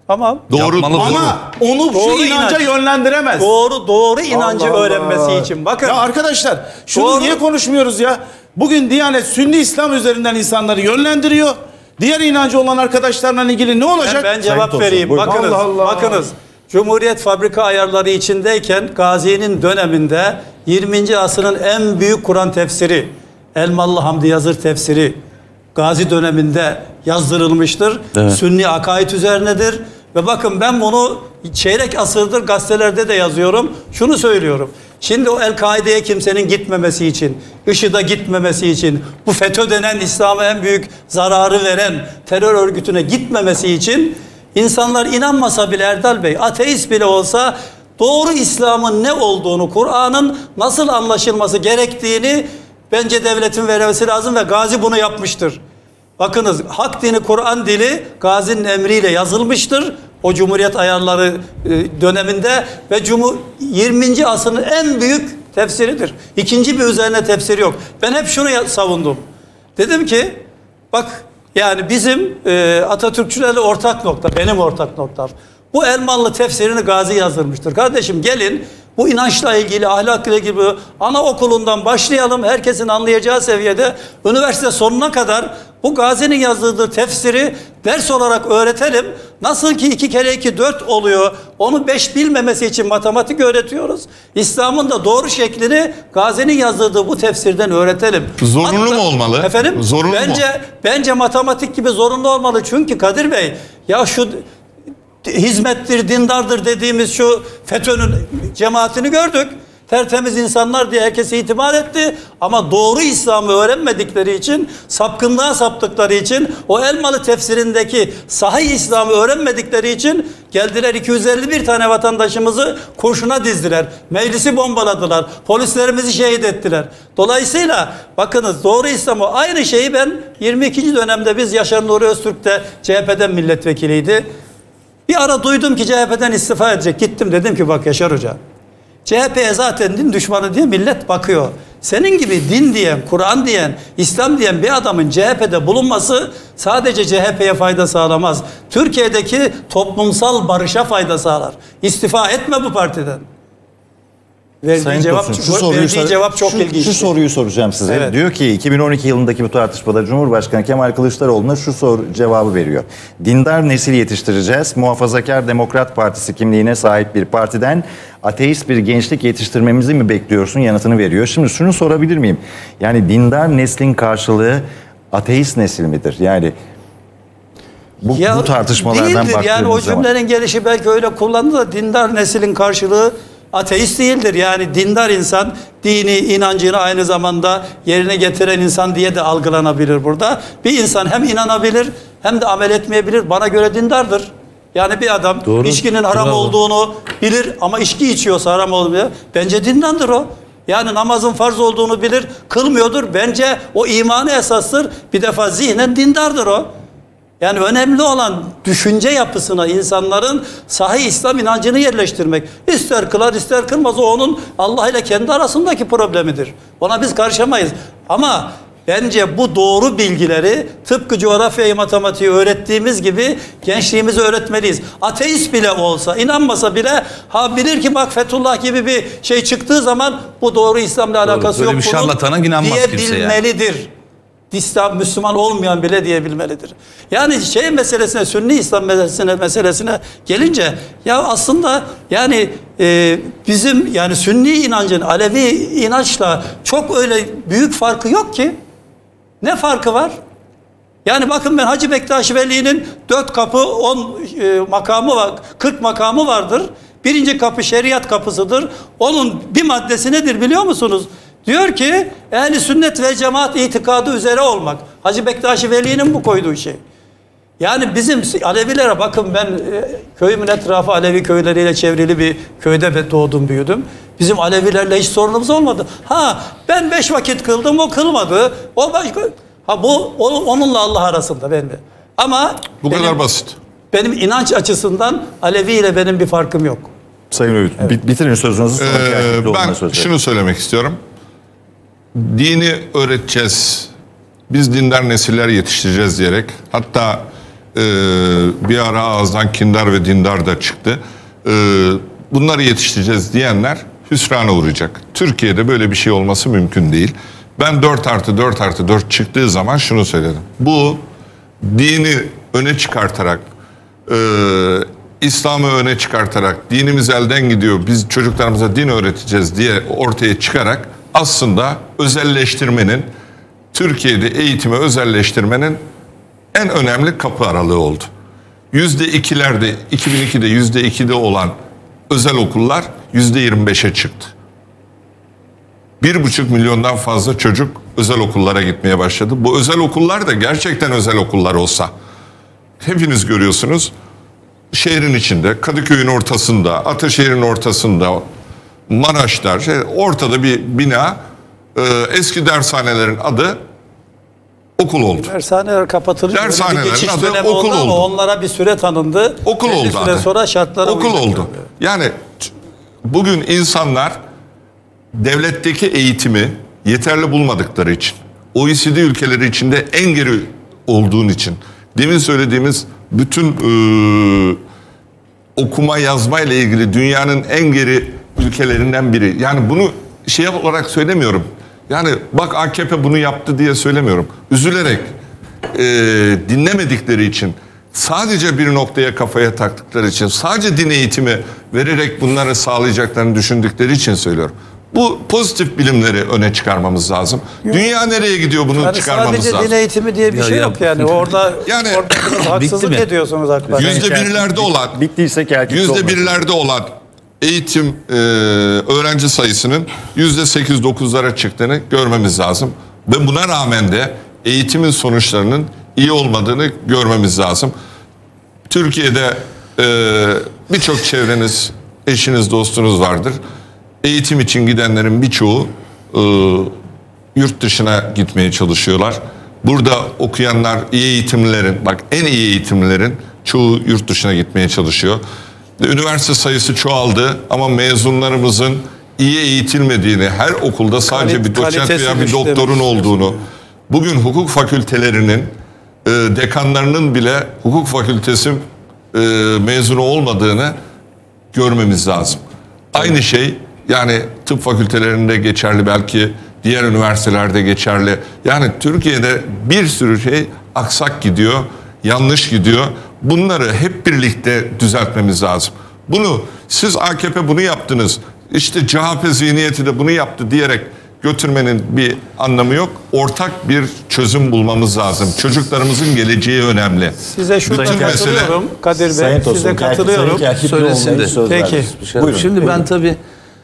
Tamam. Doğru. Ama onu Doğru şu inanca inanç. yönlendiremez. Doğru inancı öğrenmesi için. Bakın. Ya arkadaşlar şunu niye konuşmuyoruz ya? Bugün Diyanet Sünni İslam üzerinden insanları yönlendiriyor. Diğer inancı olan arkadaşlarla ilgili ne olacak? Ben cevap vereyim. Bakınız. Bakınız. Cumhuriyet fabrika ayarları içindeyken Gazi'nin döneminde 20. asrın en büyük Kur'an tefsiri Elmalı Hamdi Yazır tefsiri Gazi döneminde yazdırılmıştır. Evet. Sünni akaid üzerinedir. Ve bakın ben bunu çeyrek asırdır gazetelerde de yazıyorum. Şunu söylüyorum. Şimdi o El-Kaide'ye kimsenin gitmemesi için, IŞİD'e gitmemesi için, bu FETÖ denen İslam'a en büyük zararı veren terör örgütüne gitmemesi için insanlar inanmasa bile Erdal Bey, ateist bile olsa doğru İslam'ın ne olduğunu, Kur'an'ın nasıl anlaşılması gerektiğini bence devletin vermesi lazım ve Gazi bunu yapmıştır. Bakınız hak dini Kur'an dili Gazi'nin emriyle yazılmıştır. O Cumhuriyet ayarları döneminde ve 20. asrın en büyük tefsiridir. İkinci bir üzerine tefsiri yok. Ben hep şunu savundum. Dedim ki bak yani bizim Atatürkçülerle ortak nokta, benim ortak noktam. Bu Elmalı tefsirini Gazi yazdırmıştır. Kardeşim gelin bu inançla ilgili, ahlakla ilgili anaokulundan başlayalım. Herkesin anlayacağı seviyede üniversite sonuna kadar bu Gazi'nin yazdığı tefsiri ders olarak öğretelim. Nasıl ki 2 kere 2 4 oluyor. Onu 5 bilmemesi için matematik öğretiyoruz. İslam'ın da doğru şeklini Gazi'nin yazdığı bu tefsirden öğretelim. Zorunlu mu olmalı? Efendim? Zorunlu mu? Bence matematik gibi zorunlu olmalı. Çünkü Kadir Bey ya şu hizmettir, dindardır dediğimiz şu FETÖ'nün cemaatini gördük. Tertemiz insanlar diye herkese itibar etti. Ama doğru İslam'ı öğrenmedikleri için, sapkınlığa saptıkları için, o Elmalı tefsirindeki sahih İslam'ı öğrenmedikleri için geldiler 251 tane vatandaşımızı kurşuna dizdiler. Meclisi bombaladılar. Polislerimizi şehit ettiler. Dolayısıyla bakınız doğru İslam'ı aynı şeyi ben 22. dönemde biz Yaşar Nuri Öztürk de CHP'den milletvekiliydi. Bir ara duydum ki CHP'den istifa edecek. Gittim dedim ki bak Yaşar Hoca, CHP'ye zaten din düşmanı diye millet bakıyor. Senin gibi din diyen, Kur'an diyen, İslam diyen bir adamın CHP'de bulunması sadece CHP'ye fayda sağlamaz. Türkiye'deki toplumsal barışa fayda sağlar. İstifa etme bu partiden. Verdiği cevap çok ilginç. Şu soruyu soracağım size. Evet. Diyor ki 2012 yılındaki bu tartışmada Cumhurbaşkanı Kemal Kılıçdaroğlu'na şu cevabı veriyor. Dindar nesil yetiştireceğiz. Muhafazakar Demokrat Partisi kimliğine sahip bir partiden ateist bir gençlik yetiştirmemizi mi bekliyorsun yanıtını veriyor. Şimdi şunu sorabilir miyim? Yani dindar neslin karşılığı ateist nesil midir? Yani bu tartışmalardan baktığımız yani o zaman. cümlenin gelişi belki öyle kullandı da dindar neslin karşılığı ateist değildir. Yani dindar insan dini, inancını aynı zamanda yerine getiren insan diye de algılanabilir burada. Bir insan hem inanabilir hem de amel etmeyebilir. Bana göre dindardır. Yani bir adam içkinin haram olduğunu bilir ama içki içiyorsa haram olmuyor. Bence dindandır o. Yani namazın farz olduğunu bilir, kılmıyordur. Bence o imanı esastır. Bir defa zihnen dindardır o. Yani önemli olan düşünce yapısına insanların sahih İslam inancını yerleştirmek. İster kılar ister kılmaz, o onun Allah ile kendi arasındaki problemidir. Ona biz karışamayız. Ama bence bu doğru bilgileri tıpkı coğrafyayı, matematiği öğrettiğimiz gibi gençliğimize öğretmeliyiz. Ateist bile olsa, inanmasa bile bilir ki bak Fethullah gibi bir şey çıktığı zaman bu doğru İslam'la alakası yok. Böyle bir şarlatana inanmaz kimse diyebilmelidir. İslam Müslüman olmayan bile diyebilmelidir. Yani meselesine, Sünni İslam meselesine gelince ya aslında yani bizim yani Sünni inancın Alevi inançla çok öyle büyük farkı yok ki. Ne farkı var? Yani bakın ben Hacı Bektaş Veli'nin 4 kapı 10 makamı var, 40 makamı vardır. Birinci kapı şeriat kapısıdır. Onun bir maddesi nedir biliyor musunuz? Diyor ki ehl-i sünnet ve cemaat itikadı üzere olmak. Hacı Bektaş Veli'nin bu koyduğu şey. Yani bizim Alevilere bakın ben köyümün etrafı Alevi köyleriyle çevrili bir köyde doğdum büyüdüm. Bizim Alevilerle hiç sorunumuz olmadı. Ben 5 vakit kıldım, o kılmadı. O başka. Onunla Allah arasında benim. Ama bu kadar basit. Benim inanç açısından Alevi ile benim bir farkım yok. Sayın Öğüt, bitirin sözünüzü. Ben şunu söylemek istiyorum. Dini öğreteceğiz. Biz dindar nesiller yetiştireceğiz diyerek. Hatta bir ara ağızdan kindar ve dindar da çıktı. Bunları yetiştireceğiz diyenler hüsrana uğrayacak. Türkiye'de böyle bir şey olması mümkün değil. Ben 4+4+4 çıktığı zaman şunu söyledim. Bu dini öne çıkartarak, İslam'ı öne çıkartarak, dinimiz elden gidiyor, biz çocuklarımıza din öğreteceğiz diye ortaya çıkarak aslında özelleştirmenin, Türkiye'de eğitimi özelleştirmenin en önemli kapı aralığı oldu. %2'lerde, 2002'de %2'de olan özel okullar %25'e çıktı. 1,5 milyondan fazla çocuk özel okullara gitmeye başladı. Bu özel okullar da gerçekten özel okullar olsa, hepiniz görüyorsunuz, şehrin içinde, Kadıköy'ün ortasında, Ataşehir'in ortasında, Maraş'ta, ortada bir bina, eski dershanelerin adı okul oldu. Dershaneler kapatılıyor. Dershanelerin adı okul oldu. Onlara bir süre tanındı. Okul oldu. Bir süre sonra şartlara okul oldu. Yani bugün insanlar devletteki eğitimi yeterli bulmadıkları için, OECD ülkeleri içinde en geri olduğun için, demin söylediğimiz bütün okuma yazma ile ilgili dünyanın en geri ülkelerinden biri. Yani bunu şey olarak söylemiyorum. Yani bak AKP bunu yaptı diye söylemiyorum. Üzülerek dinlemedikleri için, sadece bir noktaya kafaya taktıkları için, sadece din eğitimi vererek bunları sağlayacaklarını düşündükleri için söylüyorum. Bu pozitif bilimleri öne çıkarmamız lazım. Yok. Dünya nereye gidiyor bunu yani çıkarmamız lazım. Sadece din eğitimi diye bir şey yok yani. Orada haksızlık ediyorsunuz hakikaten. %1'lerde olan, %1'lerde olan eğitim öğrenci sayısının %8-9'lara çıktığını görmemiz lazım. Ve buna rağmen de eğitimin sonuçlarının iyi olmadığını görmemiz lazım. Türkiye'de birçok çevreniz, eşiniz, dostunuz vardır. Eğitim için gidenlerin birçoğu yurt dışına gitmeye çalışıyorlar. Burada okuyanlar, iyi eğitimlilerin, bak en iyi eğitimlilerin çoğu yurt dışına gitmeye çalışıyor. Üniversite sayısı çoğaldı ama mezunlarımızın iyi eğitilmediğini, her okulda sadece bir doçent veya bir doktorun olduğunu, bugün hukuk fakültelerinin dekanlarının bile hukuk fakültesi mezunu olmadığını görmemiz lazım. Aynı şey yani tıp fakültelerinde geçerli, belki diğer üniversitelerde geçerli. Yani Türkiye'de bir sürü şey aksak gidiyor, yanlış gidiyor. Bunları hep birlikte düzeltmemiz lazım. Bunu siz AKP bunu yaptınız, işte CHP zihniyeti de bunu yaptı diyerek götürmenin bir anlamı yok. Ortak bir çözüm bulmamız lazım. Çocuklarımızın geleceği önemli. Size şurada katılıyorum Kadir Bey. Size katılıyorum. Söylesin de. Peki. Buyurun. Şimdi ben tabii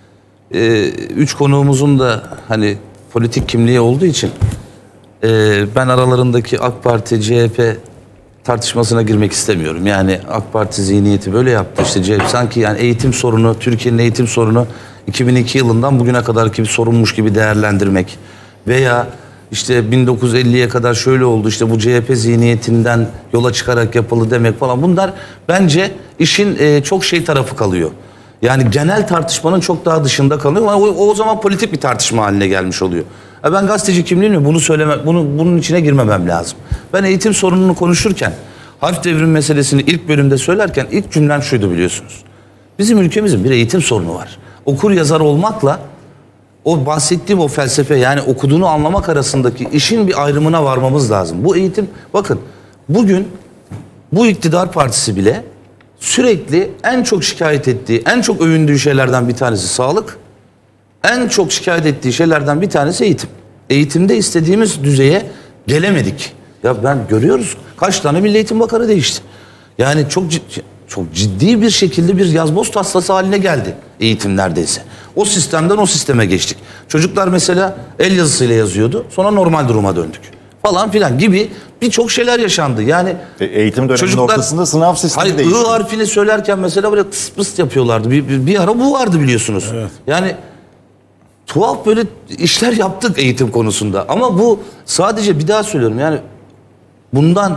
3 konuğumuzun da hani politik kimliği olduğu için ben aralarındaki AK Parti, CHP tartışmasına girmek istemiyorum. Yani AK Parti zihniyeti böyle yaptı. İşte CHP sanki yani eğitim sorunu, Türkiye'nin eğitim sorunu 2002 yılından bugüne kadarki bir sorunmuş gibi değerlendirmek veya işte 1950'ye kadar şöyle oldu, işte bu CHP zihniyetinden yola çıkarak yapıldı demek falan, bunlar bence işin çok şey tarafı kalıyor. Yani genel tartışmanın çok daha dışında kalıyor. O zaman politik bir tartışma haline gelmiş oluyor. Ben gazeteci kimliğimle bunu söyleme, bunun içine girmemem lazım. Ben eğitim sorununu konuşurken, harf devrim meselesini ilk bölümde söylerken ilk cümlem şuydu, biliyorsunuz. Bizim ülkemizin bir eğitim sorunu var. Okur yazar olmakla o bahsettiğim o felsefe, yani okuduğunu anlamak arasındaki işin bir ayrımına varmamız lazım. Bu eğitim, bakın bugün bu iktidar partisi bile sürekli en çok şikayet ettiği, en çok övündüğü şeylerden bir tanesi sağlık. En çok şikayet ettiği şeylerden bir tanesi eğitim. Eğitimde istediğimiz düzeye gelemedik. Ya ben görüyoruz, kaç tane Milli Eğitim Bakanı değişti. Yani çok ciddi bir şekilde bir yazboz taslası haline geldi eğitim neredeyse. O sistemden o sisteme geçtik. Çocuklar mesela el yazısıyla yazıyordu, sonra normal duruma döndük falan filan gibi birçok şeyler yaşandı. Yani eğitim döneminin ortasında sınav sistemi değişti. I harfini söylerken mesela böyle tıs pıs yapıyorlardı. Bir ara bu vardı, biliyorsunuz. Evet. Yani tuhaf böyle işler yaptık eğitim konusunda. Ama bu sadece, bir daha söylüyorum, yani bundan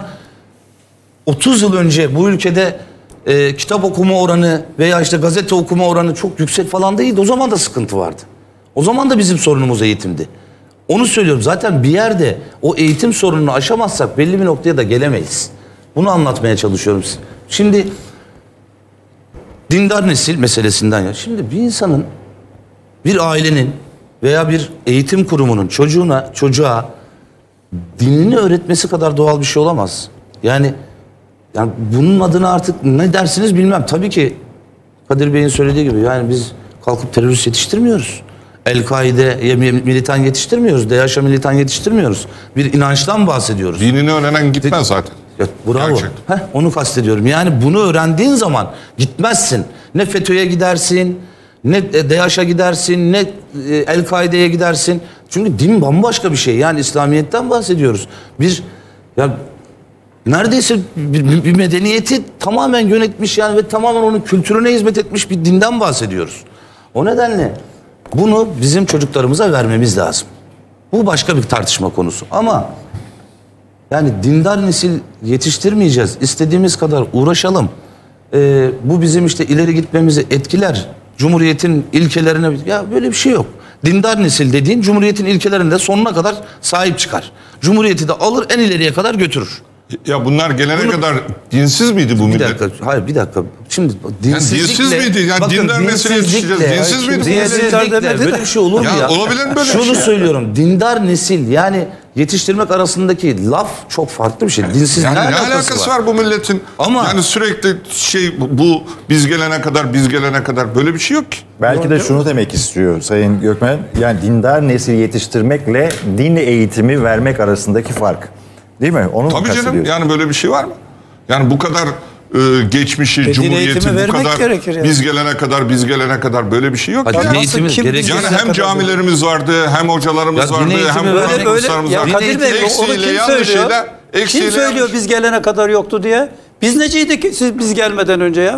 30 yıl önce bu ülkede kitap okuma oranı veya işte gazete okuma oranı çok yüksek falan değildi. O zaman da sıkıntı vardı. O zaman da bizim sorunumuz eğitimdi. Onu söylüyorum, zaten bir yerde o eğitim sorununu aşamazsak belli bir noktaya da gelemeyiz. Bunu anlatmaya çalışıyorum. Şimdi dindar nesil meselesinden ya. Şimdi bir insanın, bir ailenin veya bir eğitim kurumunun çocuğa dinini öğretmesi kadar doğal bir şey olamaz. Yani bunun adına artık ne dersiniz bilmem. Tabii ki Kadir Bey'in söylediği gibi yani biz kalkıp terörist yetiştirmiyoruz. El-Kaide'ye militan yetiştirmiyoruz. DAEŞ'e militan yetiştirmiyoruz. Bir inançtan bahsediyoruz. Dinini öğrenen gitmez zaten. Ya, bravo. Onu kastediyorum. Yani bunu öğrendiğin zaman gitmezsin. Ne FETÖ'ye gidersin, ne DAEŞ'e gidersin, ne El-Kaide'ye gidersin. Çünkü din bambaşka bir şey. Yani İslamiyet'ten bahsediyoruz. Neredeyse bir medeniyeti tamamen yönetmiş yani ve tamamen onun kültürüne hizmet etmiş bir dinden bahsediyoruz. O nedenle bunu bizim çocuklarımıza vermemiz lazım. Bu başka bir tartışma konusu. Ama yani dindar nesil yetiştirmeyeceğiz. İstediğimiz kadar uğraşalım. Bu bizim işte ileri gitmemizi etkiler. Cumhuriyetin ilkelerine... Ya böyle bir şey yok. Dindar nesil dediğin Cumhuriyetin ilkelerinde sonuna kadar sahip çıkar. Cumhuriyeti de alır en ileriye kadar götürür. Ya bunlar gelene kadar dinsiz miydi bu millet? Hayır bir dakika. Şimdi dinsizlikle... dinsiz miydi? Yani dindar nesile yetişeceğiz. Dinsiz miydi? Dinsizlikle böyle bir şey olur mu ya? Olabilir mi böyle bir şey? Şunu söylüyorum. Dindar nesil yani yetiştirmek arasındaki laf çok farklı bir şey. Dinsiz yani ne alakası var bu milletin? Ama yani sürekli bu biz gelene kadar böyle bir şey yok ki. Belki de şunu demek istiyor Sayın Gökmen. Yani dindar nesil yetiştirmekle din eğitimi vermek arasındaki fark. Değil mi? Onu tabii canım. Yani böyle bir şey var mı? Yani bu kadar geçmişi, cumhuriyeti bu kadar biz gelene kadar böyle bir şey yok. Yani hem camilerimiz vardı, hem hocalarımız vardı, hem kurslarımız vardı. Kadir Bey, onu kim söylüyor biz gelene kadar yoktu diye? Biz neciydik biz gelmeden önce ya?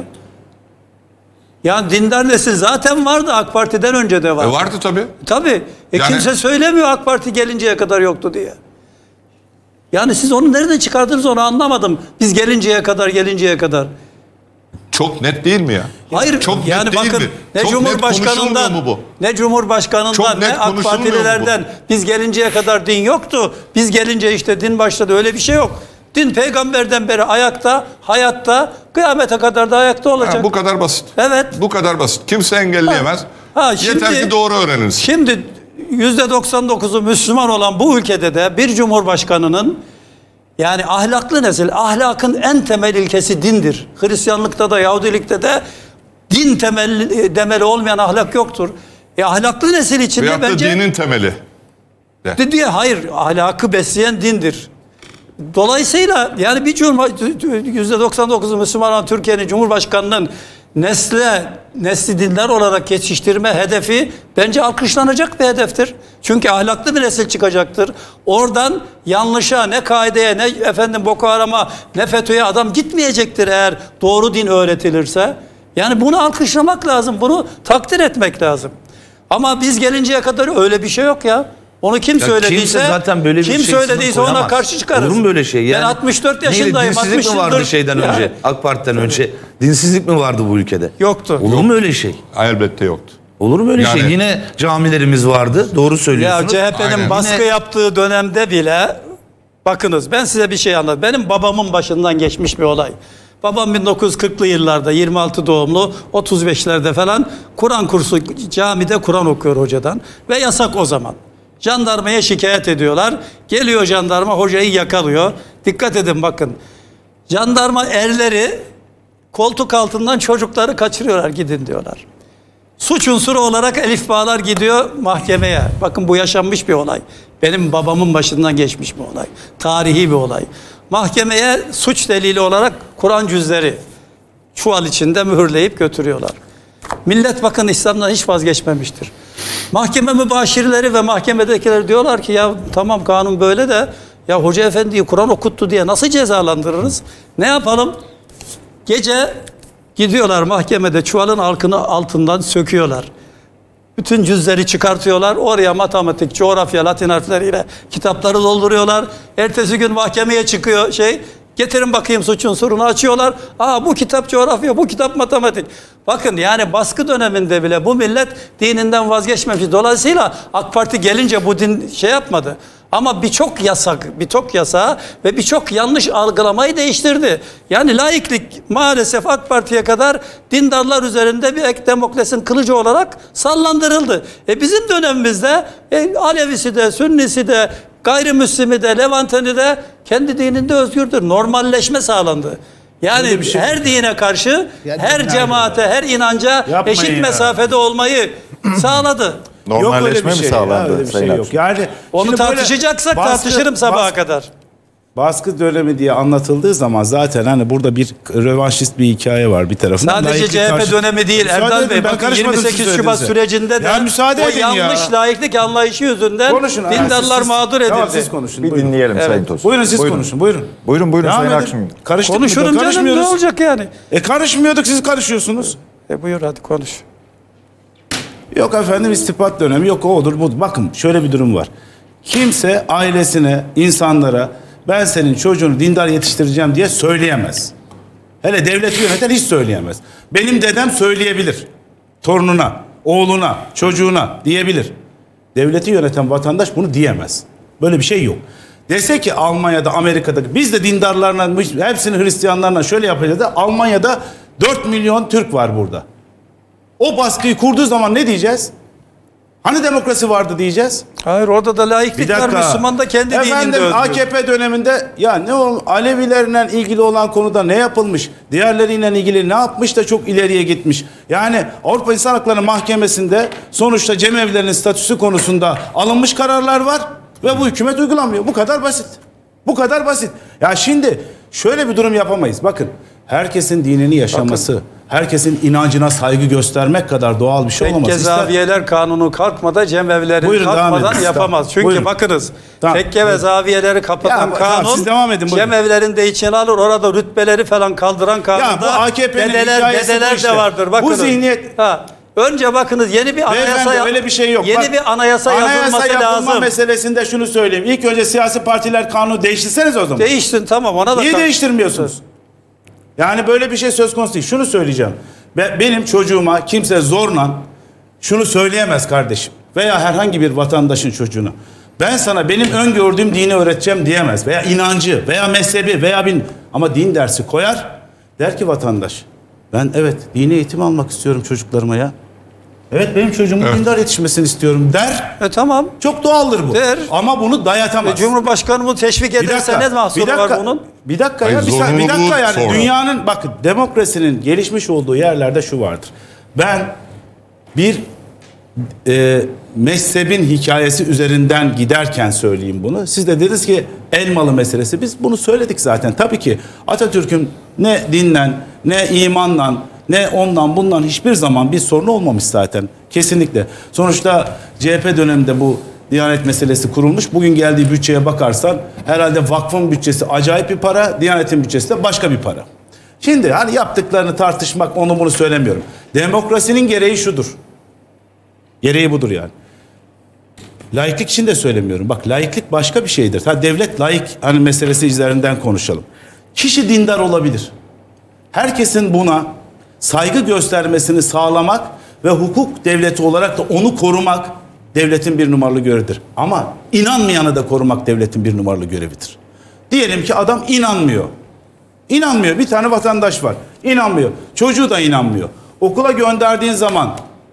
Yani dindar nesil zaten vardı, AK Parti'den önce de vardı. Vardı tabii. Tabii. Yani, kimse söylemiyor AK Parti gelinceye kadar yoktu diye. Yani siz onu nereden çıkardınız onu anlamadım. Biz gelinceye kadar. Çok net değil mi ya? Hayır. Çok yani net bakın değil mi? ne Cumhurbaşkanından, ne AK Partililerden biz gelinceye kadar din yoktu. Biz gelince işte din başladı. Öyle bir şey yok. Din peygamberden beri ayakta, hayatta, kıyamete kadar da ayakta olacak. Bu kadar basit. Evet. Bu kadar basit. Kimse engelleyemez. Yeter ki doğru öğreniriz. Şimdi %99'u Müslüman olan bu ülkede de bir cumhurbaşkanının yani ahlaklı nesil, ahlakın en temel ilkesi dindir. Hristiyanlıkta da Yahudilikte de din temeli olmayan ahlak yoktur. Ahlaklı nesil içinde veyahut bence... dinin temeli. Hayır, ahlakı besleyen dindir. Dolayısıyla yani bir %99'u Müslüman olan Türkiye'nin Cumhurbaşkanı'nın nesli dindar olarak yetiştirme hedefi bence alkışlanacak bir hedeftir. Çünkü ahlaklı bir nesil çıkacaktır. Oradan yanlışa, ne kaideye, ne Boko Haram'a, ne FETÖ'ye adam gitmeyecektir eğer doğru din öğretilirse. Yani bunu alkışlamak lazım, bunu takdir etmek lazım. Ama biz gelinceye kadar öyle bir şey yok ya. Onu kim söylediyse, zaten böyle bir söylediyse ona karşı çıkarız. Olur mu böyle şey? Yani, ben 64 yaşındayım. Dinsizlik mi vardı şeyden önce? AK Parti'den önce. Dinsizlik mi vardı bu ülkede? Yoktu. Olur mu öyle şey? Elbette yoktu. Olur mu öyle şey? Yine camilerimiz vardı. Doğru söylüyorsunuz. Ya CHP'nin baskı yaptığı dönemde bile bakınız ben size bir şey anlatayım. Benim babamın başından geçmiş bir olay. Babam 1940'lı yıllarda 26 doğumlu 35'lerde falan Kur'an kursu camide Kur'an okuyor hocadan ve yasak o zaman. Jandarmaya şikayet ediyorlar. Geliyor jandarma hocayı yakalıyor. Dikkat edin bakın. Jandarma erleri koltuk altından çocukları kaçırıyorlar gidin diyorlar. Suç unsuru olarak Elif Bağlar gidiyor mahkemeye. Bakın bu yaşanmış bir olay. Benim babamın başından geçmiş bir olay. Tarihi bir olay. Mahkemeye suç delili olarak Kur'an cüzleri çuval içinde mühürleyip götürüyorlar. Millet bakın İslam'dan hiç vazgeçmemiştir. Mahkeme mübaşirleri ve mahkemedekiler diyorlar ki ya tamam kanun böyle de ya hoca efendiyi Kur'an okuttu diye nasıl cezalandırırız? Ne yapalım? Gece gidiyorlar mahkemede çuvalın altından söküyorlar. Bütün cüzleri çıkartıyorlar. Oraya matematik, coğrafya, Latin harfleriyle kitapları dolduruyorlar. Ertesi gün mahkemeye çıkıyor getirin bakayım suç unsurunu açıyorlar. Bu kitap coğrafya, bu kitap matematik. Bakın yani baskı döneminde bile bu millet dininden vazgeçmemiş. Dolayısıyla AK Parti gelince bu din yapmadı. Ama birçok yasa ve birçok yanlış algılamayı değiştirdi. Yani laiklik maalesef AK Parti'ye kadar dindarlar üzerinde bir Demokles'in kılıcı olarak sallandırıldı. Bizim dönemimizde Alevisi de, Sünnisi de, Gayrimüslimi de, Levanteni de kendi dininde özgürdür. Normalleşme sağlandı. Yani her dine karşı, her cemaate, her inanca eşit mesafede olmayı sağladı. Normalleşme mi sağlandı? Öyle bir şey yok. Yani onu tartışacaksak tartışırım sabaha kadar. Baskı dönemi diye anlatıldığı zaman zaten hani burada bir rövanşist bir hikaye var bir tarafından. Sadece CHP dönemi değil Erdal Bey. Bakın 28 Şubat sürecinde de o yanlış laiklik anlayışı yüzünden dindarlar mağdur edildi. Tamam, siz konuşun. Bir dinleyelim Sayın Tosun. Buyurun siz konuşun. Buyurun. Buyurun Sayın Akşener. Konuşurum canım, ne olacak yani? Karışmıyorduk, siz karışıyorsunuz. Buyur hadi konuş. Yok efendim, istipat dönemi, yok o odur bu. Bakın şöyle bir durum var. Kimse ailesine, insanlara ben senin çocuğunu dindar yetiştireceğim diye söyleyemez. Hele devleti yöneten hiç söyleyemez. Benim dedem söyleyebilir. Torununa, oğluna, çocuğuna diyebilir. Devleti yöneten vatandaş bunu diyemez. Böyle bir şey yok. Dese ki Almanya'da, Amerika'da biz de dindarlarla, hepsini Hristiyanlarla şöyle yapacağız da Almanya'da 4 milyon Türk var burada. O baskıyı kurduğu zaman ne diyeceğiz? Hani demokrasi vardı diyeceğiz? Hayır, orada da laiklik var, Müslüman da kendi dininde özgür. AKP döneminde ya ne o Alevilerle ilgili olan konuda ne yapılmış? Diğerleriyle ilgili ne yapmış da çok ileriye gitmiş? Yani Avrupa İnsan Hakları Mahkemesi'nde sonuçta cemevlerinin statüsü konusunda alınmış kararlar var ve bu hükümet uygulamıyor. Bu kadar basit. Bu kadar basit. Ya şimdi şöyle bir durum yapamayız. Bakın, herkesin dinini yaşaması, herkesin inancına saygı göstermek kadar doğal bir şey olamaz. Tekke zaviyeler kanunu kalkmadan cemevlerin kalkmadan yapamaz. Çünkü bakınız, tekke ve zaviyeleri kapatan kanun cemevlerin de içine alır. Orada rütbeleri falan kaldıran kanunda dedeler de vardır. Bakınız. Bu zihniyet... Önce bakınız, yeni bir anayasa öyle bir şey yok. Yeni bir anayasa yazılması lazım. Anayasa meselesinde şunu söyleyeyim. İlk önce siyasi partiler kanunu değiştirseniz o zaman. Değiştin, tamam, ona da. Niye değiştirmiyorsunuz? Yani böyle bir şey söz konusu değil. Şunu söyleyeceğim. Benim çocuğuma kimse zorla şunu söyleyemez kardeşim. Veya herhangi bir vatandaşın çocuğuna. Ben sana benim öngördüğüm dini öğreteceğim diyemez. Veya inancı veya mezhebi veya ama din dersi koyar. Der ki vatandaş, ben evet dini eğitim almak istiyorum çocuklarıma ya. Evet, benim çocuğumun dindar yetişmesini istiyorum der. Tamam. Çok doğaldır bu. Der. Ama bunu dayatamaz. Cumhurbaşkanı bunu teşvik ederse ne mahsuru var bunun? Bir dakika yani sonra. Dünyanın, bakın, demokrasinin gelişmiş olduğu yerlerde şu vardır. Ben bir mezhebin hikayesi üzerinden giderken söyleyeyim bunu. Siz de dediniz ki Elmalı meselesi. Biz bunu söyledik zaten. Tabii ki Atatürk'ün ne dinle, ne imanla, ne ondan bundan hiçbir zaman bir sorun olmamış zaten. Kesinlikle. Sonuçta CHP döneminde bu Diyanet meselesi kurulmuş. Bugün geldiği bütçeye bakarsan herhalde vakfın bütçesi acayip bir para, Diyanet'in bütçesi de başka bir para. Şimdi hani yaptıklarını tartışmak, onu bunu söylemiyorum. Demokrasinin gereği şudur. Gereği budur yani. Laiklik için de söylemiyorum. Bak, laiklik başka bir şeydir. Devlet laik hani meselesi üzerinden konuşalım. Kişi dindar olabilir. Herkesin buna saygı göstermesini sağlamak ve hukuk devleti olarak da onu korumak devletin bir numaralı görevidir. Ama inanmayanı da korumak devletin bir numaralı görevidir. Diyelim ki adam inanmıyor. İnanmıyor. Bir tane vatandaş var. İnanmıyor. Çocuğu da inanmıyor. Okula gönderdiğin zaman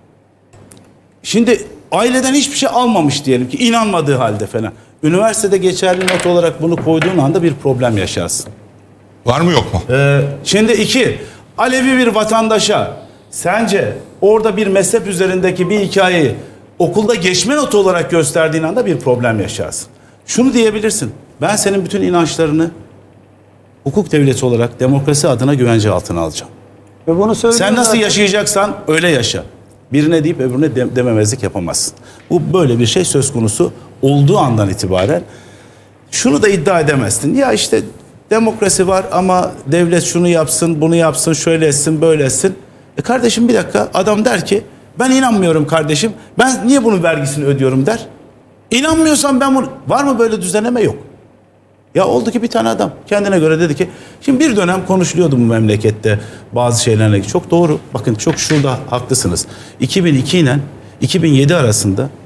şimdi aileden hiçbir şey almamış diyelim ki, inanmadığı halde falan. Üniversitede geçerli not olarak bunu koyduğun anda bir problem yaşarsın. Var mı yok mu? Şimdi 2, Alevi bir vatandaşa sence orada bir mezhep üzerindeki bir hikayeyi okulda geçme notu olarak gösterdiğin anda bir problem yaşarsın. Şunu diyebilirsin: ben senin bütün inançlarını hukuk devleti olarak demokrasi adına güvence altına alacağım. Ve bunu sen nasıl yaşayacaksan öyle yaşa. Birine deyip öbürüne dememezlik yapamazsın. Bu böyle bir şey söz konusu olduğu andan itibaren şunu da iddia edemezsin. Ya işte demokrasi var ama devlet şunu yapsın, bunu yapsın, şöyle etsin, böyle etsin. Kardeşim bir dakika, adam der ki ben inanmıyorum kardeşim, ben niye bunun vergisini ödüyorum der. İnanmıyorsan ben bunu... Var mı böyle düzenleme? Yok. Ya oldu ki bir tane adam kendine göre dedi ki, şimdi bir dönem konuşuluyordu bu memlekette bazı şeylerle. Çok doğru. Bakın, çok şurada haklısınız. 2002 ile 2007 arasında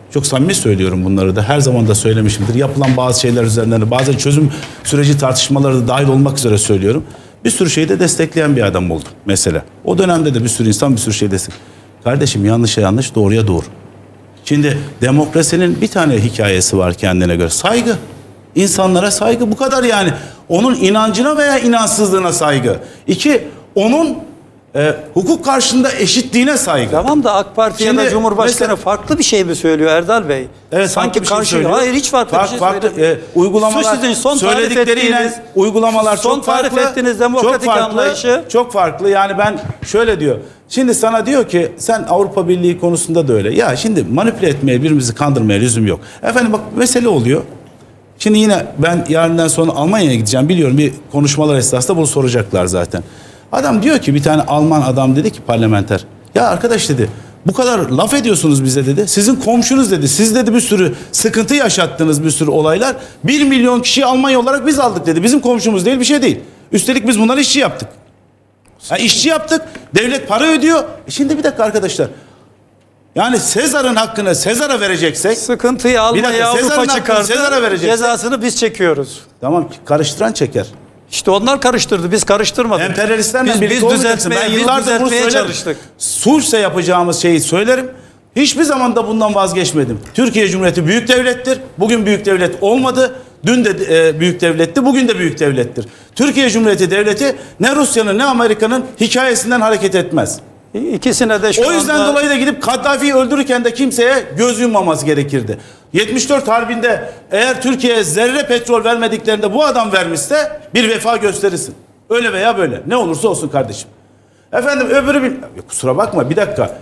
Çok samimi söylüyorum bunları da. Her zaman da söylemişimdir. Yapılan bazı şeyler üzerinden de bazen çözüm süreci tartışmaları da dahil olmak üzere söylüyorum. Bir sürü şeyi de destekleyen bir adam oldu mesela. O dönemde de bir sürü insan bir sürü şey destek. Kardeşim yanlışa yanlış, doğruya doğru. Şimdi demokrasinin bir tane hikayesi var kendine göre. Saygı. İnsanlara saygı, bu kadar yani. Onun inancına veya inançsızlığına saygı. 2, onun hukuk karşısında eşitliğine saygı. Tamam da AK Parti ya da Cumhurbaşkanı farklı bir şey mi söylüyor Erdal Bey? Evet, sanki bir şey karşı söylüyor. hayır, hiç farklı bir şey söylemiyor. Uygulamalar, söyledikleriyle uygulamalar çok farklı. Tarif ettiğiniz demokratik anlayışı çok farklı. Yani ben şöyle diyor. Şimdi sana diyor ki sen Avrupa Birliği konusunda da öyle. Ya şimdi manipüle etmeye, birbirimizi kandırmaya lüzum yok. Efendim bak mesele oluyor. Şimdi yine ben yarından sonra Almanya'ya gideceğim. Biliyorum bir konuşmalar esnasında bunu soracaklar zaten. Adam diyor ki, bir tane Alman adam dedi ki parlamenter. Ya arkadaş dedi, bu kadar laf ediyorsunuz bize dedi. Sizin komşunuz dedi. Siz dedi bir sürü sıkıntı yaşattınız, bir sürü olaylar. 1 milyon kişiyi Almanya olarak biz aldık dedi. Bizim komşumuz değil, bir şey değil. Üstelik biz bunları işçi yaptık. Yani işçi yaptık. Devlet para ödüyor. Şimdi bir dakika arkadaşlar. Yani Sezar'ın hakkını Sezar'a vereceksek, sıkıntıyı Almanya Avrupa çıkardı. Cezasını biz çekiyoruz. Tamam, karıştıran çeker. İşte onlar karıştırdı, biz karıştırmadık. Emperyalistlerle birlikte olmayacaksın. Ben yıllardır bunu söylerim. Sulhse yapacağımız şeyi söylerim. Hiçbir zaman da bundan vazgeçmedim. Türkiye Cumhuriyeti büyük devlettir. Bugün büyük devlet olmadı. Dün de büyük devletti, bugün de büyük devlettir. Türkiye Cumhuriyeti devleti ne Rusya'nın ne Amerika'nın hikayesinden hareket etmez. İkisine de o yüzden dolayı da gidip Kaddafi'yi öldürürken de kimseye göz yummaması gerekirdi. 74 Harbi'nde eğer Türkiye'ye zerre petrol vermediklerinde bu adam vermişse bir vefa gösterirsin. Öyle veya böyle. Ne olursa olsun kardeşim. Efendim öbürü kusura bakma bir dakika.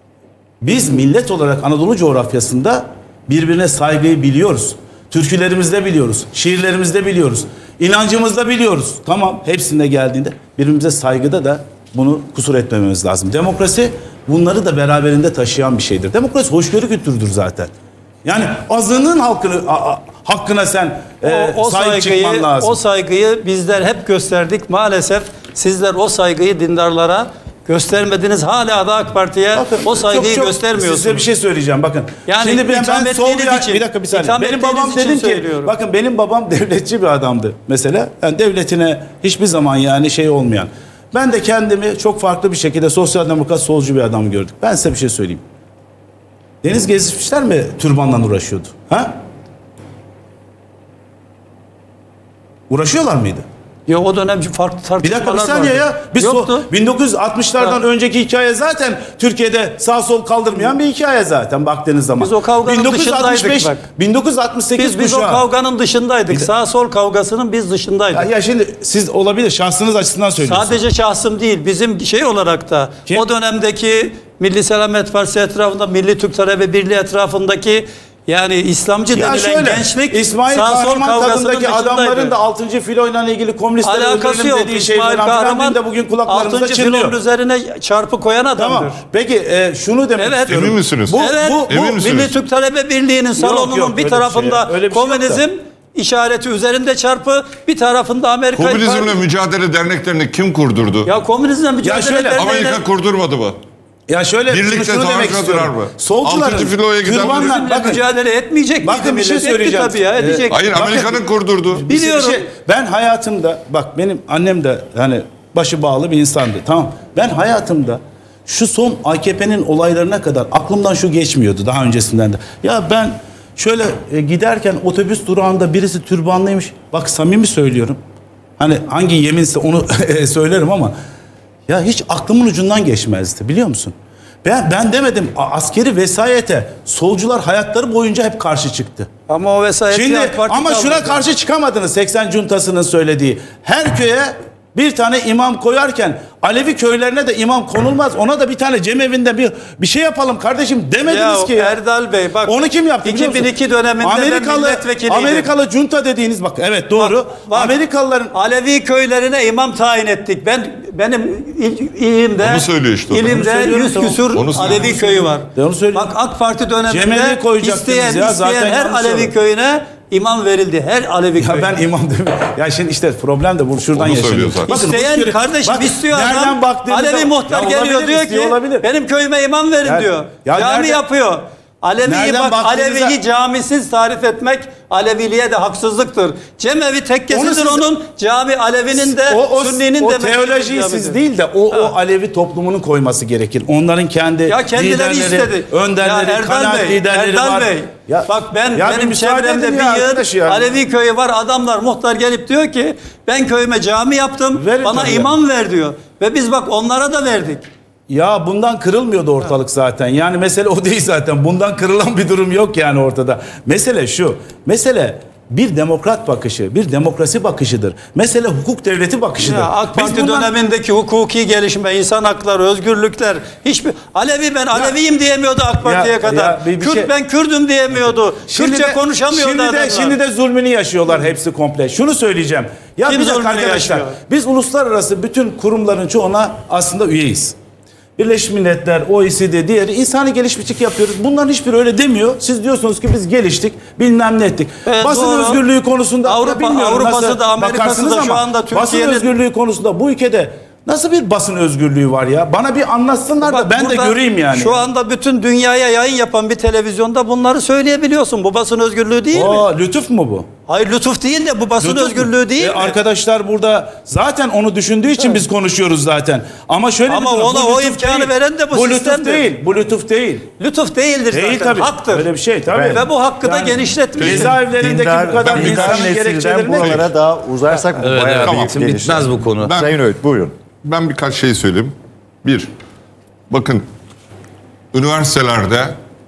Biz millet olarak Anadolu coğrafyasında birbirine saygıyı biliyoruz. Türkülerimizde biliyoruz. Şiirlerimizde biliyoruz. İnancımızda biliyoruz. Tamam, hepsinde geldiğinde birbirimize saygıda da bunu kusur etmememiz lazım. Demokrasi bunları da beraberinde taşıyan bir şeydir. Demokrasi hoşgörü kültürüdür zaten. Yani azınlığın hakkına sen sahip çıkman lazım. O saygıyı bizler hep gösterdik. Maalesef sizler o saygıyı dindarlara göstermediniz. Hala da AK Parti'ye o saygıyı göstermiyorsunuz. Size bir şey söyleyeceğim bakın. Yani şimdi ben sol bir dakika bir saniye. Benim babam dedim ki bakın benim babam devletçi bir adamdı mesela. Yani devletine hiçbir zaman yani şey olmayan. Ben de kendimi çok farklı bir şekilde sosyal demokrat solcu bir adam gördük. Ben size bir şey söyleyeyim. Deniz Gezmişler mi türbanla uğraşıyordu? Ha? Uğraşıyorlar mıydı? Ya o dönem farklı tartışmalar bir dakika bir saniye vardı. Ya. Biz 1960'lardan önceki hikaye zaten Türkiye'de sağ sol kaldırmayan bir hikaye zaten baktığınız zaman. Biz o kavganın dışındaydık bak. 1968 biz o kavganın dışındaydık. Sağ sol kavgasının biz dışındaydık. Ya şimdi siz olabilir şahsınız açısından söylüyorsunuz. Sadece şahsım değil, bizim şey olarak da o dönemdeki Milli Selamet Partisi etrafında, Milli Türk Talebe Birliği etrafındaki yani İslamcı denilen gençlik İsmail Kahraman tadındaki adamların da 6. filoyla ilgili komünistlerin alakası yok. dediği İsmail Kahraman de bugün kulaklarımızda 6. filonun üzerine çarpı koyan adamdır. Tamam. Peki şunu demek istiyorum. Emin misiniz? Bu Milli Türk Talebe Birliği'nin salonunun bir tarafında komünizm işareti üzerinde çarpı, bir tarafında Amerika. Komünizmle mücadele derneklerini kim kurdurdu? Ya komünizmle mücadele derneği. Amerika kurdurmadı mı? Ya şöyle birlikte şunu demek istiyorum. Solcuların kırbanla mücadele etmeyecek. Bakın bir şey söyleyeceğim. Tabii ya, edecek. Hayır, Amerika'nın kurdurdu. Biliyorum. Ben hayatımda bak benim annem de hani başı bağlı bir insandı. Tamam. Ben hayatımda şu son AKP'nin olaylarına kadar aklımdan şu geçmiyordu daha öncesinden de. Ya ben şöyle giderken otobüs durağında birisi türbanlıymış. Bak samimi söylüyorum. Hani hangi yeminse onu söylerim ama ya hiç aklımın ucundan geçmezdi biliyor musun? Ben demedim askeri vesayete solcular hayatları boyunca hep karşı çıktı. Ama o vesayeti şimdi ama şuna karşı çıkamadınız 80 cuntasının söylediği. Her köye bir tane imam koyarken Alevi köylerine de imam konulmaz. Ona da bir tane cemevinden bir şey yapalım kardeşim demediniz ki. Erdal Bey bak. Onu kim yaptı? 2002 döneminde milletvekiliydi. Amerikalı junta dediğiniz bak evet doğru. Bak, Amerikalıların Alevi köylerine imam tayin ettik. Benim ilimde onu söylüyor işte. İlimde 100 küsur Alevi köyü var. Bak AK Parti döneminde isteyen her Alevi köyüne İmam verildi. Her Alevi köyüne. Ya ben imam demiyorum. Ya şimdi işte problem de bu şuradan yaşanıyor. İsteyen kardeşim istiyor adam. Alevi muhtar geliyor diyor ki benim köyüme imam verin diyor. Cami yapıyor. Alevi'yi bak, Alevi'yi camisiz tarif etmek Aleviliğe de haksızlıktır. Cemevi tekkesidir onun, cami Alevi'nin de Sünni'nin de. O teolojisiz değil de o Alevi toplumunun koyması gerekir. Onların kendi kendileri istedi. Önderleri, kanaat liderleri var. Bey, bak benim çevremde bir yıl Alevi köyü var. Adamlar, muhtar gelip diyor ki ben köyüme cami yaptım, bana imam ver diyor. Ve biz bak onlara da verdik. Ya bundan kırılmıyordu ortalık zaten. Yani mesele o değil zaten. Bundan kırılan bir durum yok yani ortada. Mesele şu. Mesele bir demokrat bakışı, bir demokrasi bakışıdır. Mesele hukuk devleti bakışıdır. AK Parti dönemindeki hukuki gelişme, insan hakları, özgürlükler, hiçbir Aleviyim diyemiyordu AK Parti'ye kadar. Ben Kürdüm diyemiyordu. Kürtçe konuşamıyordu adamlar. Şimdi de zulmünü yaşıyorlar hepsi komple. Şunu söyleyeceğim. Ya bir dakika arkadaşlar. Biz uluslararası bütün kurumların çoğuna aslında üyeyiz. Birleşmiş Milletler, OECD, diğeri insani gelişmişlik yapıyoruz. Bunların hiçbiri öyle demiyor. Siz diyorsunuz ki biz geliştik, bilmem ne ettik. Basın özgürlüğü konusunda Avrupa'sı da Amerika'sı da şu anda Türkiye'nin... Basın özgürlüğü konusunda bu ülkede nasıl bir basın özgürlüğü var ya? Bana bir anlatsınlar da ben de göreyim yani. Şu anda bütün dünyaya yayın yapan bir televizyonda bunları söyleyebiliyorsun. Bu basın özgürlüğü değil mi? Lütuf mu bu? Hayır, lütuf değil de bu basın özgürlüğü değil mi? Arkadaşlar burada zaten onu düşündüğü için biz konuşuyoruz zaten. Ama şöyle ona o imkanı veren de bu sistemdir. Lütuf değil. Bu lütuf değil. Lütuf değildir zaten. Tabii. Haktır. Öyle bir şey tabii. Ve bu hakkı da genişletmiş. Cezaevlerindeki bu kadar insanın gerekçelerini... Buralara daha uzarsak bayağı bitmez bu konu. Sayın Öğüt buyurun. Ben birkaç şey söyleyeyim. Bir, bakın üniversitelerde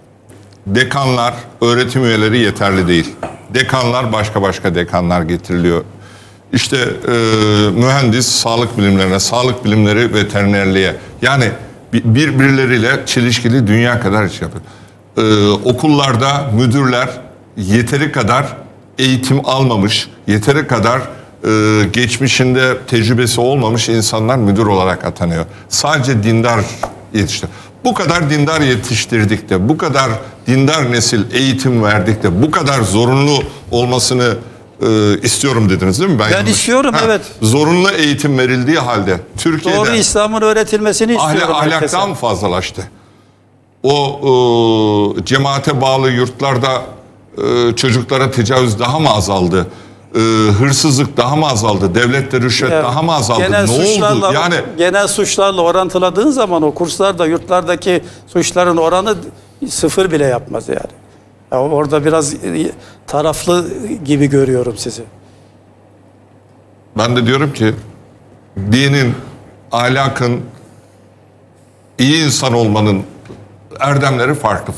dekanlar, öğretim üyeleri yeterli değil. Dekanlar başka dekanlar getiriliyor. İşte mühendis sağlık bilimlerine, sağlık bilimleri veterinerliğe. Yani birbirleriyle çelişkili dünya kadar iş yapıyor. Okullarda müdürler yeteri kadar eğitim almamış, yeteri kadar geçmişinde tecrübesi olmamış insanlar müdür olarak atanıyor. Sadece dindar yetiştir. Bu kadar dindar yetiştirdik de, bu kadar dindar nesil eğitim verdik de, bu kadar zorunlu olmasını istiyorum dediniz değil mi? Ben istiyorum, evet. Zorunlu eğitim verildiği halde Türkiye'de... Doğru İslam'ın öğretilmesini istiyorum. Ahlaktan fazlalaştı. O cemaate bağlı yurtlarda çocuklara tecavüz daha mı azaldı? Hırsızlık daha mı azaldı? Devlette rüşvet daha mı azaldı? Ne oldu? Yani genel suçlarla orantıladığın zaman o kurslarda, yurtlardaki suçların oranı 0 bile yapmaz yani. Orada biraz taraflı gibi görüyorum sizi. Ben de diyorum ki dinin, ahlakın, iyi insan olmanın erdemleri farklı.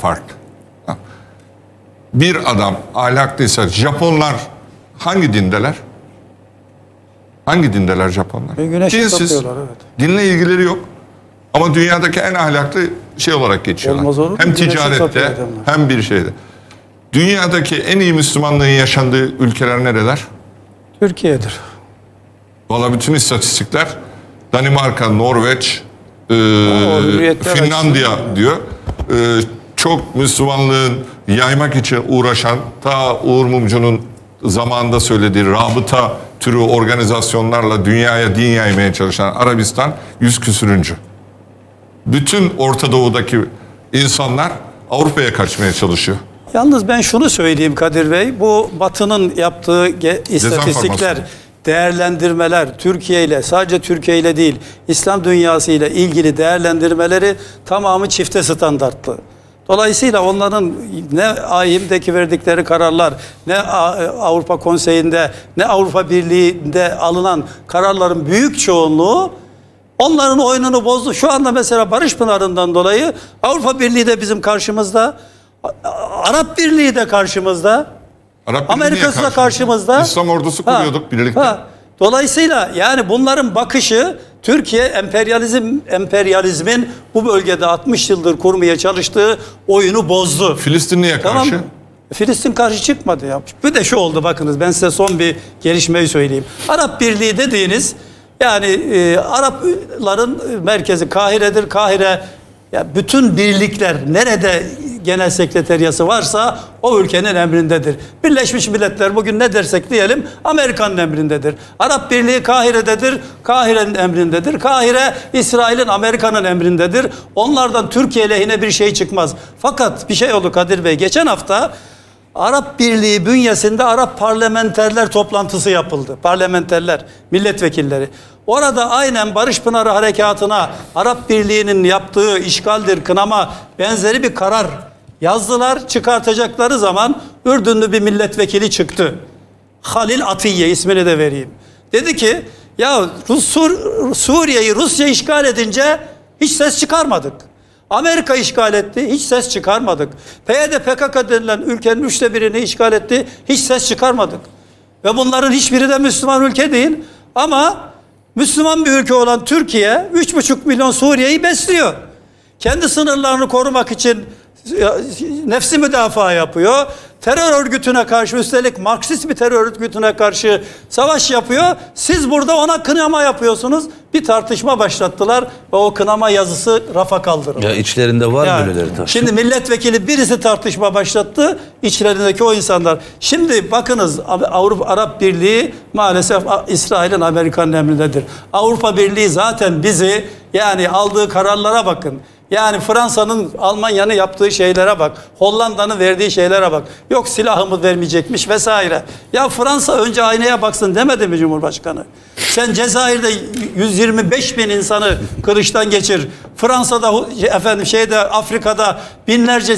Bir adam ahlaklıysa, Japonlar hangi dindeler? Hangi dindeler Japonlar? Dinsiz. Evet. Dinle ilgileri yok. Ama dünyadaki en ahlaklı şey olarak geçiyorlar. Hem ticarette hem bir şeyde. Dünyadaki en iyi Müslümanlığın yaşandığı ülkeler nereler? Türkiye'dir. Valla bütün istatistikler Danimarka, Norveç, Finlandiya diyor. Çok Müslümanlığın yaymak için uğraşan, ta Uğur Mumcu'nun zamanında söylediği rabıta türü organizasyonlarla dünyaya din yaymaya çalışan Arabistan 100 küsürüncü. Bütün Orta Doğu'daki insanlar Avrupa'ya kaçmaya çalışıyor. Yalnız ben şunu söyleyeyim Kadir Bey, bu Batı'nın yaptığı istatistikler, değerlendirmeler Türkiye ile, sadece Türkiye ile değil, İslam dünyası ile ilgili değerlendirmeleri tamamı çifte standartlı. Dolayısıyla onların ne AİHM'deki verdikleri kararlar, ne Avrupa Konseyi'nde, ne Avrupa Birliği'nde alınan kararların büyük çoğunluğu onların oyununu bozdu. Şu anda mesela Barış Pınarı'ndan dolayı Avrupa Birliği de bizim karşımızda, Arap Birliği de karşımızda, Amerika'sı da karşımızda. İslam ordusu kuruyorduk birlikte. Dolayısıyla yani bunların bakışı Türkiye emperyalizmin bu bölgede 60 yıldır kurmaya çalıştığı oyunu bozdu. Filistin niye karşı? Tamam. Filistin karşı çıkmadı ya. Bir de şu oldu, bakınız ben size son bir gelişmeyi söyleyeyim. Arap Birliği dediğiniz yani Arapların merkezi Kahire'dir. Kahire ya bütün birlikler nerede genel sekreteriyası varsa o ülkenin emrindedir. Birleşmiş Milletler bugün ne dersek diyelim Amerika'nın emrindedir. Arap Birliği Kahire'dedir, Kahire'nin emrindedir. Kahire İsrail'in, Amerika'nın emrindedir. Onlardan Türkiye lehine bir şey çıkmaz. Fakat bir şey oldu Kadir Bey. Geçen hafta Arap Birliği bünyesinde Arap parlamenterler toplantısı yapıldı. Parlamenterler, milletvekilleri. Orada aynen Barış Pınarı Harekatı'na Arap Birliği'nin yaptığı işgaldir, kınama benzeri bir karar yazdılar. Çıkartacakları zaman Ürdünlü bir milletvekili çıktı. Halil Atiye, ismini de vereyim. Dedi ki ya Suriye'yi Rusya işgal edince hiç ses çıkarmadık. Amerika işgal etti, hiç ses çıkarmadık. PYD, PKK denilen ülkenin 1/3'ünü işgal etti, hiç ses çıkarmadık. Ve bunların hiçbiri de Müslüman ülke değil. Ama Müslüman bir ülke olan Türkiye 3,5 milyon Suriye'yi besliyor. Kendi sınırlarını korumak için nefsi müdafaa yapıyor. Terör örgütüne karşı, üstelik Marksist bir terör örgütüne karşı savaş yapıyor. Siz burada ona kınama yapıyorsunuz. Bir tartışma başlattılar ve o kınama yazısı rafa kaldırıldı. Ya içlerinde var yani, böyleleri tabii. Şimdi milletvekili birisi tartışma başlattı. İçlerindeki o insanlar. Şimdi bakınız Avrupa Arap Birliği maalesef İsrail'in, Amerika'nın emrindedir. Avrupa Birliği zaten bizi, yani aldığı kararlara bakın. Yani Fransa'nın, Almanya'nın yaptığı şeylere bak. Hollanda'nın verdiği şeylere bak. Yok silahımı vermeyecekmiş vesaire. Ya Fransa önce aynaya baksın demedi mi Cumhurbaşkanı? Sen Cezayir'de 125 bin insanı kılıçtan geçir. Fransa'da Afrika'da binlerce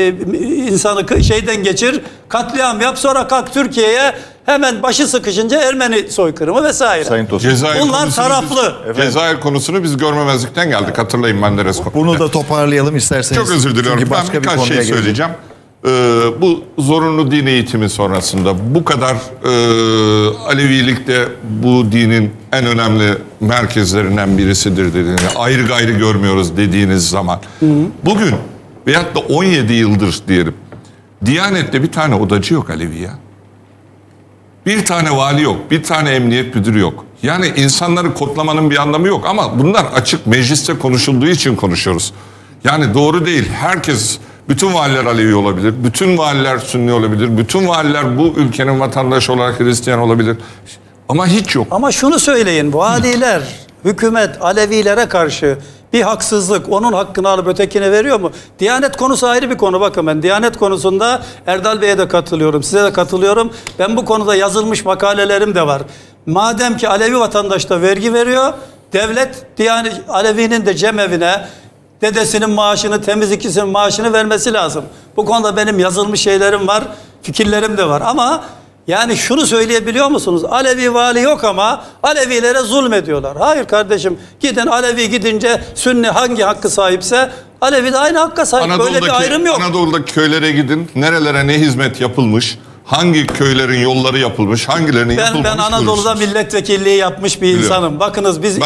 insanı şeyden geçir. Katliam yap, sonra kalk Türkiye'ye hemen başı sıkışınca Ermeni soykırımı vesaire. Bunlar taraflı. Cezayir konusunu biz görmemezlikten geldik. Hatırlayın Menderes konusunu. Bunu da toparlayalım isterseniz. Çok özür diliyorum. Çünkü Ben birkaç şey söyleyeceğim. Bu zorunlu din eğitimi sonrasında bu kadar Alevilikte bu dinin en önemli merkezlerinden birisidir dediğini, ayrı gayrı görmüyoruz dediğiniz zaman. Bugün veyahut da 17 yıldır diyelim, Diyanet'te bir tane odacı yok Alevi ya. Bir tane vali yok, bir tane emniyet müdürü yok. Yani insanları kodlamanın bir anlamı yok ama bunlar açık mecliste konuşulduğu için konuşuyoruz. Yani doğru değil. Herkes, bütün valiler Alevi olabilir, bütün valiler Sünni olabilir, bütün valiler bu ülkenin vatandaşı olarak Hristiyan olabilir. Ama hiç yok. Ama şunu söyleyin, valiler, hükümet Alevilere karşı bir haksızlık, onun hakkını alıp ötekine veriyor mu? Diyanet konusu ayrı bir konu. Bakın ben Diyanet konusunda Erdal Bey'e de katılıyorum, size de katılıyorum. Ben bu konuda yazılmış makalelerim de var. Madem ki Alevi vatandaş da vergi veriyor, devlet Diyanet Alevi'nin de cemevine dedesinin maaşını, temizlikçisinin maaşını vermesi lazım. Bu konuda benim yazılmış şeylerim var, fikirlerim de var. Ama yani şunu söyleyebiliyor musunuz? Alevi vali yok ama Alevilere zulmediyorlar. Hayır kardeşim, gidin Alevi gidince Sünni hangi hakkı sahipse Alevi de aynı hakka sahip. Böyle bir ayrım yok. Anadolu'daki köylere gidin, nerelere ne hizmet yapılmış, hangi köylerin yolları yapılmış, hangilerinin yapılmamış. Ben Anadolu'da görürsünüz. Milletvekilliği yapmış bir insanım. Bakınız biz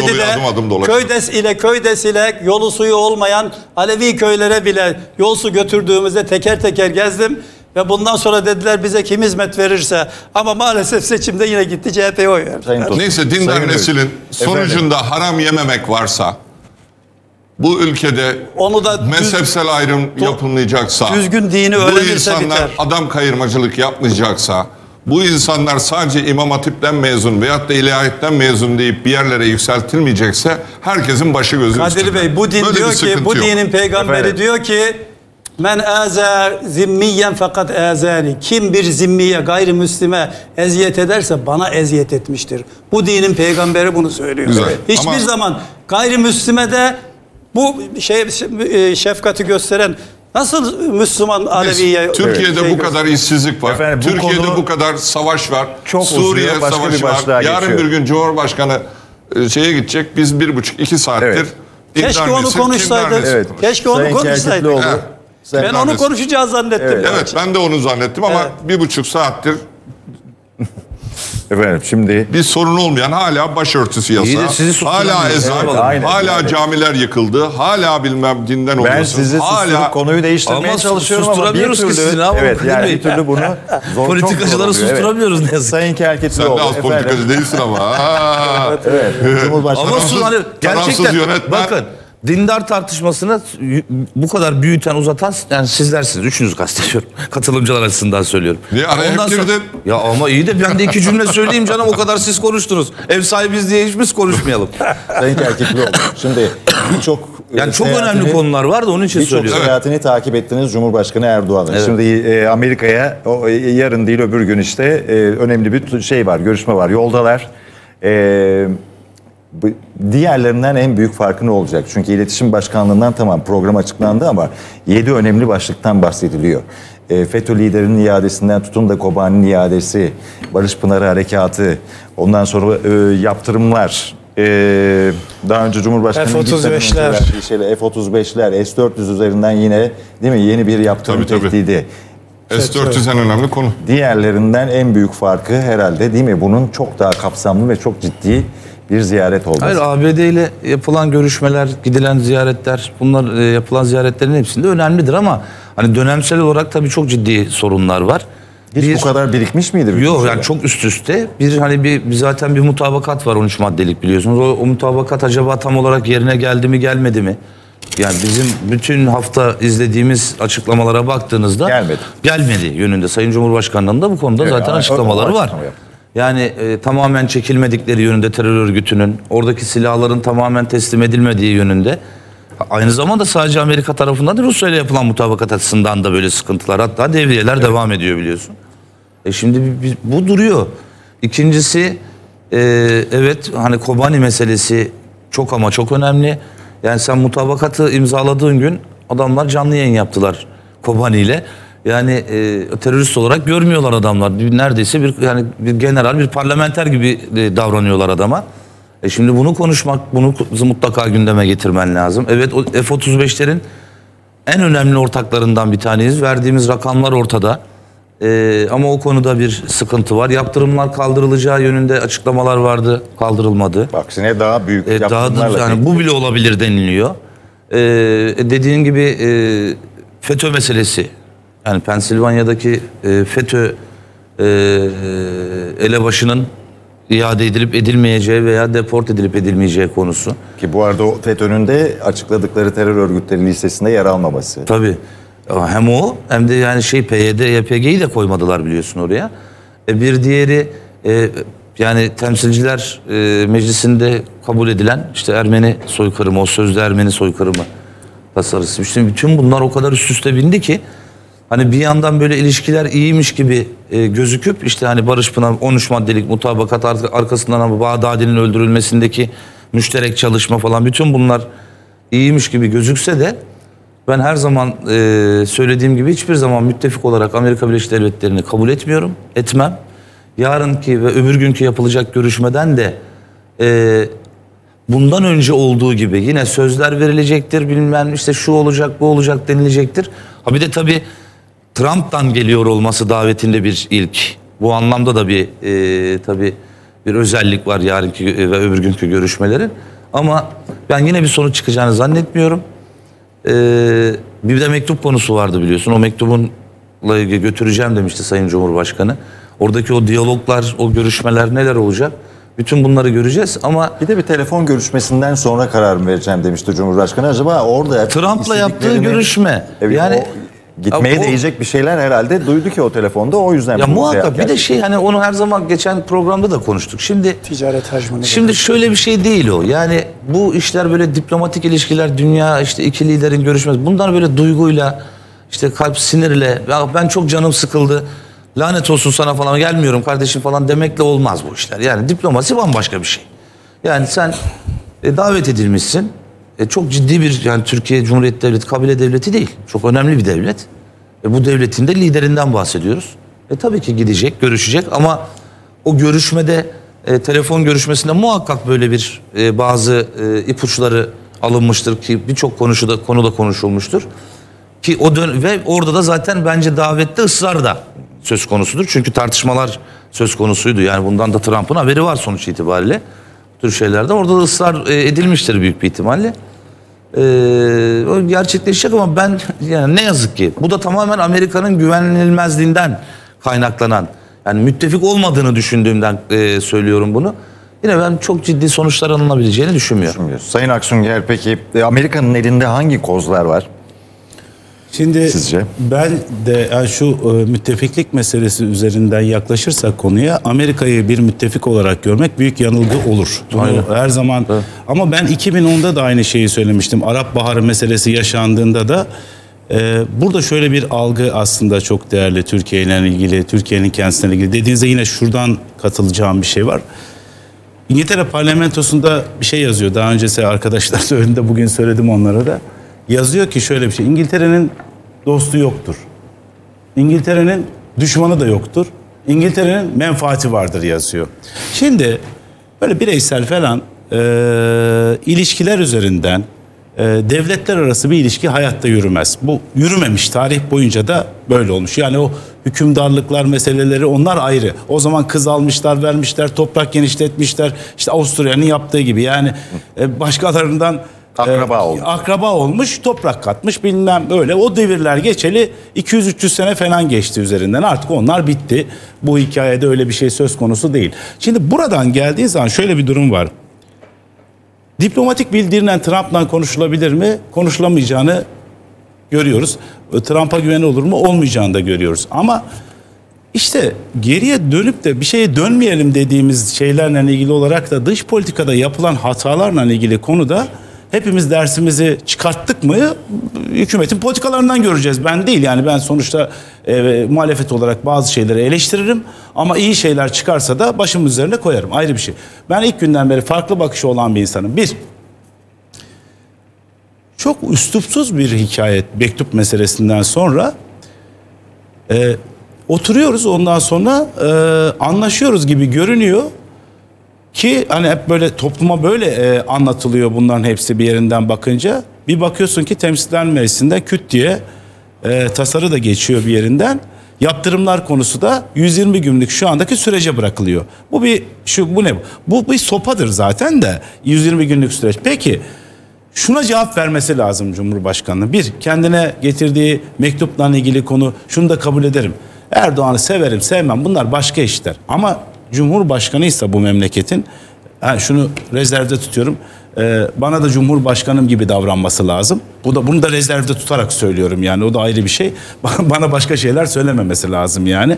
2007'de Köydes ile yolu suyu olmayan Alevi köylere bile yol su götürdüğümüzde teker teker gezdim. Ve bundan sonra dediler bize kim hizmet verirse, ama maalesef seçimde yine gitti CHP'ye oy verdi. Neyse, dindar neslin sonucunda haram yememek varsa, bu ülkede onu da mezhepsel ayrım yapılmayacaksa, düzgün dini bu insanlar adam kayırmacılık yapmayacaksa, bu insanlar sadece İmam Hatip'ten mezun veyahut da İlahiyat'tan mezun deyip bir yerlere yükseltilmeyecekse herkesin başı gözü üstünde. Kadir Bey, bu din böyle diyor ki, bu dinin peygamberi diyor ki men âzâ zimmiyen fakat âzâni. Kim bir zimmiye, gayrimüslime eziyet ederse bana eziyet etmiştir. Bu dinin peygamberi bunu söylüyor. Güzel. Hiçbir zaman gayrimüslime de bu şefkati gösteren nasıl Müslüman Alevi'ye... Türkiye'de bu kadar işsizlik var. Efendim, Türkiye'de bu kadar savaş var. Çok Suriye savaşı var. Yarın bir gün Cumhurbaşkanı şeye gidecek. Biz 1,5-2 saattir keşke onu konuşsaydık. Keşke onu konuşsaydık. Ben onu konuşacağız zannettim. Evet, ben de onu zannettim ama 1,5 saattir efendim şimdi bir sorun olmayan, hala başörtüsü yasa, hala ezan, hala camiler yıkıldı, hala bilmem dinden oluyorsun. Ben sizi susturup konuyu değiştirmeye çalışıyorum ama bir türlü, yani bir türlü bunu zor, politikacıları susturamıyoruz ne yazık. Sayın Kerketoğlu. Sen de az politikacı değilsin ama. Evet. Ama gerçekten bakın Dindar tartışmasını bu kadar büyüten, uzatan yani sizlersiniz. Üçünüzü kastediyorum. Katılımcılar açısından söylüyorum. Niye araya hep girdin? Ya ama iyi de ben de 2 cümle söyleyeyim canım, o kadar siz konuştunuz. Ev sahibiz diye hiçbir konuşmayalım. Renk erkekli oldu. Şimdi birçok yani çok önemli konular var da onun için söylüyorum. Birçok seyahatini takip ettiniz Cumhurbaşkanı Erdoğan'ın. Evet. Şimdi Amerika'ya yarın değil öbür gün işte önemli bir şey var, görüşme var. Yoldalar. Diğerlerinden en büyük farkı ne olacak? Çünkü İletişim Başkanlığı'ndan tamam program açıklandı ama 7 önemli başlıktan bahsediliyor. FETÖ liderinin iadesinden tutun da Kobani'nin iadesi, Barış Pınarı Harekatı, ondan sonra yaptırımlar, daha önce Cumhurbaşkanı'nın F-35'ler, F-35'ler, S-400 üzerinden yine değil mi yeni bir yaptırım tehdidi. S-400 en önemli konu. Diğerlerinden en büyük farkı herhalde değil mi? Bunun çok daha kapsamlı ve çok ciddi bir ziyaret olması. Hayır, ABD ile yapılan görüşmeler, gidilen ziyaretler, bunlar yapılan ziyaretlerin hepsinde önemlidir ama hani dönemsel olarak tabii çok ciddi sorunlar var. Hiç bu kadar birikmiş miydi? Yok yani çok üst üste. Zaten bir mutabakat var 13 maddelik biliyorsunuz. O mutabakat acaba tam olarak yerine geldi mi gelmedi mi? Yani bizim bütün hafta izlediğimiz açıklamalara baktığınızda gelmedi yönünde. Sayın Cumhurbaşkanı'nın da bu konuda zaten açıklamaları var. Yani tamamen çekilmedikleri yönünde terör örgütünün, oradaki silahların tamamen teslim edilmediği yönünde. Aynı zamanda sadece Amerika tarafından da Rusya ile yapılan mutabakat açısından da böyle sıkıntılar, hatta devriyeler devam ediyor biliyorsun. Şimdi bu duruyor. İkincisi evet hani Kobani meselesi çok ama çok önemli. Yani sen mutabakatı imzaladığın gün adamlar canlı yayın yaptılar Kobani ile. Yani terörist olarak görmüyorlar adamlar. Neredeyse bir general, bir parlamenter gibi davranıyorlar adama. Şimdi bunu konuşmak, bunu mutlaka gündeme getirmen lazım. Evet, o F-35'lerin en önemli ortaklarından bir taneyiz. Verdiğimiz rakamlar ortada. Ama o konuda bir sıkıntı var. Yaptırımlar kaldırılacağı yönünde açıklamalar vardı, kaldırılmadı. Aksine daha büyük yaptırımlarla. Yani bu bile olabilir deniliyor. Dediğin gibi FETÖ meselesi. Yani Pensilvanya'daki FETÖ elebaşının iade edilip edilmeyeceği veya deport edilip edilmeyeceği konusu. Ki bu arada o FETÖ'nün de açıkladıkları terör örgütleri listesinde yer almaması. Tabii. Hem o hem de yani PYD, YPG'yi de koymadılar biliyorsun oraya. Bir diğeri yani Temsilciler Meclisi'nde kabul edilen işte Ermeni soykırımı, o sözde Ermeni soykırımı tasarısı. İşte bütün bunlar o kadar üst üste bindi ki hani bir yandan böyle ilişkiler iyiymiş gibi gözüküp işte hani Barış Pınar 13 maddelik mutabakat arkasından ama Bağdadi'nin öldürülmesindeki müşterek çalışma falan, bütün bunlar iyiymiş gibi gözükse de ben her zaman söylediğim gibi hiçbir zaman müttefik olarak Amerika Birleşik Devletleri'ni kabul etmiyorum, etmem. Yarınki ve öbür günkü yapılacak görüşmeden de bundan önce olduğu gibi yine sözler verilecektir, bilmem işte şu olacak, bu olacak denilecektir. Ha bir de tabii Trump'tan geliyor olması davetinde bir ilk. Bu anlamda da tabii bir özellik var yarınki ve öbür günkü görüşmelerin. Ama ben yine bir sonuç çıkacağını zannetmiyorum. Bir de mektup konusu vardı biliyorsun. O mektubunla götüreceğim demişti Sayın Cumhurbaşkanı. Oradaki o diyaloglar, o görüşmeler neler olacak? Bütün bunları göreceğiz ama... Bir de bir telefon görüşmesinden sonra karar mı vereceğim demişti Cumhurbaşkanı. Acaba orada... Trump'la yaptığı görüşme. Evet, yani... Gitmeye değecek bir şeyler herhalde duydu ki o telefonda, o yüzden... Ya muhakkak bir de hani onu her zaman geçen programda da konuştuk. Şimdi ticaret hacmini... Şimdi şöyle bir şey değil o. Yani bu işler böyle diplomatik ilişkiler, dünya işte iki liderin görüşmesi. Bunlar böyle duyguyla, işte kalp sinirle, ben çok canım sıkıldı, lanet olsun sana falan gelmiyorum kardeşim falan demekle olmaz bu işler. Yani diplomasi bambaşka bir şey. Yani sen davet edilmişsin. Çok ciddi bir, yani Türkiye Cumhuriyeti Devleti kabile devleti değil. Çok önemli bir devlet. Bu devletin de liderinden bahsediyoruz. Tabii ki gidecek, görüşecek ama o görüşmede, telefon görüşmesinde muhakkak böyle bir bazı ipuçları alınmıştır ki birçok konuda konuşulmuştur. Ki ve orada da zaten bence davette ısrar da söz konusudur. Çünkü tartışmalar söz konusuydu. Yani bundan da Trump'ın haberi var sonuç itibariyle. Bu tür şeylerde orada da ısrar edilmiştir büyük bir ihtimalle. O gerçekleşecek ama ben yani ne yazık ki bu da tamamen Amerika'nın güvenilmezliğinden kaynaklanan, yani müttefik olmadığını düşündüğümden söylüyorum bunu. yine ben çok ciddi sonuçlar alınabileceğini düşünmüyorum. Sayın Aksunger, peki Amerika'nın elinde hangi kozlar var? Şimdi sizce? Ben de yani şu müttefiklik meselesi üzerinden yaklaşırsak konuya, Amerika'yı bir müttefik olarak görmek büyük yanılgı olur. Bunu her zaman ama ben 2010'da da aynı şeyi söylemiştim. Arap Baharı meselesi yaşandığında da burada şöyle bir algı aslında çok değerli Türkiye ile ilgili, Türkiye'nin kendisiyle ilgili. Dediğinizde yine şuradan katılacağım bir şey var. İngiltere parlamentosunda bir şey yazıyor. Daha öncesi arkadaşlar söylediğinde bugün söyledim onlara da. Yazıyor ki şöyle bir şey: İngiltere'nin dostu yoktur. İngiltere'nin düşmanı da yoktur. İngiltere'nin menfaati vardır yazıyor. Şimdi böyle bireysel falan ilişkiler üzerinden devletler arası bir ilişki hayatta yürümez. Bu yürümemiş, tarih boyunca da böyle olmuş. Yani o hükümdarlıklar meseleleri, onlar ayrı. O zaman kız almışlar, vermişler, toprak genişletmişler. İşte Avusturya'nın yaptığı gibi yani başkalarından akraba olmuş, toprak katmış bilmem böyle. O devirler geçeli 200-300 sene falan geçti üzerinden. Artık onlar bitti. Bu hikayede öyle bir şey söz konusu değil. Şimdi buradan geldiği zaman şöyle bir durum var. Diplomatik bildirilen Trump'la konuşulabilir mi? Konuşulamayacağını görüyoruz. Trump'a güven olur mu? Olmayacağını da görüyoruz. Ama işte geriye dönüp de bir şeye dönmeyelim dediğimiz şeylerle ilgili olarak da dış politikada yapılan hatalarla ilgili konuda hepimiz dersimizi çıkarttık mı hükümetin politikalarından göreceğiz. Ben değil yani, ben sonuçta muhalefet olarak bazı şeyleri eleştiririm ama iyi şeyler çıkarsa da başımın üzerine koyarım, ayrı bir şey. Ben ilk günden beri farklı bakışı olan bir insanım. Bir, çok üslupsuz bir hikaye mektup meselesinden sonra oturuyoruz, ondan sonra anlaşıyoruz gibi görünüyor. Ki hani hep böyle topluma böyle anlatılıyor bunların hepsi bir yerinden bakınca. Bir bakıyorsun ki Temsilciler Meclisi'nde küt diye tasarı da geçiyor bir yerinden. Yaptırımlar konusu da 120 günlük şu andaki sürece bırakılıyor. Bu bir bu ne? Bu bir sopadır zaten de 120 günlük süreç. Peki şuna cevap vermesi lazım Cumhurbaşkanı'nın. Bir, kendine getirdiği mektupla ilgili konu, şunu da kabul ederim. Erdoğan'ı severim sevmem, bunlar başka işler. Ama Cumhurbaşkanıysa bu memleketin, şunu rezervde tutuyorum, bana da Cumhurbaşkanım gibi davranması lazım. Bunu da rezervde tutarak söylüyorum yani, o da ayrı bir şey. Bana başka şeyler söylememesi lazım yani.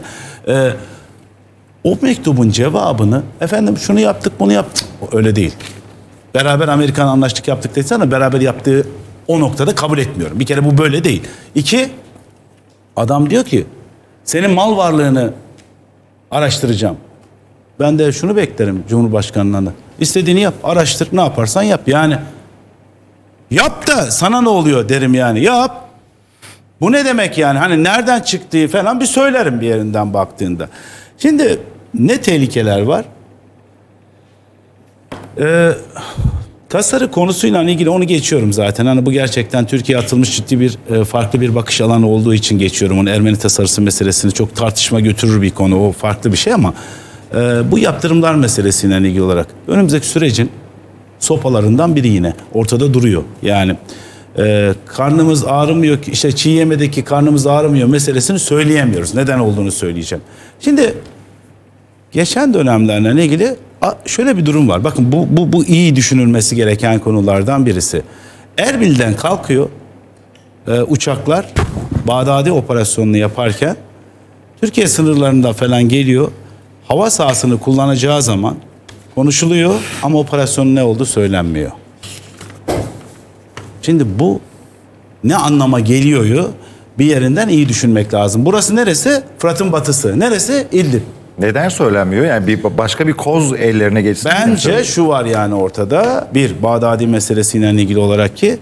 O mektubun cevabını, efendim şunu yaptık bunu yaptık, öyle değil. Beraber Amerikan anlaştık yaptık desene, beraber yaptığı o noktada kabul etmiyorum. Bir kere bu böyle değil. İki, adam diyor ki senin mal varlığını araştıracağım. Ben de şunu beklerim Cumhurbaşkanı'ndan da. İstediğini yap, araştır, ne yaparsan yap. Yani yap da sana ne oluyor derim yani. Yap. Bu ne demek yani? Hani nereden çıktığı falan bir söylerim bir yerinden baktığında. Şimdi ne tehlikeler var? Tasarı konusuyla ilgili onu geçiyorum zaten. Hani bu gerçekten Türkiye atılmış ciddi bir farklı bir bakış alanı olduğu için geçiyorum. Onu Ermeni tasarısı meselesini çok tartışma götürür bir konu. O farklı bir şey ama bu yaptırımlar meselesiyle ilgili olarak önümüzdeki sürecin sopalarından biri yine ortada duruyor. Yani karnımız ağrımıyor, işte çiğ yemedeki karnımız ağrımıyor meselesini söyleyemiyoruz. Neden olduğunu söyleyeceğim. Şimdi geçen dönemlerle ilgili şöyle bir durum var. Bakın bu iyi düşünülmesi gereken konulardan birisi. Erbil'den kalkıyor uçaklar, Bağdadi operasyonunu yaparken Türkiye sınırlarında falan geliyor. Hava sahasını kullanacağı zaman konuşuluyor ama operasyonun ne olduğu söylenmiyor. Şimdi bu ne anlama geliyor bir yerinden iyi düşünmek lazım. Burası neresi? Fırat'ın batısı. Neresi? İdlib. Neden söylenmiyor? Yani başka bir koz ellerine geçsin. Bence şu var yani ortada. Bir, Bağdadi meselesiyle ilgili olarak ki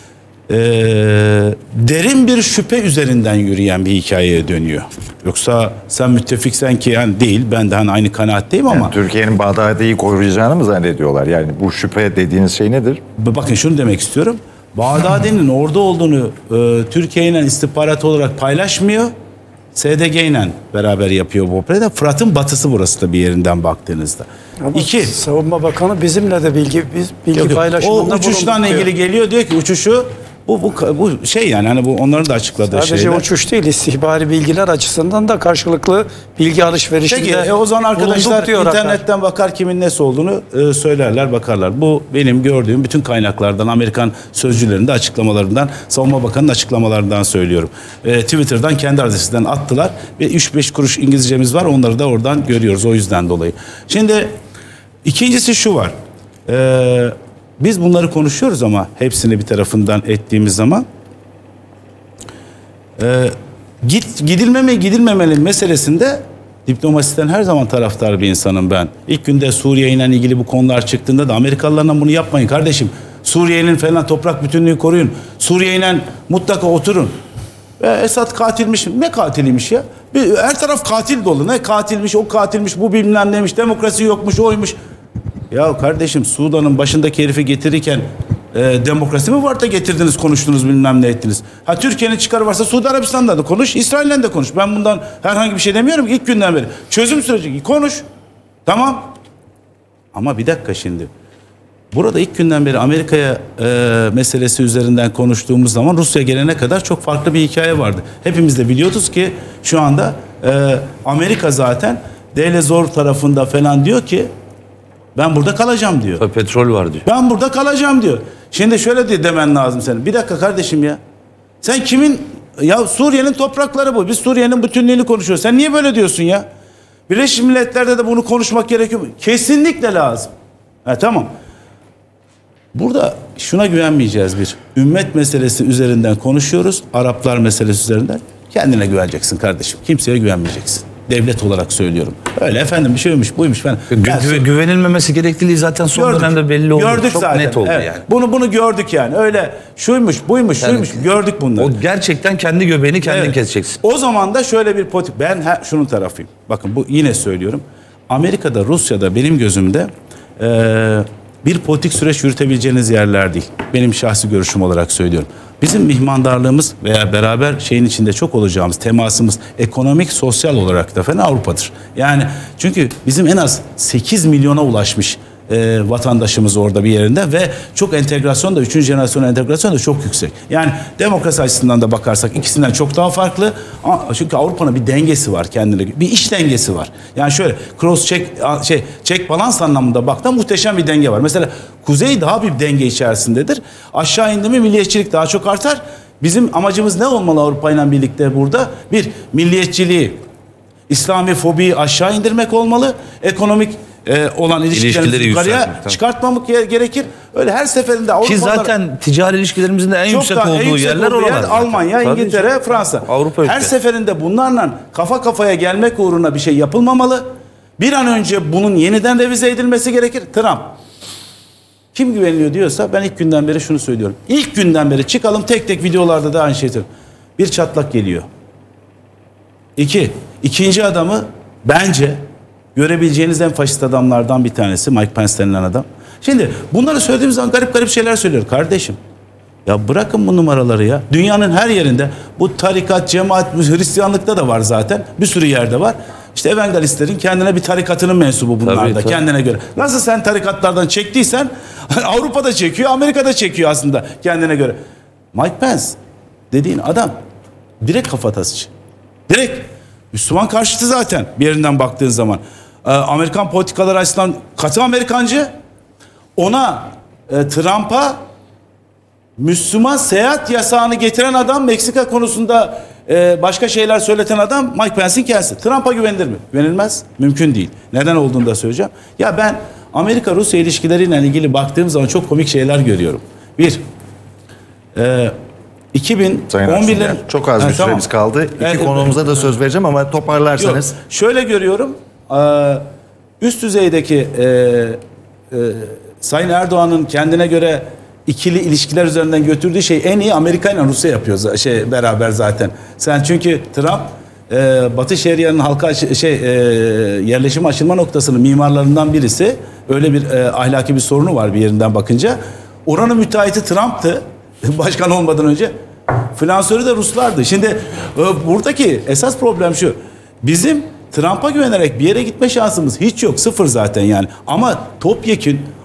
derin bir şüphe üzerinden yürüyen bir hikayeye dönüyor. Yoksa sen müttefiksen ki yani değil, ben de hani aynı kanaatteyim ama. Yani Türkiye'nin Bağdadi'yi koruyacağını mı zannediyorlar? Yani bu şüphe dediğiniz şey nedir? Bakın şunu demek istiyorum. Bağdadi'nin orada olduğunu Türkiye ile istihbarat olarak paylaşmıyor. SDG ile beraber yapıyor bu operayı da. Fırat'ın batısı burası da bir yerinden baktığınızda. Ama Savunma Bakanı bizimle de bilgi yok. paylaşımında o uçuştan ilgili geliyor, diyor ki uçuşu Bu şey yani hani bu onların da açıkladığı sadece şeyler. uçuş değil, istihbari bilgiler açısından da karşılıklı bilgi alışverişinde Peki o zaman arkadaşlar internetten bakar kimin nesi olduğunu söylerler, bakarlar. Bu benim gördüğüm bütün kaynaklardan, Amerikan sözcülerinin de açıklamalarından, Savunma Bakanı'nın açıklamalarından söylüyorum. Twitter'dan kendi adresinden attılar ve 3-5 kuruş İngilizcemiz var, onları da oradan görüyoruz o yüzden dolayı. Şimdi ikincisi şu var. Biz bunları konuşuyoruz ama hepsini bir tarafından ettiğimiz zaman gidilmemeli meselesinde diplomasiden her zaman taraftar bir insanım ben. İlk günde Suriye ile ilgili bu konular çıktığında da Amerikalılarla bunu yapmayın kardeşim. Suriye'nin falan toprak bütünlüğü koruyun. Suriye ile mutlaka oturun. Esad katilmiş. Ne katiliymiş ya? Her taraf katil dolu. Ne katilmiş, o katilmiş, bu bilmem neymiş, demokrasi yokmuş, oymuş. Ya kardeşim Sudan'ın başındaki herifi getirirken demokrasi mi var da getirdiniz, konuştunuz, bilmem ne ettiniz. Ha Türkiye'nin çıkarı varsa Suudi Arabistan'da da konuş, İsrail'le de konuş. Ben bundan herhangi bir şey demiyorum ki ilk günden beri. Çözüm süreci konuş. Tamam. Ama bir dakika şimdi. Burada ilk günden beri Amerika'ya meselesi üzerinden konuştuğumuz zaman Rusya gelene kadar çok farklı bir hikaye vardı. Hepimiz de biliyoruz ki şu anda Amerika zaten Deylezor tarafında falan diyor ki ben burada kalacağım diyor. Tabii petrol var diyor. Ben burada kalacağım diyor. Şimdi şöyle demen lazım senin. Bir dakika kardeşim ya. Sen kimin... Ya Suriye'nin toprakları bu. Biz Suriye'nin bütünlüğünü konuşuyoruz. Sen niye böyle diyorsun ya? Birleşmiş Milletler'de de bunu konuşmak gerekiyor mu? Kesinlikle lazım. Tamam. Burada şuna güvenmeyeceğiz bir. Ümmet meselesi üzerinden konuşuyoruz. Araplar meselesi üzerinden. Kendine güveneceksin kardeşim. Kimseye güvenmeyeceksin. Devlet olarak söylüyorum. Öyle efendim bir şeymiş buymuş falan. Güvenilmemesi gerekliliği zaten son dönemde belli oldu. Gördük çok zaten. net oldu evet. yani. Bunu gördük yani. Öyle şuymuş buymuş şuymuş gördük bunları. O gerçekten kendi göbeğini kendin keseceksin. O zaman da şöyle bir politik. Ben şunun tarafıyım. Bakın bu yine söylüyorum. Amerika'da Rusya'da benim gözümde bir politik süreç yürütebileceğiniz yerler değil. Benim şahsi görüşüm olarak söylüyorum. Bizim mihmandarlığımız veya beraber şeyin içinde çok olacağımız temasımız ekonomik, sosyal olarak da falan Avrupa'dır. Yani çünkü bizim en az 8 milyona ulaşmış vatandaşımız orada bir yerinde ve çok entegrasyon da 3. jenerasyon entegrasyon da çok yüksek. Yani demokrasi açısından da bakarsak ikisinden çok daha farklı. Çünkü Avrupa'nın bir dengesi var kendine. Bir iç dengesi var. Yani şöyle cross check balans anlamında baktığında muhteşem bir denge var. Mesela kuzey daha bir denge içerisindedir. Aşağı indi mi milliyetçilik daha çok artar. Bizim amacımız ne olmalı Avrupa ile birlikte burada? Bir, milliyetçiliği, İslami fobiyi aşağı indirmek olmalı. Ekonomik olan ilişkileri yukarıya çıkartmamak gerekir. Öyle her seferinde Avrupa... Ki zaten ticari ilişkilerimizin de en yüksek olduğu yerler oralar. Almanya, İngiltere, Fransa. Avrupa her seferinde bunlarla kafa kafaya gelmek uğruna bir şey yapılmamalı. Bir an önce bunun yeniden revize edilmesi gerekir. Trump. Kim güveniliyor diyorsa ben ilk günden beri şunu söylüyorum. İlk günden beri çıkalım tek tek videolarda da aynı şeyi söylüyorum. Bir çatlak geliyor. İkinci adamı bence görebileceğiniz en faşist adamlardan bir tanesi Mike Pence denilen adam. Şimdi bunları söylediğimiz zaman garip garip şeyler söylüyor kardeşim. Ya bırakın bu numaraları ya. Dünyanın her yerinde bu tarikat, cemaat, Hristiyanlıkta da var zaten. Bir sürü yerde var. İşte evangelistlerin kendine bir tarikatının mensubu bunlar da kendine göre. Nasıl sen tarikatlardan çektiysen Avrupa'da çekiyor, Amerika'da çekiyor aslında kendine göre. Mike Pence dediğin adam direkt kafatasçı. Direkt Müslüman karşıtı zaten bir yerinden baktığın zaman. Amerikan politikaları açısından katı Amerikancı. Ona Trump'a Müslüman seyahat yasağını getiren adam, Meksika konusunda başka şeyler söyleten adam Mike Pence'in kendisi. Trump'a güvenilir mi? Güvenilmez. Mümkün değil. neden olduğunu da söyleyeceğim. Ya ben Amerika-Rusya ilişkileriyle ilgili baktığım zaman çok komik şeyler görüyorum. Bir, 2011'lerin... Çok az bir süremiz kaldı. İki konuğumuza da söz vereceğim ama toparlarsanız. Yok, şöyle görüyorum. Üst düzeydeki Sayın Erdoğan'ın kendine göre ikili ilişkiler üzerinden götürdüğü şey en iyi Amerika ile Rusya yapıyor beraber zaten. Sen çünkü Trump Batı Şeria'nın halka yerleşim açılma noktasının mimarlarından birisi. Öyle bir ahlaki bir sorunu var bir yerinden bakınca. Oranın müteahhiti Trump'tı. Başkan olmadan önce. Finansörü de Ruslardı. Şimdi buradaki esas problem şu. Bizim Trump'a güvenerek bir yere gitme şansımız hiç yok. Sıfır zaten yani. Ama topyekün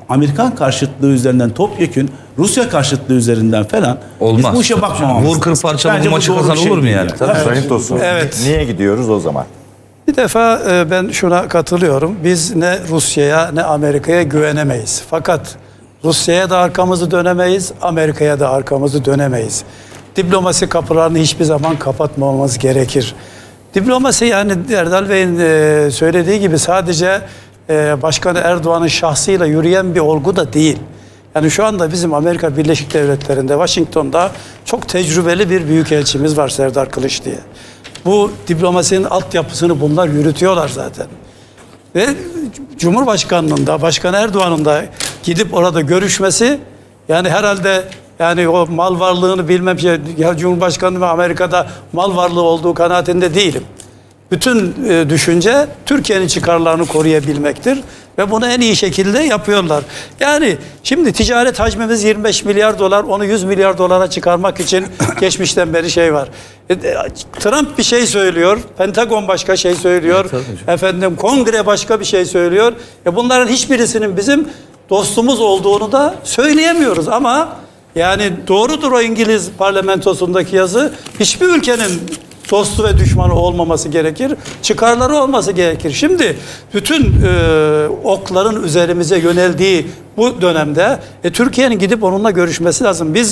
Amerikan karşıtlığı üzerinden topyekün Rusya karşıtlığı üzerinden falan olmaz. biz bu işe bakmamamız. Vur kır parçala Bence bu maçı doğru bir kazan şey olur mu değil yani? Tabii Sayın Tosun. Evet. Niye gidiyoruz o zaman? Bir defa ben şuna katılıyorum. Biz ne Rusya'ya ne Amerika'ya güvenemeyiz. Fakat Rusya'ya da arkamızı dönemeyiz, Amerika'ya da arkamızı dönemeyiz. Diplomasi kapılarını hiçbir zaman kapatmamamız gerekir. Diplomasi, yani Erdal Bey'in söylediği gibi sadece Başkan Erdoğan'ın şahsıyla yürüyen bir olgu da değil. Yani şu anda bizim Amerika Birleşik Devletleri'nde, Washington'da çok tecrübeli bir büyükelçimiz var, Serdar Kılıç diye. Bu diplomasinin altyapısını bunlar yürütüyorlar zaten. Ve Cumhurbaşkanlığının da, Başkan Erdoğan'ın da gidip orada görüşmesi, yani herhalde yani o mal varlığını bilmem ya, Cumhurbaşkanı ve Amerika'da mal varlığı olduğu kanaatinde değilim. Bütün düşünce Türkiye'nin çıkarlarını koruyabilmektir ve bunu en iyi şekilde yapıyorlar. Yani şimdi ticaret hacmimiz 25 milyar dolar, onu 100 milyar dolara çıkarmak için geçmişten beri şey var. Trump bir şey söylüyor, Pentagon başka şey söylüyor, efendim Kongre başka bir şey söylüyor. Bunların hiçbirisinin bizim dostumuz olduğunu da söyleyemiyoruz ama yani doğrudur o İngiliz parlamentosundaki yazı. Hiçbir ülkenin dostu ve düşmanı olmaması gerekir. Çıkarları olması gerekir. Şimdi bütün okların üzerimize yöneldiği bu dönemde Türkiye'nin gidip onunla görüşmesi lazım. Biz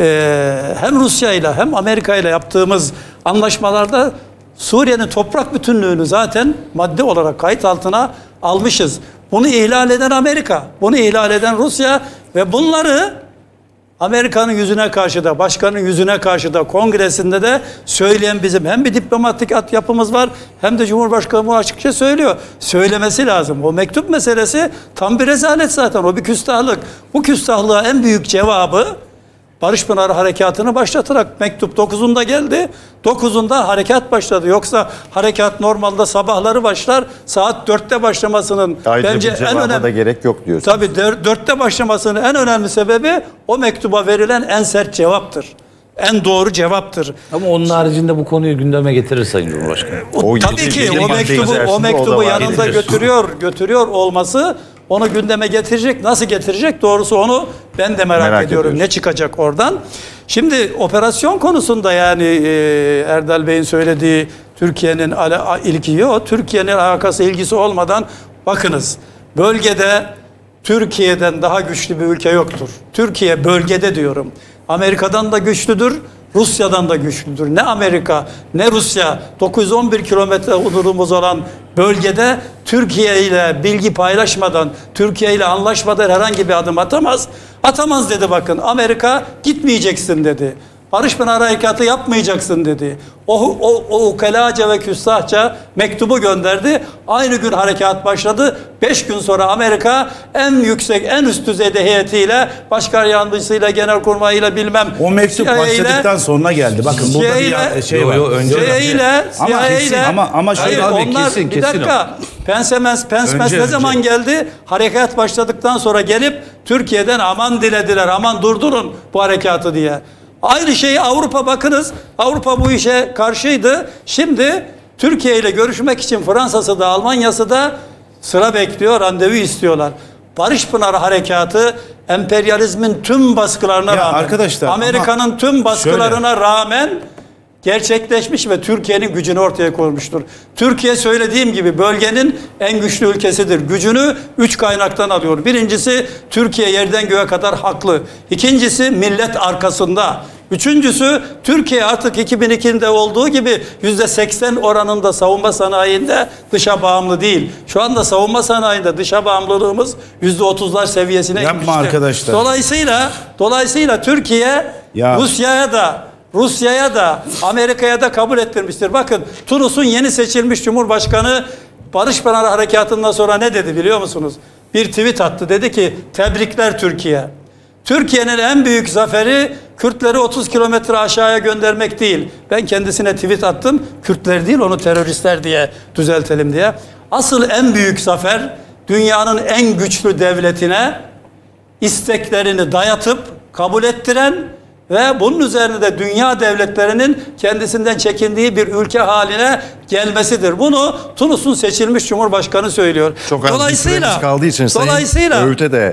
hem Rusya ile hem Amerika ile yaptığımız anlaşmalarda Suriye'nin toprak bütünlüğünü zaten madde olarak kayıt altına almışız. Bunu ihlal eden Amerika, bunu ihlal eden Rusya ve bunları Amerika'nın yüzüne karşı da, başkanın yüzüne karşı da, kongresinde de söyleyen bizim hem bir diplomatik altyapımız var hem de Cumhurbaşkanı bunu açıkça söylüyor. Söylemesi lazım. O mektup meselesi tam bir rezalet zaten. O bir küstahlık. Bu küstahlığa en büyük cevabı Barış Pınarı Harekatı'nı başlatarak, mektup 9'unda geldi. 9'unda harekat başladı. Yoksa harekat normalde sabahları başlar. Saat 4'te başlamasının ayrıca bence bir en önemli, da gerek yok diyorsun. tabii 4'te başlamasının en önemli sebebi o mektuba verilen en sert cevaptır. En doğru cevaptır. Ama onun haricinde bu konuyu gündeme getirir Sayın Cumhurbaşkanı. Tabii ki o mektubu yanında götürüyor olması onu gündeme getirecek. Nasıl getirecek? Doğrusu onu ben de merak ediyorum. Ne çıkacak oradan? Şimdi operasyon konusunda yani Erdal Bey'in söylediği Türkiye'nin ilgi yok. Türkiye'nin alakası, ilgisi olmadan bakınız, bölgede Türkiye'den daha güçlü bir ülke yoktur. Türkiye bölgede diyorum. Amerika'dan da güçlüdür, Rusya'dan da güçlüdür. Ne Amerika ne Rusya 911 kilometre hududumuz olan bölgede Türkiye ile bilgi paylaşmadan, Türkiye ile anlaşmadan herhangi bir adım atamaz. Atamaz dedi bakın. Amerika gitmeyeceksin dedi. Barış Pınarı Harekatı yapmayacaksın dedi. O ukalaca ve küstahça mektubu gönderdi. Aynı gün harekat başladı. 5 gün sonra Amerika en yüksek, en üst düzeyde heyetiyle, başkan yardımcısıyla, genelkurmayıyla bilmem. O mektup başladıktan sonra geldi. Bakın burada bir şey var. Ama şöyle onlar bir dakika. Pence ne zaman geldi? Harekat başladıktan sonra gelip Türkiye'den aman dilediler, aman durdurun bu harekatı diye. Aynı şeyi Avrupa, bakınız. Avrupa bu işe karşıydı. Şimdi Türkiye ile görüşmek için Fransa'sı da Almanya'sı da sıra bekliyor, randevu istiyorlar. Barış Pınarı Harekatı emperyalizmin tüm baskılarına rağmen, Amerika'nın tüm baskılarına rağmen gerçekleşmiş ve Türkiye'nin gücünü ortaya koymuştur. Türkiye, söylediğim gibi, bölgenin en güçlü ülkesidir. Gücünü 3 kaynaktan alıyor. Birincisi, Türkiye yerden göğe kadar haklı. İkincisi, millet arkasında. Üçüncüsü, Türkiye artık 2002'de olduğu gibi %80 oranında savunma sanayinde dışa bağımlı değil. Şu anda savunma sanayinde dışa bağımlılığımız %30'lar seviyesine inmiştir. Arkadaşlar. Dolayısıyla Türkiye Rusya'ya da Amerika'ya da kabul ettirmiştir. Bakın, Tunus'un yeni seçilmiş Cumhurbaşkanı Barış Pınarı Harekatı'ndan sonra ne dedi biliyor musunuz? Bir tweet attı. Dedi ki, tebrikler Türkiye. Türkiye'nin en büyük zaferi Kürtleri 30 kilometre aşağıya göndermek değil. Ben kendisine tweet attım. Kürtler değil, onu teröristler diye düzeltelim diye. Asıl en büyük zafer, dünyanın en güçlü devletine isteklerini dayatıp kabul ettiren ve bunun üzerine de dünya devletlerinin kendisinden çekindiği bir ülke haline gelmesidir. Bunu Tunus'un seçilmiş Cumhurbaşkanı söylüyor. Çok az bir süremiz kaldığı için Sayın Öğüt'e de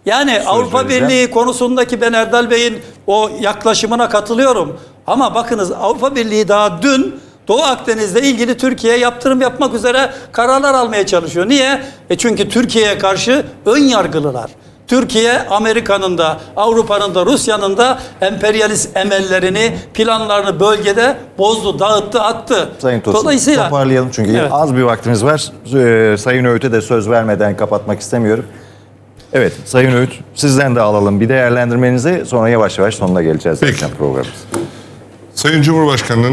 Yani Avrupa vereceğim. Birliği konusundaki ben Erdal Bey'in o yaklaşımına katılıyorum. Ama bakınız Avrupa Birliği daha dün Doğu Akdeniz'le ilgili Türkiye'ye yaptırım yapmak üzere kararlar almaya çalışıyor. Niye? Çünkü Türkiye'ye karşı ön yargılılar. Türkiye Amerika'nın da Avrupa'nın da Rusya'nın da emperyalist emellerini, planlarını bölgede bozdu, dağıttı, attı. Sayın Tosun, Dolayısıyla toparlayalım çünkü evet. az bir vaktimiz var. Sayın Öğüt'e de söz vermeden kapatmak istemiyorum. Evet Sayın Öğüt, sizden de alalım bir değerlendirmenizi, sonra yavaş yavaş sonuna geleceğiz zaten programımız. Sayın Cumhurbaşkanı'nın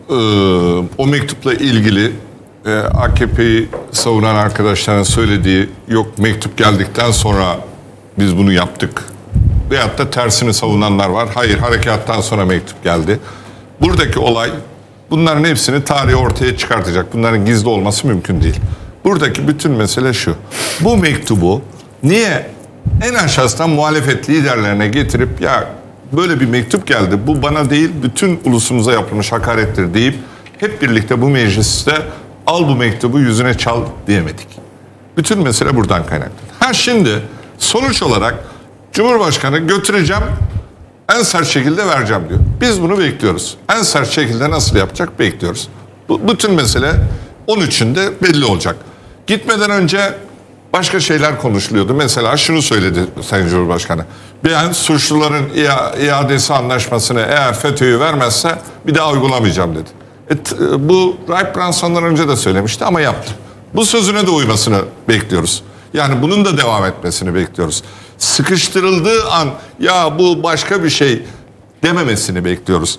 o mektupla ilgili AKP'yi savunan arkadaşların söylediği, yok mektup geldikten sonra biz bunu yaptık veyahut da tersini savunanlar var. Hayır, harekattan sonra mektup geldi. Buradaki olay, bunların hepsini tarihe ortaya çıkartacak. Bunların gizli olması mümkün değil. Buradaki bütün mesele şu: bu mektubu niye en aşağısından muhalefet liderlerine getirip ya böyle bir mektup geldi, bu bana değil bütün ulusumuza yapılmış hakarettir deyip hep birlikte bu mecliste al bu mektubu yüzüne çal diyemedik. Bütün mesele buradan kaynaklı. Şimdi sonuç olarak Cumhurbaşkanı götüreceğim, en sert şekilde vereceğim diyor. Biz bunu bekliyoruz. En sert şekilde nasıl yapacak bekliyoruz. Bütün mesele 13'ünde belli olacak. Gitmeden önce başka şeyler konuşuluyordu. Mesela şunu söyledi Sayın Cumhurbaşkanı: ben suçluların iadesi anlaşmasını eğer FETÖ'yü vermezse bir daha uygulamayacağım dedi. Bu Raip Branson'dan önce de söylemişti ama yaptı. Bu sözüne de uymasını bekliyoruz. Yani bunun da devam etmesini bekliyoruz. Sıkıştırıldığı an ya bu başka bir şey dememesini bekliyoruz.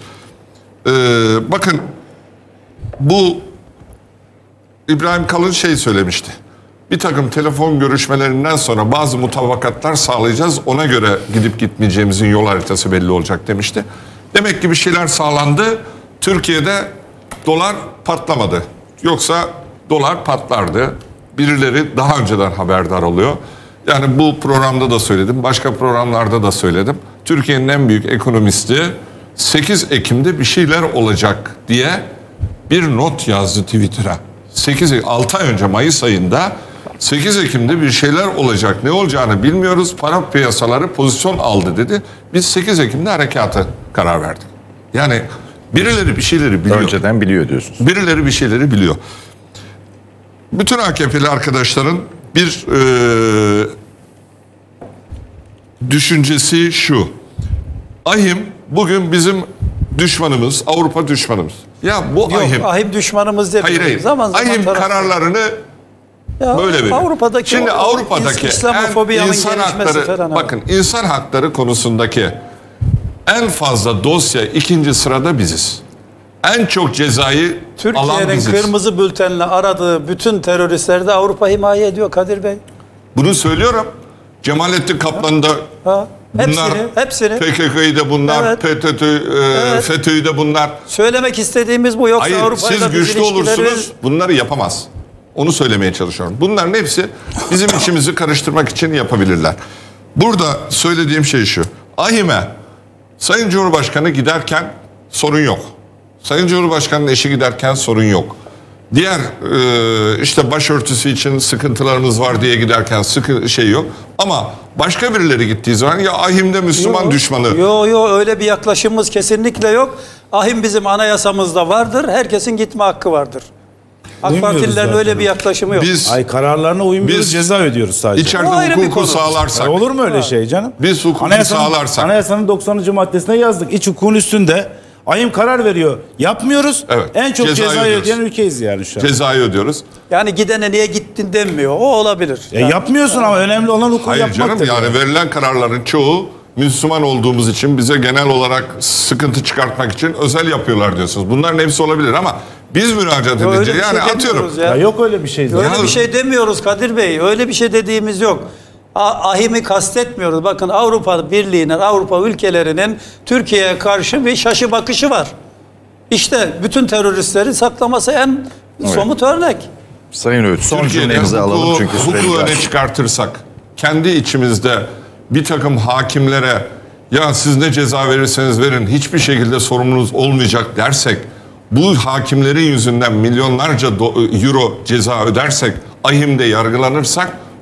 Bakın, bu İbrahim Kalın söylemişti. Bir takım telefon görüşmelerinden sonra bazı mutabakatlar sağlayacağız. Ona göre gidip gitmeyeceğimizin yol haritası belli olacak demişti. Demek ki bir şeyler sağlandı. Türkiye'de dolar patlamadı. Yoksa dolar patlardı. Birileri daha önceden haberdar oluyor. Yani bu programda da söyledim, başka programlarda da söyledim. Türkiye'nin en büyük ekonomisti 8 Ekim'de bir şeyler olacak diye bir not yazdı Twitter'a. 6 ay önce Mayıs ayında 8 Ekim'de bir şeyler olacak, ne olacağını bilmiyoruz, para piyasaları pozisyon aldı dedi. Biz 8 Ekim'de harekata karar verdik. Yani birileri bir şeyleri biliyor. Önceden biliyor diyorsunuz. Birileri bir şeyleri biliyor. Bütün AKP'li arkadaşların bir düşüncesi şu: AHİM bugün bizim düşmanımız, Avrupa düşmanımız. Ya bu yok, AHİM düşmanımız demiyoruz. Hayır. Zaman AHİM kararlarını böyle veriyor. Avrupa'daki şimdi Avrupa'daki insan hakları falan, bakın, insan hakları konusundaki en fazla dosya 2. sırada biziz. En çok cezayı alan Türkiye'nin biziz. kırmızı bültenle aradığı bütün teröristleri de Avrupa himaye ediyor Kadir Bey. Bunu söylüyorum. Cemalettin Kaplan'ı da bunlar, hepsini. PKK'yı da bunlar, evet. FETÖ'yü de bunlar. Söylemek istediğimiz bu. Yoksa hayır, Avrupa'yla siz güçlü olursunuz, bunları yapamaz. Onu söylemeye çalışıyorum. Bunların hepsi bizim içimizi karıştırmak için yapabilirler. Burada söylediğim şey şu: AHİM'e Sayın Cumhurbaşkanı giderken sorun yok. Sayın Cumhurbaşkanı'nın eşi giderken sorun yok. Diğer işte başörtüsü için sıkıntılarımız var diye giderken şey yok. Ama başka birileri gittiği zaman ya AHİM'de Müslüman düşmanı. Yok öyle bir yaklaşımımız kesinlikle yok. AHİM bizim anayasamızda vardır. Herkesin gitme hakkı vardır. AK Partililerin öyle bir yaklaşımı yok. Biz kararlarına uymuyoruz, ceza ödüyoruz sadece. İçeride hukuku sağlarsak. Olur mu öyle şey canım? Biz hukuku sağlarsak. Anayasanın 90. maddesine yazdık. İç hukukun üstünde AHİM karar veriyor. Yapmıyoruz. Evet. En çok cezayı ödeyen ülkeyiz yani şu an. Cezayı ödüyoruz. Yani gidene niye gittin denmiyor. O olabilir. Yani yapmıyorsun ama önemli olan hukuku yapmaktır. Hayır canım, yani verilen kararların çoğu Müslüman olduğumuz için bize genel olarak sıkıntı çıkartmak için özel yapıyorlar diyorsunuz. Bunların hepsi olabilir ama biz müracaat edince yani atıyorum. Ya yok öyle bir şey. Öyle bir şey demiyoruz Kadir Bey. Öyle bir şey dediğimiz yok. AHİM'i kastetmiyoruz. Bakın Avrupa Birliği'nin, Avrupa ülkelerinin Türkiye'ye karşı bir şaşı bakışı var. İşte bütün teröristleri saklaması en somut örnek. Sayın Öğüt, son cümlenizi alalım çünkü hukuku öne çıkartırsak, kendi içimizde bir takım hakimlere ya siz ne ceza verirseniz verin hiçbir şekilde sorumluluğunuz olmayacak dersek, bu hakimlerin yüzünden milyonlarca euro ceza ödersek, AHİM'de yargılanırsak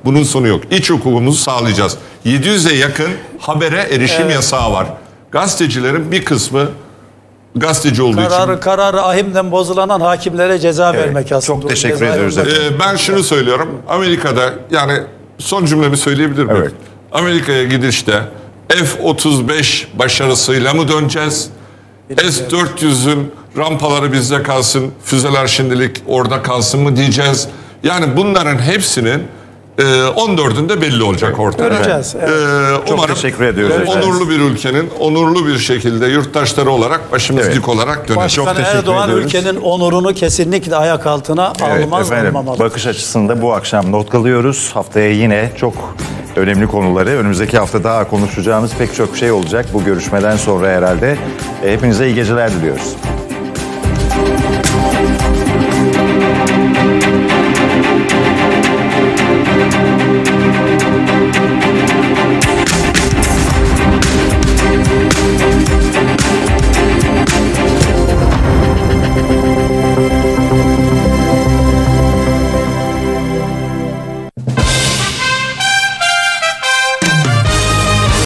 Bunun sonu yok. İç hukukumuzu sağlayacağız. 700'e yakın habere erişim yasağı var. Gazetecilerin bir kısmı gazeteci olduğu için. Kararı ahimden bozulanan hakimlere ceza vermek aslında. Çok teşekkür ediyoruz efendim. Ben şunu söylüyorum. Amerika'da, yani son cümlemi söyleyebilir miyim? Evet. Amerika'ya gidişte F-35 başarısıyla mı döneceğiz? S-400'ün rampaları bizde kalsın, füzeler şimdilik orada kalsın mı diyeceğiz? Yani bunların hepsinin 14'ünde belli olacak ortada. Göreceğiz. Evet. Çok teşekkür ediyoruz. Onurlu bir ülkenin onurlu bir şekilde yurttaşları olarak başımız dik olarak döneceğiz. Başkan Erdoğan ülkenin onurunu kesinlikle ayak altına almaz, almamalı. Bakış açısında bu akşam not alıyoruz. Haftaya yine çok önemli konuları, önümüzdeki hafta daha konuşacağımız pek çok şey olacak bu görüşmeden sonra herhalde. Hepinize iyi geceler diliyoruz.